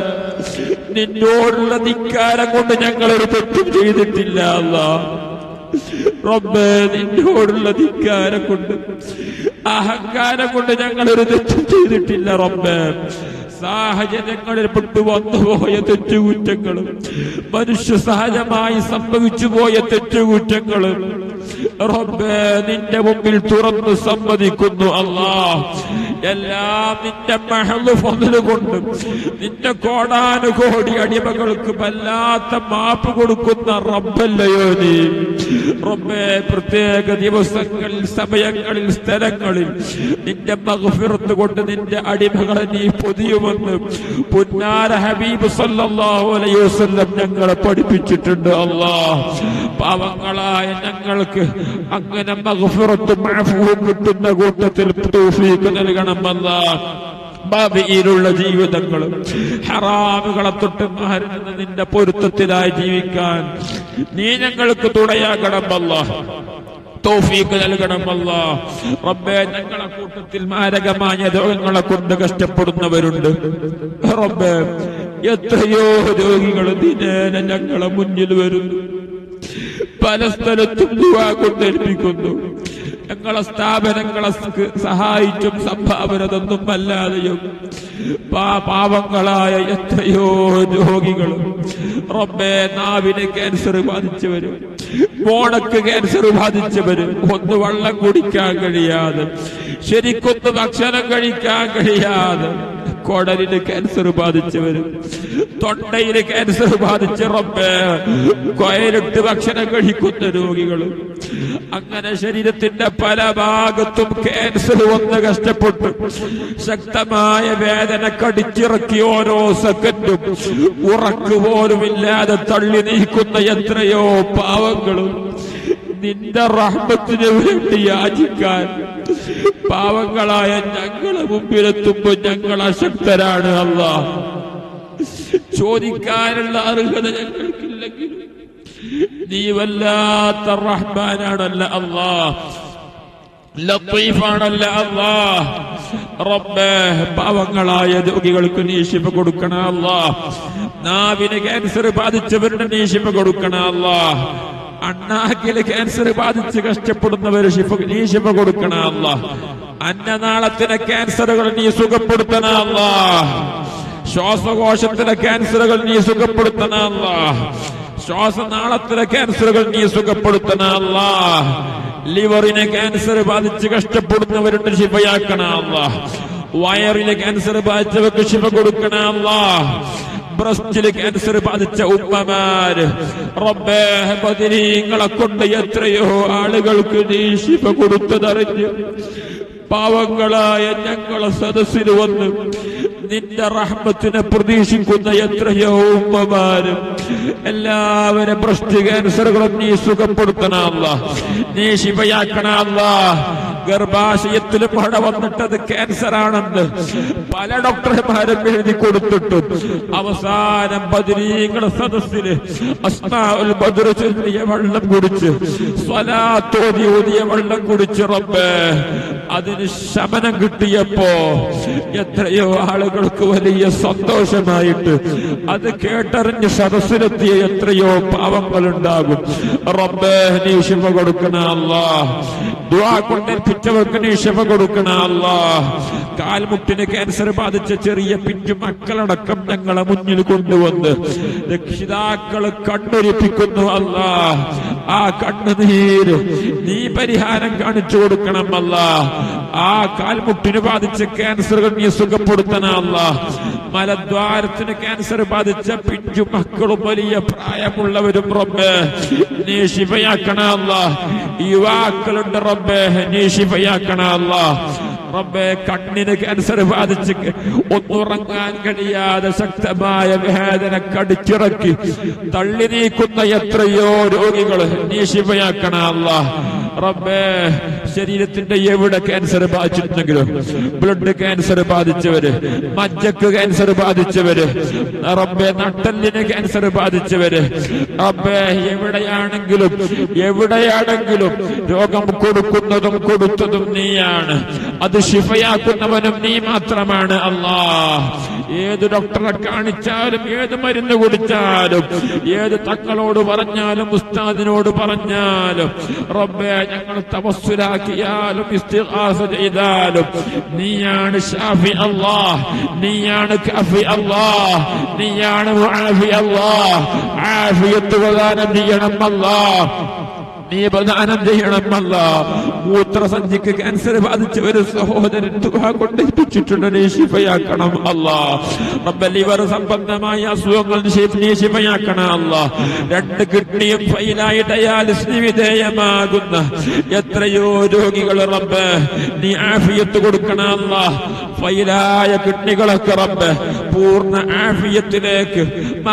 നിന്നോടുള്ള ധിക്കാരം കൊണ്ട് ഞങ്ങളൊരു തെറ്റും ചെയ്തിട്ടില്ല അല്ലാഹ്. റബ്ബേ നിന്നോടുള്ള ധിക്കാരം കൊണ്ട് അഹങ്കാരം കൊണ്ട് ഞങ്ങളൊരു തെറ്റും ചെയ്തിട്ടില്ല റബ്ബേ. സാഹചര്യങ്ങളിൽ പെട്ടു വന്നുപോയ തെറ്റുകുറ്റങ്ങളും മനുഷ്യ സഹജമായി സംഭവിച്ചു പോയ തെറ്റുകുറ്റങ്ങളും റബ്ബേ നിന്റെ മുമ്പിൽ തുറന്ന് സമ്മതിക്കുന്നു അല്ലാഹ്. എല്ലാം നിന്റെ മഹദ് ഫദ്ല് കൊണ്ട് നിന്റെ കോടാനുകോടി അടിമകൾക്ക് വല്ലാത്ത മാപ്പ് കൊടുക്കുന്ന റബ്ബല്ലയോ നീ റബ്ബേ. പ്രത്യേക ദിവസങ്ങളിൽ സമയങ്ങളിൽ സ്ഥലങ്ങളിൽ നിന്റെ മഗ്ഫിറത്ത് കൊണ്ട് നിന്റെ അടിമകളെ നീ പൊതിയുമെന്ന് പുന്നാര ഹബീബ് സല്ലല്ലാഹു അലൈഹി വസല്ലം ഞങ്ങളെ പഠിപ്പിച്ചിട്ടുണ്ട് അല്ലാഹ്. പാവങ്ങളായ ഞങ്ങൾക്ക് അങ്ങനെ മഗ്ഫിറത്തും അഫ്വും കിട്ടുന്ന കൂട്ടത്തിൽ തൗഫീഖ് നൽകണം അല്ലാഹ്. ഭാവിയിലുള്ള ജീവിതങ്ങളും ഹറാമുകളെ തൊട്ട് മാറി നിന്ന് നിന്റെ പൊരുത്തത്തിലായി ജീവിക്കാൻ നീ ഞങ്ങൾക്ക് തുണയാകണം അല്ലാഹ്. തൗഫീഖ് നൽകണം അല്ലാഹ്. റബ്ബേ ഞങ്ങളെ കൂട്ടത്തിൽ മാരകമായ രോഗങ്ങളെ കൊണ്ട് കഷ്ടപ്പെടുന്നവരുണ്ട് റബ്ബേ. എത്രയോ രോഗികൾ ദിനേന ഞങ്ങളെ മുന്നിൽ വരുന്നു. പല സ്ഥലത്തും ദുആ കൊണ്ടേൽപ്പിക്കുന്നു. ഞങ്ങളെ സ്ഥാപനങ്ങളെ സഹായിച്ചും സംഭാവന തന്നും അല്ലാതെയും പാവങ്ങളായ എത്രയോ രോഗികളും റബ്ബേ നാവിന് ക്യാൻസർ ബാധിച്ചവരും മോണക്ക് ക്യാൻസർ ബാധിച്ചവരും ഒന്ന് വെള്ളം കുടിക്കാൻ കഴിയാതെ ശരിക്കൊന്ന് ഭക്ഷണം കഴിക്കാൻ കഴിയാതെ കൊടലിന് ക്യാൻസർ ബാധിച്ചവരും തൊണ്ടയില് ക്യാൻസർ ബാധിച്ച റബ്ബേ കൊയലിട്ട് ഭക്ഷണം കഴിക്കുന്ന രോഗികളും അങ്ങനെ ശരീരത്തിന്റെ പല ഭാഗത്തും ക്യാൻസർ വന്ന് കഷ്ടപ്പെട്ടു ശക്തമായ വേദന കടിച്ചിറക്കി ഓരോ സെക്കൻഡും ഉറക്കുപോലുമില്ലാതെ തള്ളി നീക്കുന്ന എത്രയോ പാവങ്ങളും നിന്റെ റഹ്മത്തിന് വേണ്ടി യാചിക്കാൻ പാവങ്ങളായ ഞങ്ങളെ മുമ്പിലെത്തുമ്പോൾ ഞങ്ങൾ അശക്തരാണ് അല്ലാഹ്. ചോദിക്കാനുള്ള അർഹത ഞങ്ങൾക്കില്ലെങ്കിലും നീ വല്ലാത്ത റഹ്മാനാണല്ല അല്ലാഹ്. ലത്തീഫാണല്ല അല്ലാഹ്. റബ്ബേ പാവങ്ങളായ രോഗികൾക്ക് നീ ശിഫ കൊടുക്കണം അല്ലാഹ്. നാവിന് ക്യാൻസർ ബാധിച്ചവരുടെ നീ ശിഫ കൊടുക്കണം അല്ലാഹ്. അണ്ണാക്കില് ക്യാൻസർ ബാധിച്ച് കഷ്ടപ്പെടുന്നവർ നീ ശിഫ കൊടുക്കണം അല്ലാഹ്. അന്നനാളത്തിലെ ക്യാൻസറുകൾ നീ സുഖപ്പെടുത്തണം അല്ലാഹ്. ശ്വാസകോശത്തിലെ ക്യാൻസറുകൾ നീ സുഖപ്പെടുത്തണം അല്ലാഹ്. ശ്വാസനാളത്തിലെ ക്യാൻസറുകൾ നീ സുഖപ്പെടുത്തണം അല്ലാഹ്. ലിവറിനെ ക്യാൻസർ ബാധിച്ച് കഷ്ടപ്പെടുന്നവരുടെ ശിഫയാക്കണം അല്ലാഹ്. വയറിലെ ക്യാൻസർ ബാധിച്ചവർക്ക് ശിഫ കൊടുക്കണം അല്ലാഹ്. ബ്രസ്റ്റില് ക്യാൻസർ ബാധിച്ച ഉമ്മമാര് റബ്ബേ ബദരീങ്ങളെ കൊണ്ട് എത്രയോ ആളുകൾക്ക് നീ ശിഫ കൊടുത്തതറിഞ്ഞ് പാവങ്ങളായ ഞങ്ങളെ സദസ്സിൽ വന്ന് നിന്റെ റഹ്മത്തിനെ പ്രതീക്ഷിക്കുന്ന എത്രയോ ഉമ്മമാരും എല്ലാവരും ബ്രസ്റ്റ് ക്യാൻസറുകളും നീ സുഖപ്പെടുത്തണം അല്ലാഹ്. നീ ശിഫയാക്കണം അല്ലാഹ്. ഗർഭാശയത്തിൽ മഴ വന്നിട്ടത് ക്യാൻസർ ആണെന്ന് പല ഡോക്ടർമാരും എഴുതി കൊടുത്തിട്ടും അവസാനം ബദരീങ്ങളുടെ സദസ്സില് അസ്മാഉൽ ബദ്ർ ചൊല്ലിയ വെള്ളം കുടിച്ച് സ്വലാത്തോതി ഓതിയ വെള്ളം കുടിച്ച് റബ്ബേ അതിന് ശമനം കിട്ടിയപ്പോ എത്രയോ ആളുകൾക്ക് വലിയ സന്തോഷമായിട്ട് അത് കേട്ടറിഞ്ഞ് സദസ്സിലെത്തിയ എത്രയോ പാവങ്ങളുണ്ടാകും. റബ്ബേ നീ ശിഫ കൊടുക്കണം അല്ലാഹ്. ദുആ കൊണ്ടേൽപ്പിച്ച ഉറപ്പിച്ചവർക്ക് നീ ശിഫ കൊടുക്കണം അല്ലാഹ്. കാൽമുട്ടിന് ക്യാൻസർ ബാധിച്ച ചെറിയ പിഞ്ചു മക്കളടക്കം ഞങ്ങളെ മുന്നിൽ കൊണ്ടുവന്ന് രക്ഷിതാക്കള് കണ്ണൊലിപ്പിക്കുന്നു അല്ലാഹ്. ആ കണ്ണുനീര് നീ പരിഹാരം കാണിച്ചു കൊടുക്കണം അല്ലാഹ്. ആ കാൽമുട്ടിന് ബാധിച്ച ക്യാൻസറുകൾ നീ സുഖപ്പെടുത്തണം അല്ലാഹ്. മലദ്വാരത്തിന് ക്യാൻസർ ബാധിച്ച പിഞ്ചു മക്കളും വലിയ പ്രായമുള്ളവരും റബ്ബേ നീ ശിഫയാക്കണം അല്ലാഹ്. യുവാക്കളുണ്ട് റബ്ബേ നീ ശിഫയാക്കണം അല്ലാഹ്. റബ്ബേ കണ്ണിന് ക്യാൻസർ ബാധിച്ച് ഒന്നുറങ്ങാൻ കഴിയാതെ ശക്തമായ വേദന കടിച്ചിറക്കി തള്ളി നീക്കുന്ന എത്രയോ രോഗികൾ നീ ശിഫയാക്കണം അല്ലാഹ്. റബ്ബേ ശരീരത്തിന്റെ എവിടെ ക്യാൻസർ ബാധിച്ചിട്ടുണ്ടെങ്കിലും ബ്ലഡ് ക്യാൻസർ ബാധിച്ചവര്, മജ്ജക്ക് ക്യാൻസർ ബാധിച്ചവര്, റബ്ബേ നട്ടലിന് ക്യാൻസർ ബാധിച്ചവര്, റബ്ബേ എവിടെയാണെങ്കിലും രോഗം കൊടുക്കുന്നതും കൊടുത്തതും നീയാണ്. അത് ശിഫയാക്കുന്നവനും നീ മാത്രമാണ് അല്ലാഹ്. ഏത് ഡോക്ടറെ കാണിച്ചാലും ഏത് മരുന്ന് കുടിച്ചാലും ഏത് തങ്ങളോട് പറഞ്ഞാലും ഉസ്താദിനോട് പറഞ്ഞാലും റബ്ബേ ഞങ്ങൾ തവസ്സുലാക്കിയാലും ഇസ്തിഗ്ഹാസ ചെയ്താലും നീയാണ് ഷാഫി അല്ലാഹ്, നീയാണ് കാഫി അല്ലാഹ്, നീയാണ് മുആഫി അല്ലാഹ്. ആഫിയത്ത് പ്രദാനം ചെയ്യണം അല്ലാഹ്, നീ പ്രദാനം ചെയ്യണം അല്ലാഹ്. മൂത്രസഞ്ചിക്ക് ക്യാൻസർ ബാധിച്ച ഒരു സഹോദരൻ ദുആ കൊണ്ടേൽപ്പിച്ചിട്ടുണ്ട്, നീ ശിഫയാക്കണം അല്ലാഹ്. റബ്ബേ ലിവർ സംബന്ധമായ അസുഖങ്ങൾ നീ ശിഫയാക്കണം അല്ലാഹ്. 2 കിഡ്നിയും ഫെയിലായി ഡയാലിസിന് വിധേയമാകുന്ന എത്രയോ രോഗികൾ റബ്ബേ നീ ആഫിയത്ത് കൊടുക്കണം അല്ലാഹ്. ഫെയിലായ കിഡ്നികളൊക്കെ റബ്ബേ പൂർണ്ണ ആഫിയത്തിലേക്ക്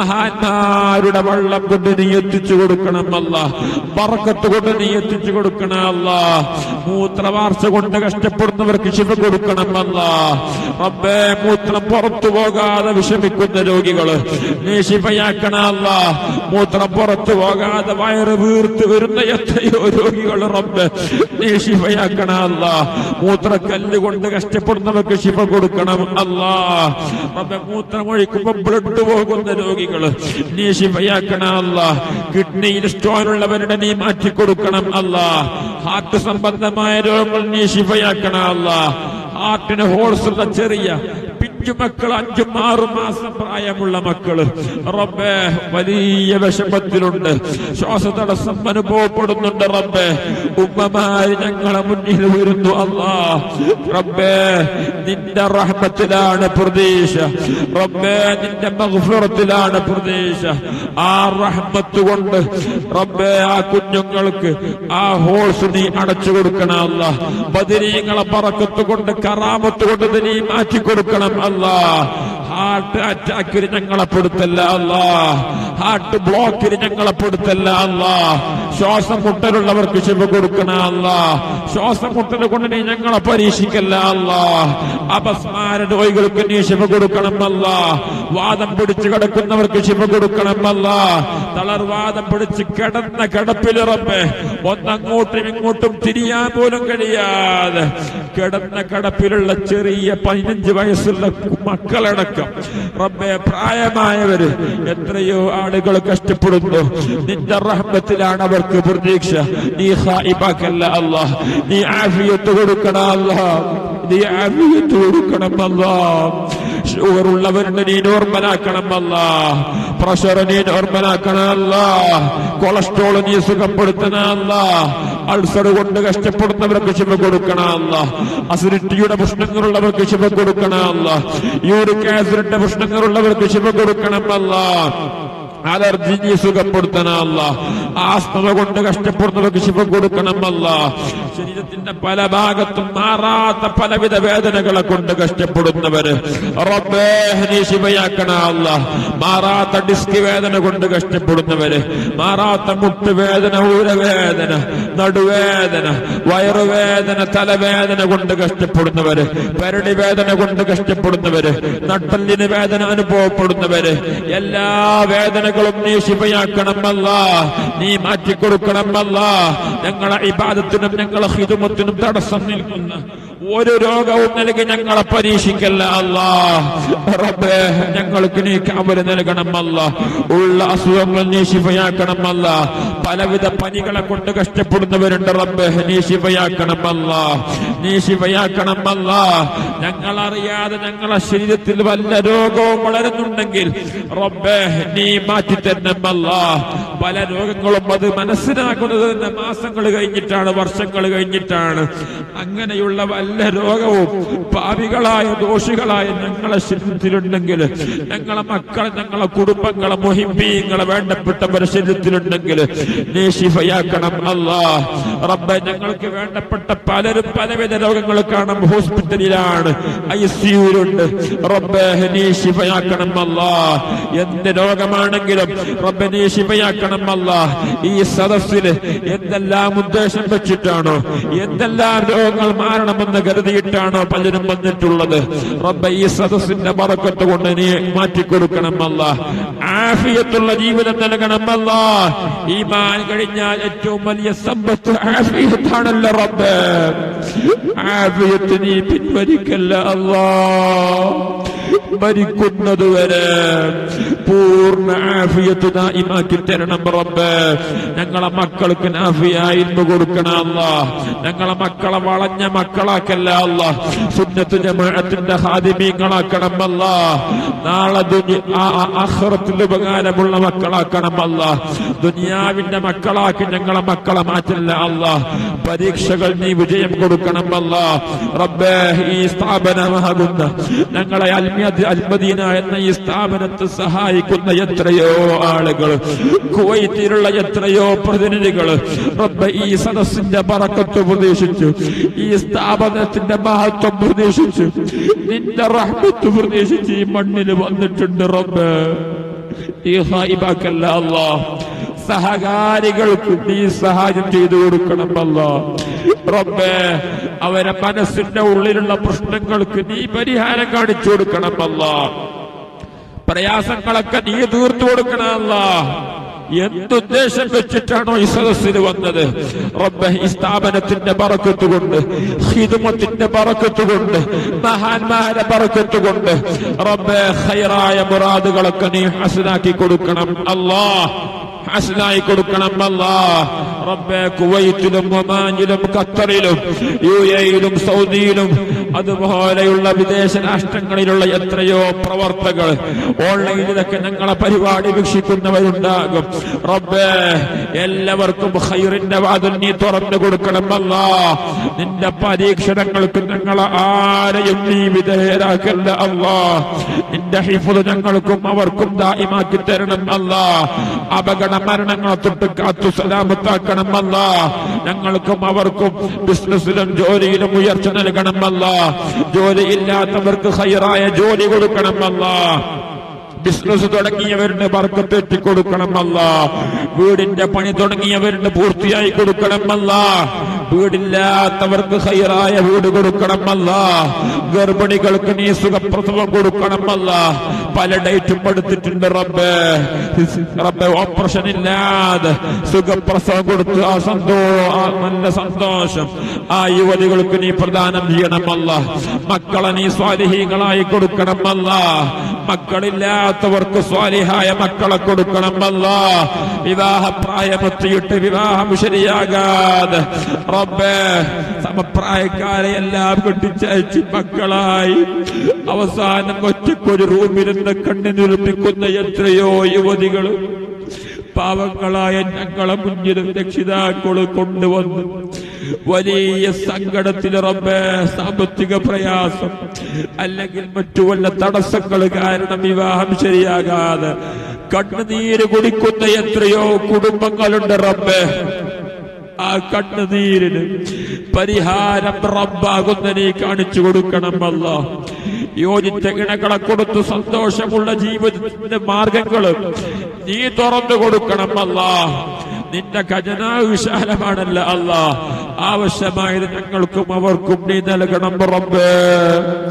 മഹാന്മാരുടെ വള്ളം കൊണ്ട് നീ എത്തിച്ചു കൊടുക്കണം അല്ലാഹ്. ബറക്കത്ത് കൊണ്ട് നീ എത്തിച്ചു കൊടുക്കണം അല്ലാഹ്. മൂത്രവാർച്ച കൊണ്ട് കഷ്ടപ്പെടുന്നവർക്ക് ശിഫ കൊടുക്കണം അല്ലാഹ്. റബ്ബേ മൂത്രം പുറത്തു പോകാതെ വിഷമിക്കുന്ന രോഗികള് നീ ശിഫയാക്കണം അല്ലാഹ്. മൂത്രം പുറത്തു പോകാതെ വയറ് വീർത്ത് വരുന്ന എത്രയോ രോഗികൾ റബ്ബേ നീ ശിഫയാക്കണം അല്ലാഹ്. മൂത്രക്കല്ല് കൊണ്ട് കഷ്ടപ്പെടുന്നവർക്ക് ശിഫ കൊടുക്കണം അല്ലാഹ്. റബ്ബേ മൂത്രമൊഴിക്കുമ്പോ ബ്ലഡ് പോകുന്ന രോഗികള് നീ ശിഫയാക്കണം അല്ലാഹ്. കിഡ്നിയിൽ സ്റ്റോനുള്ളവരുടെ നീ മാറ്റി കൊടുക്കണം അല്ലാഹ്. ഹാർട്ട് സംബന്ധമായ രോഗങ്ങൾ നീ ശിഫയാക്കണം അല്ലാഹ്. ഹാർട്ടിന് ഹോൾസ് ഉള്ള ചെറിയ പിഞ്ചു മക്കൾ 5-6 മാസം പ്രായമുള്ള മക്കള് റബ്ബേ വലിയ വിഷമത്തിലുണ്ട്, ശ്വാസതടസ്സം അനുഭവപ്പെടുന്നുണ്ട് റബ്ബേ. ഉമ്മമാര് ഞങ്ങളെ മുന്നിൽ വരുന്നു അല്ലാഹ്. റബ്ബേ നിന്റെ റഹ്മത്തിലാണ് പ്രതീക്ഷ, റബ്ബേ നിന്റെ മഗ്ഫിറത്തിലാണ് പ്രതീക്ഷ. ആ റഹ്മത്ത് കൊണ്ട് റബ്ബേ ആ കുഞ്ഞുങ്ങൾക്ക് ആ ഹോൾസ് നീ അടച്ചു കൊടുക്കണം അല്ലാഹ്. ബദരീങ്ങളെ ബറക്കത്ത് കൊണ്ട് കറാമത്ത് കൊണ്ട് നീ മാറ്റി കൊടുക്കണം അല്ലാഹ്. ഹാർട്ട് അറ്റാക്കിന് ഞങ്ങളെ പെടുത്തല്ല അല്ലാഹ്. ഹാർട്ട് ബ്ലോക്കിന് ഞങ്ങളെ പെടുത്തല്ല അല്ലാഹ്. ശ്വാസം മുട്ടലുള്ളവർക്ക് ശിഫ കൊടുക്കണം അല്ലാഹ്. ശ്വാസം മുട്ടൽ കൊണ്ട് നീ ഞങ്ങളെ പരീക്ഷിക്കല്ല അല്ലാഹ്. അപസ്മാര രോഗികൾക്ക് നീ ശിഫ കൊടുക്കണം അല്ലാഹ്. വാദം പിടിച്ച് കിടക്കുന്നവർക്ക് ശിഫ കൊടുക്കണം അല്ലാഹ്. തളർവാദം പിടിച്ച് കിടന്ന കിടപ്പിൽ റബ്ബേ ഒന്നങ്ങോട്ടും ഇങ്ങോട്ടും തിരിയാൻ പോലും കഴിയാതെ കിടന്ന കിടപ്പിലുള്ള ചെറിയ 15 വയസ്സുള്ള മക്കളടക്കം റബ്ബേ പ്രായമായവര് എത്രയോ ആളുകൾ കഷ്ടപ്പെടുന്നു. നിന്റെ റഹ്മത്തിലാണ് അവർക്ക് പ്രതീക്ഷ. നീ ഖായിബാക്കല്ല അല്ലാഹ്. നീ ആഫിയത്ത് കൊടുക്കണം അല്ലാഹ്. നീ ആഫിയത്ത് കൊടുക്കണം അല്ലാഹ്. ഷുഗർ ഉള്ളവരുടെ നീ നോർമലാക്കണം അല്ലാഹ്. പ്രഷർ നീ നോർമലാക്കണം അല്ലാഹ്. കൊളസ്ട്രോൾ നീ സുഖപ്പെടുത്തണം അല്ലാഹ്. അൾസർ കൊണ്ട് കഷ്ടപ്പെടുന്നവർക്ക് ശിഫ കൊടുക്കണം അല്ലാഹ്. അസിഡിറ്റിയുടെ പ്രശ്നങ്ങളുള്ളവർക്ക് ശിഫ കൊടുക്കണം അല്ലാഹ്. യൂറിക് ആസിഡിന്റെ പ്രശ്നങ്ങളുള്ളവർക്ക് ശിഫ കൊടുക്കണം അല്ലാഹ്. അലർജി നീ സുഖപ്പെടുത്തണം അല്ലാഹ്. ആസ്മ കൊണ്ട് കഷ്ടപ്പെടുന്നവർക്ക് ശിഫ കൊടുക്കണം അല്ലാഹ്. ശരീരത്തിന്റെ പല ഭാഗത്തും മാറാത്ത പലവിധ വേദനകളെ കൊണ്ട് കഷ്ടപ്പെടുന്നവര് റബ്ബേ നീ ശിഫയാക്കണം അല്ലാഹ്. മാറാത്ത ഡിസ്ക് വേദന കൊണ്ട് കഷ്ടപ്പെടുന്നവര്, മാറാത്ത മുട്ടുവേദന, ഊരവേദന, നടുവേദന, വയറുവേദന, തലവേദന കൊണ്ട് കഷ്ടപ്പെടുന്നവര്, പെരടി വേദന കൊണ്ട് കഷ്ടപ്പെടുന്നവര്, നട്ടലിന് വേദന അനുഭവപ്പെടുന്നവര്, എല്ലാ വേദനകളും നീ ശിഫയാക്കണം അല്ലാഹ്. നീ മാറ്റിക്കൊടുക്കണം അല്ലാഹ്. ഞങ്ങളെ ഇബാദത്തിനും ഞങ്ങളെ ഖിദ്മത്തിനും തടസ്സം നിൽക്കുന്ന ഒരു രോഗവും നൽകി ഞങ്ങളെ പരീക്ഷിക്കല്ല അല്ലാഹ്. റബ്ബേ ഞങ്ങൾക്ക് നീ കാവല് നൽകണം അല്ലാഹ്. ഉള്ള അസുഖങ്ങൾ നീ ശിഫയാക്കണം അല്ലാഹ്. പലവിധ പനികളെ കൊണ്ട് കഷ്ടപ്പെടുന്നവരുണ്ട് റബ്ബേ, നീ ശിഫയാക്കണം അല്ലാഹ്. നീ ശിഫയാക്കണം അല്ലാഹ്. ഞങ്ങളറിയാതെ ഞങ്ങളെ ശരീരത്തിൽ വല്ല രോഗവും വളരുന്നുണ്ടെങ്കിൽ റബ്ബേ നീ മാറ്റി തരണം അല്ലാഹ്. പല രോഗങ്ങളും അത് മനസ്സിലാക്കുന്നത് തന്നെ മാസങ്ങൾ കഴിഞ്ഞിട്ടാണ്, വർഷങ്ങൾ കഴിഞ്ഞിട്ടാണ്. അങ്ങനെയുള്ള വല്ല രോഗവും പാപികളായ ദോഷികളായ ഞങ്ങളെ ശരീരത്തിലുണ്ടെങ്കിൽ, ഞങ്ങളെ മക്കളെ, ഞങ്ങളെ കുടുംബങ്ങളെ, മുഹിബീങ്ങളെ, വേണ്ടപ്പെട്ടവരുടെ ശരീരത്തിലുണ്ടെങ്കിൽ നീ ശിഫയാക്കണം അല്ലാഹ്. റബ്ബേ ഞങ്ങൾക്ക് വേണ്ടപ്പെട്ട പലരും പലവിധ രോഗങ്ങൾ കാണും, ഹോസ്പിറ്റലിലാണ്, ICUയിലുണ്ട്. റബ്ബേ നീ ശിഫയാക്കണം അല്ലാഹ്. എന്ത് രോഗമാണെങ്കിലും റബ്ബേ നീ ശിഫയാക്കണം അല്ലാഹ്. ഈ സദസ്സിൽ എന്തെല്ലാം ഉദ്ദേശം വെച്ചിട്ടാണോ, എന്തെല്ലാം രോഗങ്ങൾ മാറണമെന്ന് കരുതിയിട്ടാണോ പലരും വന്നിട്ടുള്ളത്, റബ്ബേ ഈ സദസ്സിന്റെ ബറക്കത്ത് കൊണ്ട് നീ മാറ്റിക്കൊടുക്കണം അല്ലാഹ്. ആഫിയത്തുള്ള ജീവിതം നൽകണം അല്ലാഹ്. ഈമാൻ കഴിഞ്ഞാൽ ഏറ്റവും വലിയ സമ്പത്ത് ആഫിയത്താണല്ലോ റബ്ബേ. ആഫിയത്ത് നീ പിൻവലിക്കല്ല അല്ലാഹ്. മരിക്കുന്നതുവരെ പൂർണ്ണ ആഫിയത്ത് ദായിമാക്കി തരണം റബ്ബേ. ഞങ്ങളെ മക്കൾക്ക് നാഫിയായി കൊടുക്കണം അല്ലാഹ്. ഞങ്ങളെ മക്കളെ വളഞ്ഞ മക്കളാക്കല്ല അല്ലാഹ്. സുന്നത്ത് ജമാഅത്തിന്റെ ഖാദിമീങ്ങളാക്കണം അല്ലാഹ്. നാളെ ആഖിറത്തിൽ ഉപകാരമുള്ള മക്കളാക്കണം അല്ലാഹ്. ദുനിയാവിന്റെ മക്കളാക്കി ഞങ്ങളെ മക്കളെ മാറ്റല്ല അല്ലാഹ്. പരീക്ഷകൾ നീ വിജയം കൊടുക്കണം അല്ലാഹ്. റബ്ബേ ഈ സ്ഥാപനമാകുന്ന ഞങ്ങളെ അൽമദീന എന്ന ഈ സ്ഥാപനത്തെ സഹായിക്കുന്ന എത്രയോ ആളുകൾ, കുവൈത്തിലുള്ള എത്രയോ പ്രതിനിധികൾ റബ്ബേ ഈ സദസ്സിന്റെ ബറക്കത്ത് പ്രതീക്ഷിച്ചു, ഈ സ്ഥാപനത്തിന്റെ മഹത്വം പ്രതീക്ഷിച്ചു, നിന്റെ റഹ്മത്ത് പ്രതീക്ഷിച്ച് ഈ മണ്ണിൽ വന്നിട്ടുണ്ട് റബ്ബേ. ഈ ഹായിബാക്കല്ല അല്ലാഹ്. സഹകാരികൾക്ക് നീ സഹായം ചെയ്തു കൊടുക്കണം അല്ലാഹ്. റബ്ബേ അവരെ മനസ്സിന്റെ ഉള്ളിലുള്ള പ്രശ്നങ്ങൾക്ക് നീ പരിഹാരം കാണിച്ചു കൊടുക്കണം അല്ലാഹ്. പ്രയാസങ്ങളൊക്കെ നീ തീർത്തു കൊടുക്കണം അല്ലാഹ്. എന്തുദ്ദേശം വെച്ചിട്ടാണോ ഈ സദസ്സിൽ വന്നത് റബ്ബേ, ഈ സ്ഥാപനത്തിന്റെ ബറക്കത്ത് കൊണ്ട്, ഖിദ്മത്തിന്റെ ബറക്കത്ത് കൊണ്ട്, മഹാന്മാരുടെ ബറക്കത്ത് കൊണ്ട് റബ്ബേ ഖൈറായ മുറാദുകളൊക്കെ നീ ഹസനാക്കി കൊടുക്കണം അല്ലാഹ്. ഹസനായി കൊടുക്കണം അല്ലാഹ്. റബ്ബേ കുവൈത്തിലും ഒമാനിലും ഖത്തറിലും UAEയിലും സൗദിയിലും അതുപോലെയുള്ള വിദേശ രാഷ്ട്രങ്ങളിലുള്ള എത്രയോ പ്രവർത്തകർ ഓൺലൈനിലൊക്കെ ഞങ്ങളെ പരിപാടി വീക്ഷിക്കുന്നവരുണ്ടാകും. റബ്ബേ എല്ലാവർക്കും ഖൈറിന്റെ വാതിൽ നീ തുറന്നു കൊടുക്കണം അല്ലാഹ്. നിന്റെ പരീക്ഷണങ്ങൾക്ക് ഞങ്ങളെ ആരെയും നീ വിധേയരാക്കല്ല അല്ലാഹ്. നിന്റെ ഹിഫ്ള് ഞങ്ങൾക്കും അവർക്കും ദായിമാക്കി തരണം അല്ലാഹ്. അപകട മരണങ്ങളെ തൊട്ട് കാത്തു സലാമത്താക്കണം അല്ലാഹ്. ഞങ്ങൾക്കും അവർക്കും ബിസിനസ്സിലും ജോലിയിലും ഉയർച്ച നൽകണം അല്ലാഹ്. ജോലി ഇല്ലാത്തവർക്ക് ഖൈറായ ജോലി കൊടുക്കണം അല്ലാഹ്. ബിസിനസ് തുടങ്ങിയവരുടെ ബർക്കത്ത് എത്തിക്കൊടുക്കണം അല്ലാഹ്. വീടിന്റെ പണി തുടങ്ങിയവരുടെ പൂർത്തിയായി കൊടുക്കണം അല്ലാഹ്. വീടില്ലാത്തവർക്ക് ഖൈറായ വീട് കൊടുക്കണം അല്ലാഹ്. ഗർഭിണികൾക്ക് നീ സുഖപ്രസവം കൊടുക്കണം അല്ലാഹ്. പല ഡേറ്റും എടുത്തിട്ടുണ്ട് റബ്ബേ. റബ്ബേ ഓപ്പറേഷൻ ഇല്ലാതെ സുഖപ്രസവം കൊടുത്ത് നല്ല സന്തോഷം ആ യുവതികൾക്ക് നീ പ്രദാനം ചെയ്യണം അല്ലാഹ്. മക്കളെ നീ സ്വാലിഹീങ്ങളായി കൊടുക്കണം അല്ലാഹ്. മക്കളില്ലാത്തവർക്ക് സ്വാലിഹായ മക്കളെ കൊടുക്കണം അല്ലാഹ്. വിവാഹപ്രായമെത്തിയിട്ട് വിവാഹം ശരിയാകാതെ റബ്ബേ സമപ്രായക്കാരെ എല്ലാം കെട്ടിച്ചയച്ച് മക്കളായി അവസാനം ഒറ്റക്കൊരു റൂമിലിരുന്ന് കണ്ണുനിർമ്മിക്കുന്ന എത്രയോ യുവതികൾ പാവങ്ങളായ ഞങ്ങളെ മുന്നിലും രക്ഷിതാക്കള് കൊണ്ടുവന്നു വലിയ സങ്കടത്തിൽ റബ്ബേ സാമ്പത്തിക പ്രയാസം അല്ലെങ്കിൽ മറ്റു വല്ല തടസ്സങ്ങൾ കാരണം വിവാഹം ശരിയാകാതെ കണ്ണുനീര് കുടിക്കുന്ന എത്രയോ കുടുംബങ്ങളുണ്ട് റബ്ബേ. ആ കണ്ണുനീരിന് പരിഹാരം റബ്ബാകുന്ന നീ കാണിച്ചു കൊടുക്കണം അല്ലാഹ്. യോജിച്ച ഇണകളെ കൊടുത്ത് സന്തോഷമുള്ള ജീവിതത്തിന്റെ മാർഗങ്ങള് നീ തുറന്നു കൊടുക്കണം അല്ലാഹ്. നിന്റെ ഖജനാവ് വിശാലമാണല്ല അല്ലാഹ്. ആവശ്യമായത് ഞങ്ങൾക്കും അവർക്കും നീ നൽകണം റബ്ബേ.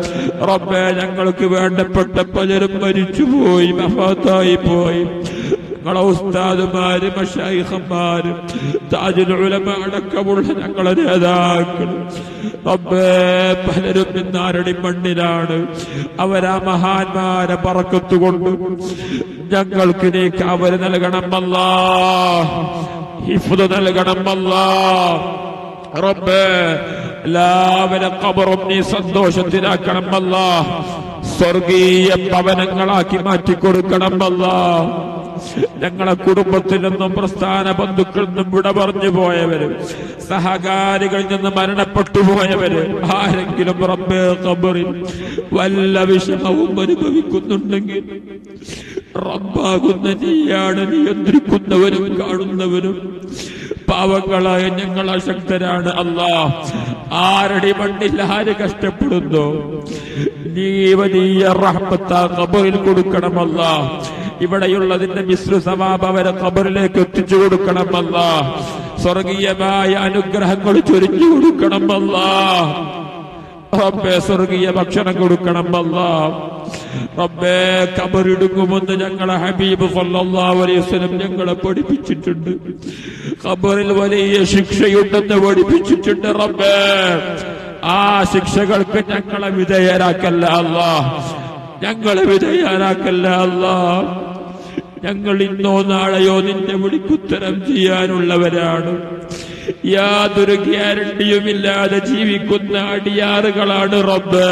റബ്ബേ ഞങ്ങൾക്ക് വേണ്ടപ്പെട്ട പലരും മരിച്ചുപോയി, വഫാത്തായി പോയി. ഞങ്ങളെ ഉസ്താദുമാര് മശായിഖന്മാര് താജുൽ ഉലമ അടക്കമുള്ള ഞങ്ങളെ നേതാക്കൾ റബ്ബേ പലരും ഇന്നാരടി മണ്ണിലാണ്. അവരാ മഹാന്മാരെ ബറക്കത്ത് കൊണ്ട് ഞങ്ങൾക്ക് നീ അവര് നൽകണം അല്ലാഹ്, ഹിഫ്ദ് നൽകണം അല്ലാഹ്. റബ്ബേ എല്ലാവരും ഖബറും നീ സന്തോഷത്തിലാക്കണം അല്ലാഹ്, സ്വർഗീയ ഭവനങ്ങളാക്കി മാറ്റിക്കൊടുക്കണം അല്ലാഹ്. ഞങ്ങളെ കുടുംബത്തിൽ നിന്നും പ്രസ്ഥാന ബന്ധുക്കളിൽ നിന്നും വിട പറഞ്ഞു പോയവര്, സഹകാരികളിൽ നിന്ന് മരണപ്പെട്ടു പോയവര് ആരെങ്കിലും റബ്ബേ ഖബറിൽ വല്ല വിഷമവും അനുഭവിക്കുന്നുണ്ടെങ്കിൽ റബ്ബാകുന്ന നീയാണ് നിയന്ത്രിക്കുന്നവരും കാണുന്നവരും. പാവങ്ങളായ ഞങ്ങൾ അശക്തരാണ് അല്ലാഹ്. ആരടി മണ്ണിൽ ആര് കഷ്ടപ്പെടുന്നു നീ വലിയ റഹ്മത്താ ഖബറിൽ കൊടുക്കണം അല്ലാഹ്. ഇവിടെയുള്ളതിന്റെ മിസ്ലു സവാബ് അവരെ ഖബറിലേക്ക് എത്തിച്ചു കൊടുക്കണം അല്ലാഹ്. സ്വർഗീയമായ അനുഗ്രഹങ്ങൾ ചൊരിഞ്ഞു കൊടുക്കണം അല്ലാഹ്. റബ്ബേ സ്വർഗീയ ഭക്ഷണം കൊടുക്കണം അല്ലാഹ്. റബ്ബേ ഖബറിടുങ്ങുമെന്ന് ഞങ്ങളെ ഹബീബ് സല്ലല്ലാഹു അലൈഹി വസല്ലം ഞങ്ങളെ പഠിപ്പിച്ചിട്ടുണ്ട്. ഖബറിൽ വലിയ ശിക്ഷയുണ്ടെന്ന് പഠിപ്പിച്ചിട്ടുണ്ട്. റബ്ബേ ആ ശിക്ഷകൾക്ക് ഞങ്ങളെ വിധേയരാക്കല്ല അല്ലാഹ്, ഞങ്ങളെ വിധേയരാക്കല്ല അല്ലാഹ്. ഞങ്ങൾ ഇന്നോ നാളെയോ നിന്റെ വിളിക്കുത്തരം ചെയ്യാനുള്ളവരാണ്. യാതൊരു ഗ്യാരണ്ടിയുമില്ലാതെ ജീവിക്കുന്ന അടിയാറുകളാണ് റബ്ബ്.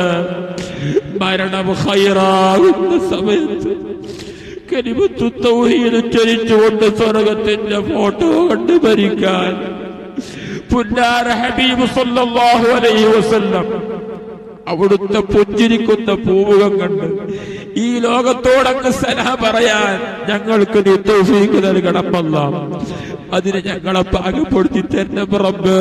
മരണം ഖൈറാകുന്ന സമയത്ത് കലിമത്തു തൗഹീദ് ഉച്ചരിച്ചുകൊണ്ട് സ്വർഗത്തിന്റെ ഫോട്ടോ കണ്ട് മരിക്കാൻ പുന്നാര ഹബീബ് സല്ലല്ലാഹു അലൈഹി വസല്ലം അവിടുത്തെ പുഞ്ചിരിക്കുന്ന പൂവുകം കണ്ട് ഈ ലോകത്തോടങ്ങ് സലാം പറയാൻ ഞങ്ങൾക്ക് നീ തൗഫീഖ് നൽകണം അല്ലാഹ്. അതിന് ഞങ്ങളെ പാകപ്പെടുത്തി തരണം റബ്ബേ,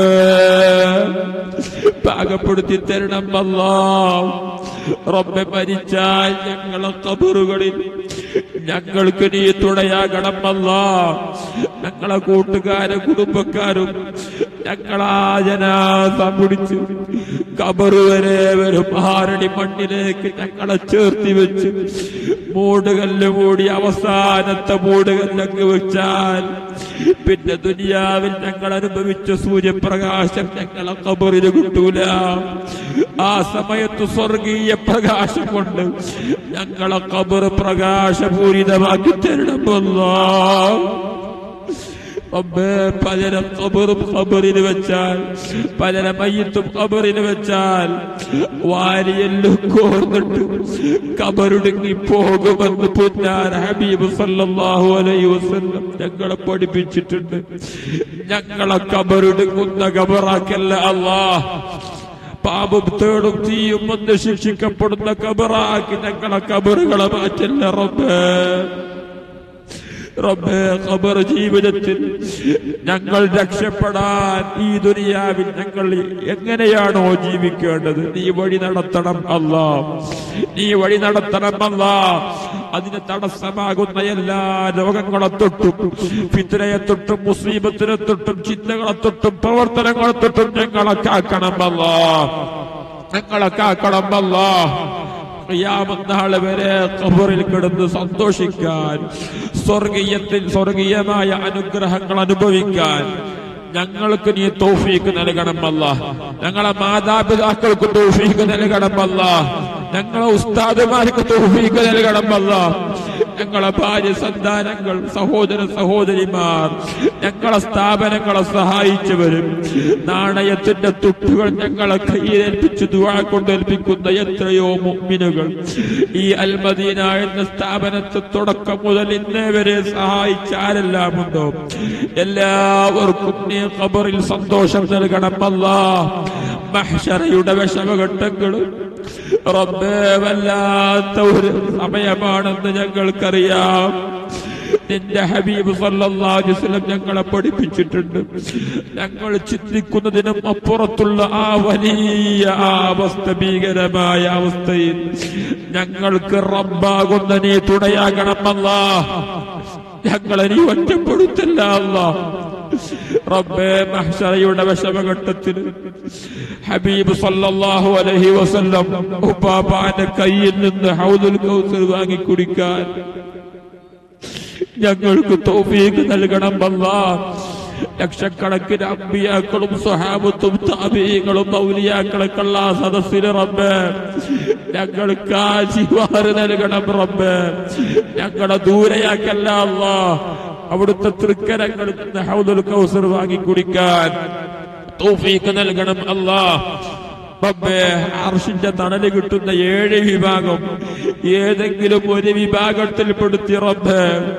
പാകപ്പെടുത്തി തരണം അല്ലാഹ്. റബ്ബേ മരിച്ചാൽ ഞങ്ങളെ ഖബറുകളിൽ ഞങ്ങൾക്ക് നീ തുണയാകണം അല്ലാഹ്. ഞങ്ങളെ കൂട്ടുകാരും കുടുംബക്കാരും ഞങ്ങളാ ജനാസ പിടിച്ച് ഖബറ് വരെ വരും ആരടി മണ്ണിലേക്ക് ഞങ്ങളെ ചേർത്തി വെച്ച് മൂടുകല്ല് മൂടി അവസാനത്തെ മൂടുകല്ലങ്ങ് വെച്ചാൽ പിന്നെ ദുനിയാവിൽ ഞങ്ങൾ അനുഭവിച്ച സൂര്യപ്രകാശം ഞങ്ങളെ ഖബറിൽ കിട്ടൂല. ആ സമയത്ത് സ്വർഗീയ പ്രകാശം കൊണ്ട് ഞങ്ങളെ ഖബർ പ്രകാശപൂരിതമാക്കി തരണം അല്ലാഹ്. റബ്ബേ പലരും ഖബറും ഖബറിൽ വെച്ചാൽ, പലരെ മയ്യിത്തും ഖബറിൽ വെച്ചാൽ വാരിയെല്ലാം കോർന്നിട്ട് ഖബറുടുങ്ങി പോകുമെന്ന് പുന്നാര ഹബീബ് സല്ലല്ലാഹു അലൈഹി വസല്ലം ഞങ്ങളെ പഠിപ്പിച്ചിട്ടുണ്ട്. ഞങ്ങളെ ഖബറുടുങ്ങുന്ന ഖബറാക്കല്ല അല്ലാഹ്. പാപം തേടും തീയും വന്ന് ശിക്ഷിക്കപ്പെടുന്ന ഖബറാക്കി ഞങ്ങളെ ഖബറുകളെ മാറ്റല്ല റബ്ബേ. റബ്ബേ ഖബർ ജീവിതത്തിൽ ഞങ്ങൾ രക്ഷപ്പെടാൻ ഈ ദുനിയാവിൽ ഞങ്ങൾ എങ്ങനെയാണോ ജീവിക്കേണ്ടത് നീ വഴി നടത്തണം അല്ലാഹ്, നീ വഴി നടത്തണം അല്ലാഹ്. അതിന് തടസ്സമാകുന്ന എല്ലാ രോഗങ്ങളെ തൊട്ടും ഫിത്നയെ തൊട്ടും മുസീബത്തിനെ തൊട്ടും ചിന്തകളെ തൊട്ടും പ്രവർത്തനങ്ങളെ തൊട്ടും ഞങ്ങളെ കാക്കണം അല്ലാഹ്, ഞങ്ങളെ കാക്കണം അല്ലാഹ്. ഖിയാമത്ത് നാൾ വരെ ഖബറിൽ കിടന്ന് സന്തോഷിക്കാൻ, സ്വർഗീയമായ അനുഗ്രഹങ്ങൾ അനുഭവിക്കാൻ ഞങ്ങൾക്ക് നീ തൗഫീഖ് നൽകണം അല്ലാഹ്. ഞങ്ങളെ മാതാപിതാക്കൾക്ക് തൗഫീഖ് നൽകണം അല്ലാഹ്. ഞങ്ങളെ ഉസ്താദുമാർക്ക് തൗഫീഖ് നൽകണം അല്ലാഹ്. ഞങ്ങളെ ഭാര്യ സന്താനങ്ങൾ സഹോദര സഹോദരിമാർ ഞങ്ങളെ സ്ഥാപനങ്ങളെ സഹായിച്ചവരും നാണയത്തിന്റെ തുട്ടുകൾ ഞങ്ങളെ കയ്യിലേൽപ്പിച്ച് ദുആ കൊണ്ടേൽപ്പിക്കുന്ന എത്രയോ മുഅ്മിനുകൾ ഈ അൽ മദീന എന്ന സ്ഥാപനത്തെ തുടക്കം മുതൽ ഇന്നേ വരെ സഹായിച്ച ആരെല്ലാമുണ്ടോ എല്ലാവർക്കും നീ ഖബറിൽ സന്തോഷം നൽകണം അല്ലാഹ്. മഹ്ശറയുടെ വിഷമഘട്ടങ്ങൾ റബ്ബേ വല്ലാത്ത ഒരു സമയമാണെന്ന് ഞങ്ങൾക്കറിയാം. നിന്റെ ഹബീബ് സല്ലല്ലാഹു അലൈഹി വസല്ലം ഞങ്ങളെ പഠിപ്പിച്ചിട്ടുണ്ട്. ഞങ്ങൾ ചിന്തിക്കുന്നതിനും അപ്പുറത്തുള്ള ആ വലിയ അവസ്ഥ, ഭീകരമായ അവസ്ഥയിൽ ഞങ്ങൾക്ക് റബ്ബാകുന്ന നീ തുണയാകണം അല്ലാഹ്. ഞങ്ങളെ നീ ഒറ്റപ്പെടുത്തല്ല അല്ലാഹ്. റബ്ബേ മഹ്ശറയുടെ വിഷമഘട്ടത്തിൽ ഹബീബ് സല്ലല്ലാഹു അലൈഹി വസല്ലം ഉപ്പാപ്പാന്റെ കയ്യിൽ നിന്ന് ഹൗദുൽ കൗസർ വാങ്ങി കുടിക്കാൻ ഞങ്ങൾക്ക് തൗഫീഖ് നൽകണം അല്ലാഹ്. ലക്ഷക്കണക്കിന് അമ്പിയാക്കളും സ്വഹാബത്തും താബീങ്ങളും ഔലിയാക്കളൊക്കെ ഉള്ള സദസ്സിൽ റബ്ബേ ഞങ്ങൾക്ക് ആശീർവാദം നൽകണം റബ്ബേ. ഞങ്ങളെ ദൂരെയാക്കല്ല അല്ലാഹ്. അവിടുത്തെ തൃക്കരങ്ങളിൽ നിന്ന് ഹൗദുൽ കൗസർ വാങ്ങി കുടിക്കാൻ തൗഫീഖ് നൽകണം അല്ലാഹ്. റബ്ബേ അർശിന്റെ തണല് കിട്ടുന്ന 7 വിഭാഗം ഏതെങ്കിലും ഒരു വിഭാഗത്തിൽ പെടുത്തി റബ്ബേ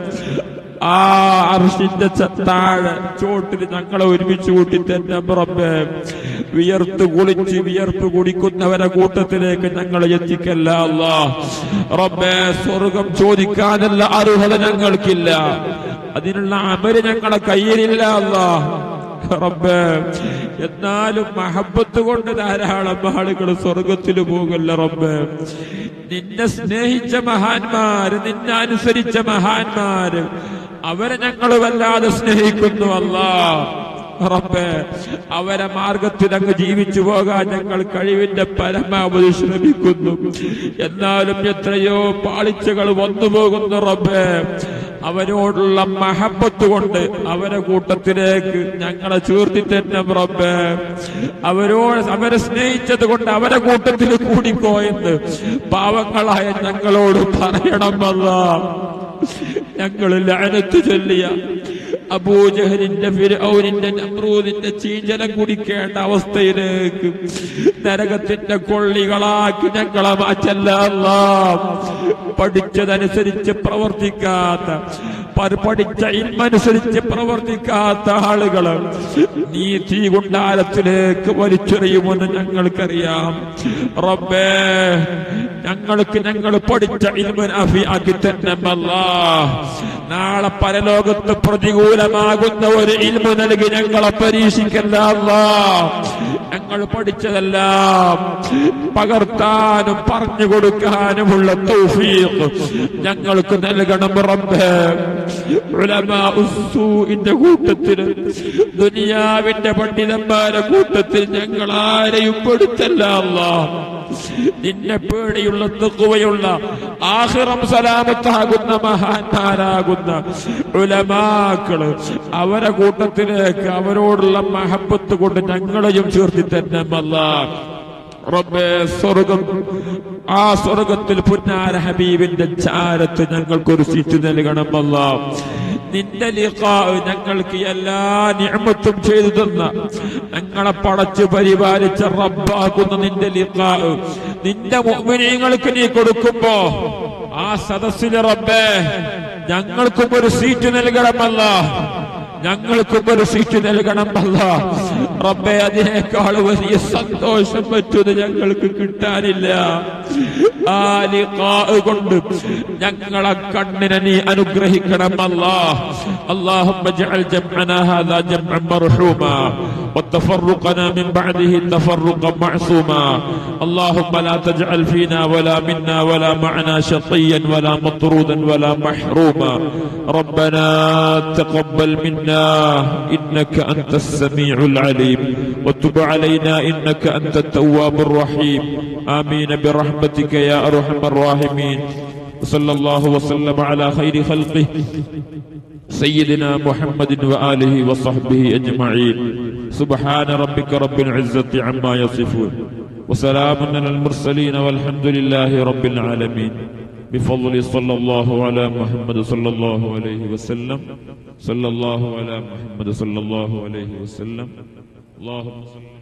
ആ അർശിന്റെ താഴെ ചോട്ടിൽ ഞങ്ങളെ ഒരുമിച്ച് കൂട്ടി തന്നെ റബ്ബേ. വിയർത്ത് കുളിച്ച് വിയർപ്പ് കുടിക്കുന്നവരെ കൂട്ടത്തിലേക്ക് ഞങ്ങളെ എത്തിക്കല്ല അല്ലാഹ്. റബ്ബേ സ്വർഗം ചോദിക്കാനുള്ള അർഹത ഞങ്ങൾക്കില്ല, അതിനുള്ള അമല് ഞങ്ങളെ കയ്യിലില്ല അല്ലാഹ്. റബ്ബേ എന്നാലും മഹബത്ത് കൊണ്ട് ധാരാളം ആളുകൾ സ്വർഗത്തിൽ പോകല്ല റബ്ബേ. നിന്നെ സ്നേഹിച്ച മഹാന്മാര്, നിന്നെ അനുസരിച്ച മഹാന്മാര്, അവരെ ഞങ്ങൾ വല്ലാതെ സ്നേഹിക്കുന്നു അല്ലാഹ്. റബ്ബേ അവരെ മാർഗത്തിൽ അങ്ങ് ജീവിച്ചു പോകാൻ ഞങ്ങൾ കഴിവിന്റെ പരമാവധി ശ്രമിക്കുന്നു. എന്നാലും എത്രയോ പാളിച്ചകൾ വന്നു പോകുന്നു റബ്ബേ. അവരോടുള്ള മഹബത്ത് കൊണ്ട് അവരെ കൂട്ടത്തിലേക്ക് ഞങ്ങളെ ചേർത്തി തന്നെ റബ്ബേ. അവരെ സ്നേഹിച്ചത് കൊണ്ട് അവരെ കൂട്ടത്തിൽ കൂടിപ്പോയെന്ന് പാവങ്ങളായ ഞങ്ങളോട് പറയണം അല്ലാഹ്. ഞങ്ങൾ ലഅനത്ത് ചൊല്ലിയ അബൂജഹലിന്റെ ഫിർഔനിന്റെ നമ്രൂദിന്റെ ചീഞ്ചലം കുടിക്കേണ്ട അവസ്ഥയിലേക്ക് നരകത്തിന്റെ കൊള്ളികളാക്കി ഞങ്ങളെ മാറ്റല്ല അല്ലാഹ്. പഠിച്ചതനുസരിച്ച് പ്രവർത്തിക്കാത്ത, പഠിച്ച ഇൽമനുസരിച്ച് പ്രവർത്തിക്കാത്ത ആളുകള് നീ തീ കുണ്ടാരത്തിലേക്ക് വലിച്ചെറിയുമെന്ന് ഞങ്ങൾക്കറിയാം റബ്ബേ. ഞങ്ങൾ പഠിച്ച ഇൽമ നാഫിയാക്കി തന്നെ അല്ലാഹ്. നാളെ പരലോകത്ത് പ്രതികൂലമാകുന്ന ഒരു ഇൽമ നൽകി ഞങ്ങളെ പരീക്ഷിക്കല്ല അല്ലാഹ്. ഞങ്ങൾ പഠിച്ചതെല്ലാം പകർത്താനും പറഞ്ഞു കൊടുക്കാനുമുള്ള തൗഫീഖ് ഞങ്ങൾക്ക് നൽകണം റബ്ബേ. ഉലമാഉസ്സൂഇന്റെ കൂട്ടത്തിൽ, ദുനിയാവിന്റെ പണ്ഡിതന്മാരെ കൂട്ടത്തിൽ ഞങ്ങൾ ആരെയും പെടുത്തല്ല അല്ലാഹ്. നിന്നെ പേടിയുള്ള തഖ്വയുള്ള ആഖിറം സലാമത്താകുന്ന മഹാന്മാരാകുന്ന ഉലമാക്കള്, അവരെ കൂട്ടത്തിലേക്ക് അവരോടുള്ള മഹബത്ത് കൊണ്ട് ഞങ്ങളെയും ചേർത്തി തന്നെ അല്ലാഹ്. റബ്ബേ സ്വർഗം, ആ സ്വർഗത്തിൽ പുന്നാര ഹബീബിന്റെ ചാരത്ത് ഞങ്ങൾക്കൊരു സീറ്റ് നൽകണം അല്ലാഹ്. നിന്റെ ലിഖാ ഞങ്ങൾക്ക് എല്ലാ നിഅമത്തും ചെയ്തു തന്ന, ഞങ്ങളെ പടച്ച് പരിപാലിച്ച റബ്ബാകുന്ന നിന്റെ ലിഖാ നിന്റെ മുഅ്മിനീങ്ങൾക്ക് നീ കൊടുക്കുമ്പോ ആ സദസ്സിലെ റബ്ബേ ഞങ്ങൾക്കും ഒരു സീറ്റ് നൽകണം അല്ലാഹ്. ഞങ്ങൾക്കും ഒരു സീറ്റ് നൽകണം അല്ലാഹ്. റബ്ബേ അതിനേക്കാൾ വലിയ സന്തോഷം മറ്റൊന്ന് ഞങ്ങൾക്ക് കിട്ടാനില്ല. ആ ലിഖാ കൊണ്ട് ഞങ്ങളെ കണ്ണിനെ നീ അനുഗ്രഹിക്കണം അല്ലാഹ്. اللهم اجعل جمعنا هذا جمعا مرحوما وتفرقنا من بعده تفرقا معصوما. اللهم لا تجعل فينا ولا منا ولا معنا شقيا ولا مطرودا ولا محروما. ربنا تقبل منا إنك أنت السميع العليم وتب علينا إنك أنت التواب الرحيم. آمين برحمتك يا أرحم الراحمين. صلى الله وسلم على خير خلقه سيدنا محمد وآله وصحبه أجمعين. سبحان ربك رب العزة عما يصفون وسلام على المرسلين والحمد لله رب العالمين. بفضل صلى الله على محمد صلى الله عليه وسلم. صلى الله على محمد صلى الله عليه وسلم. اللهم صل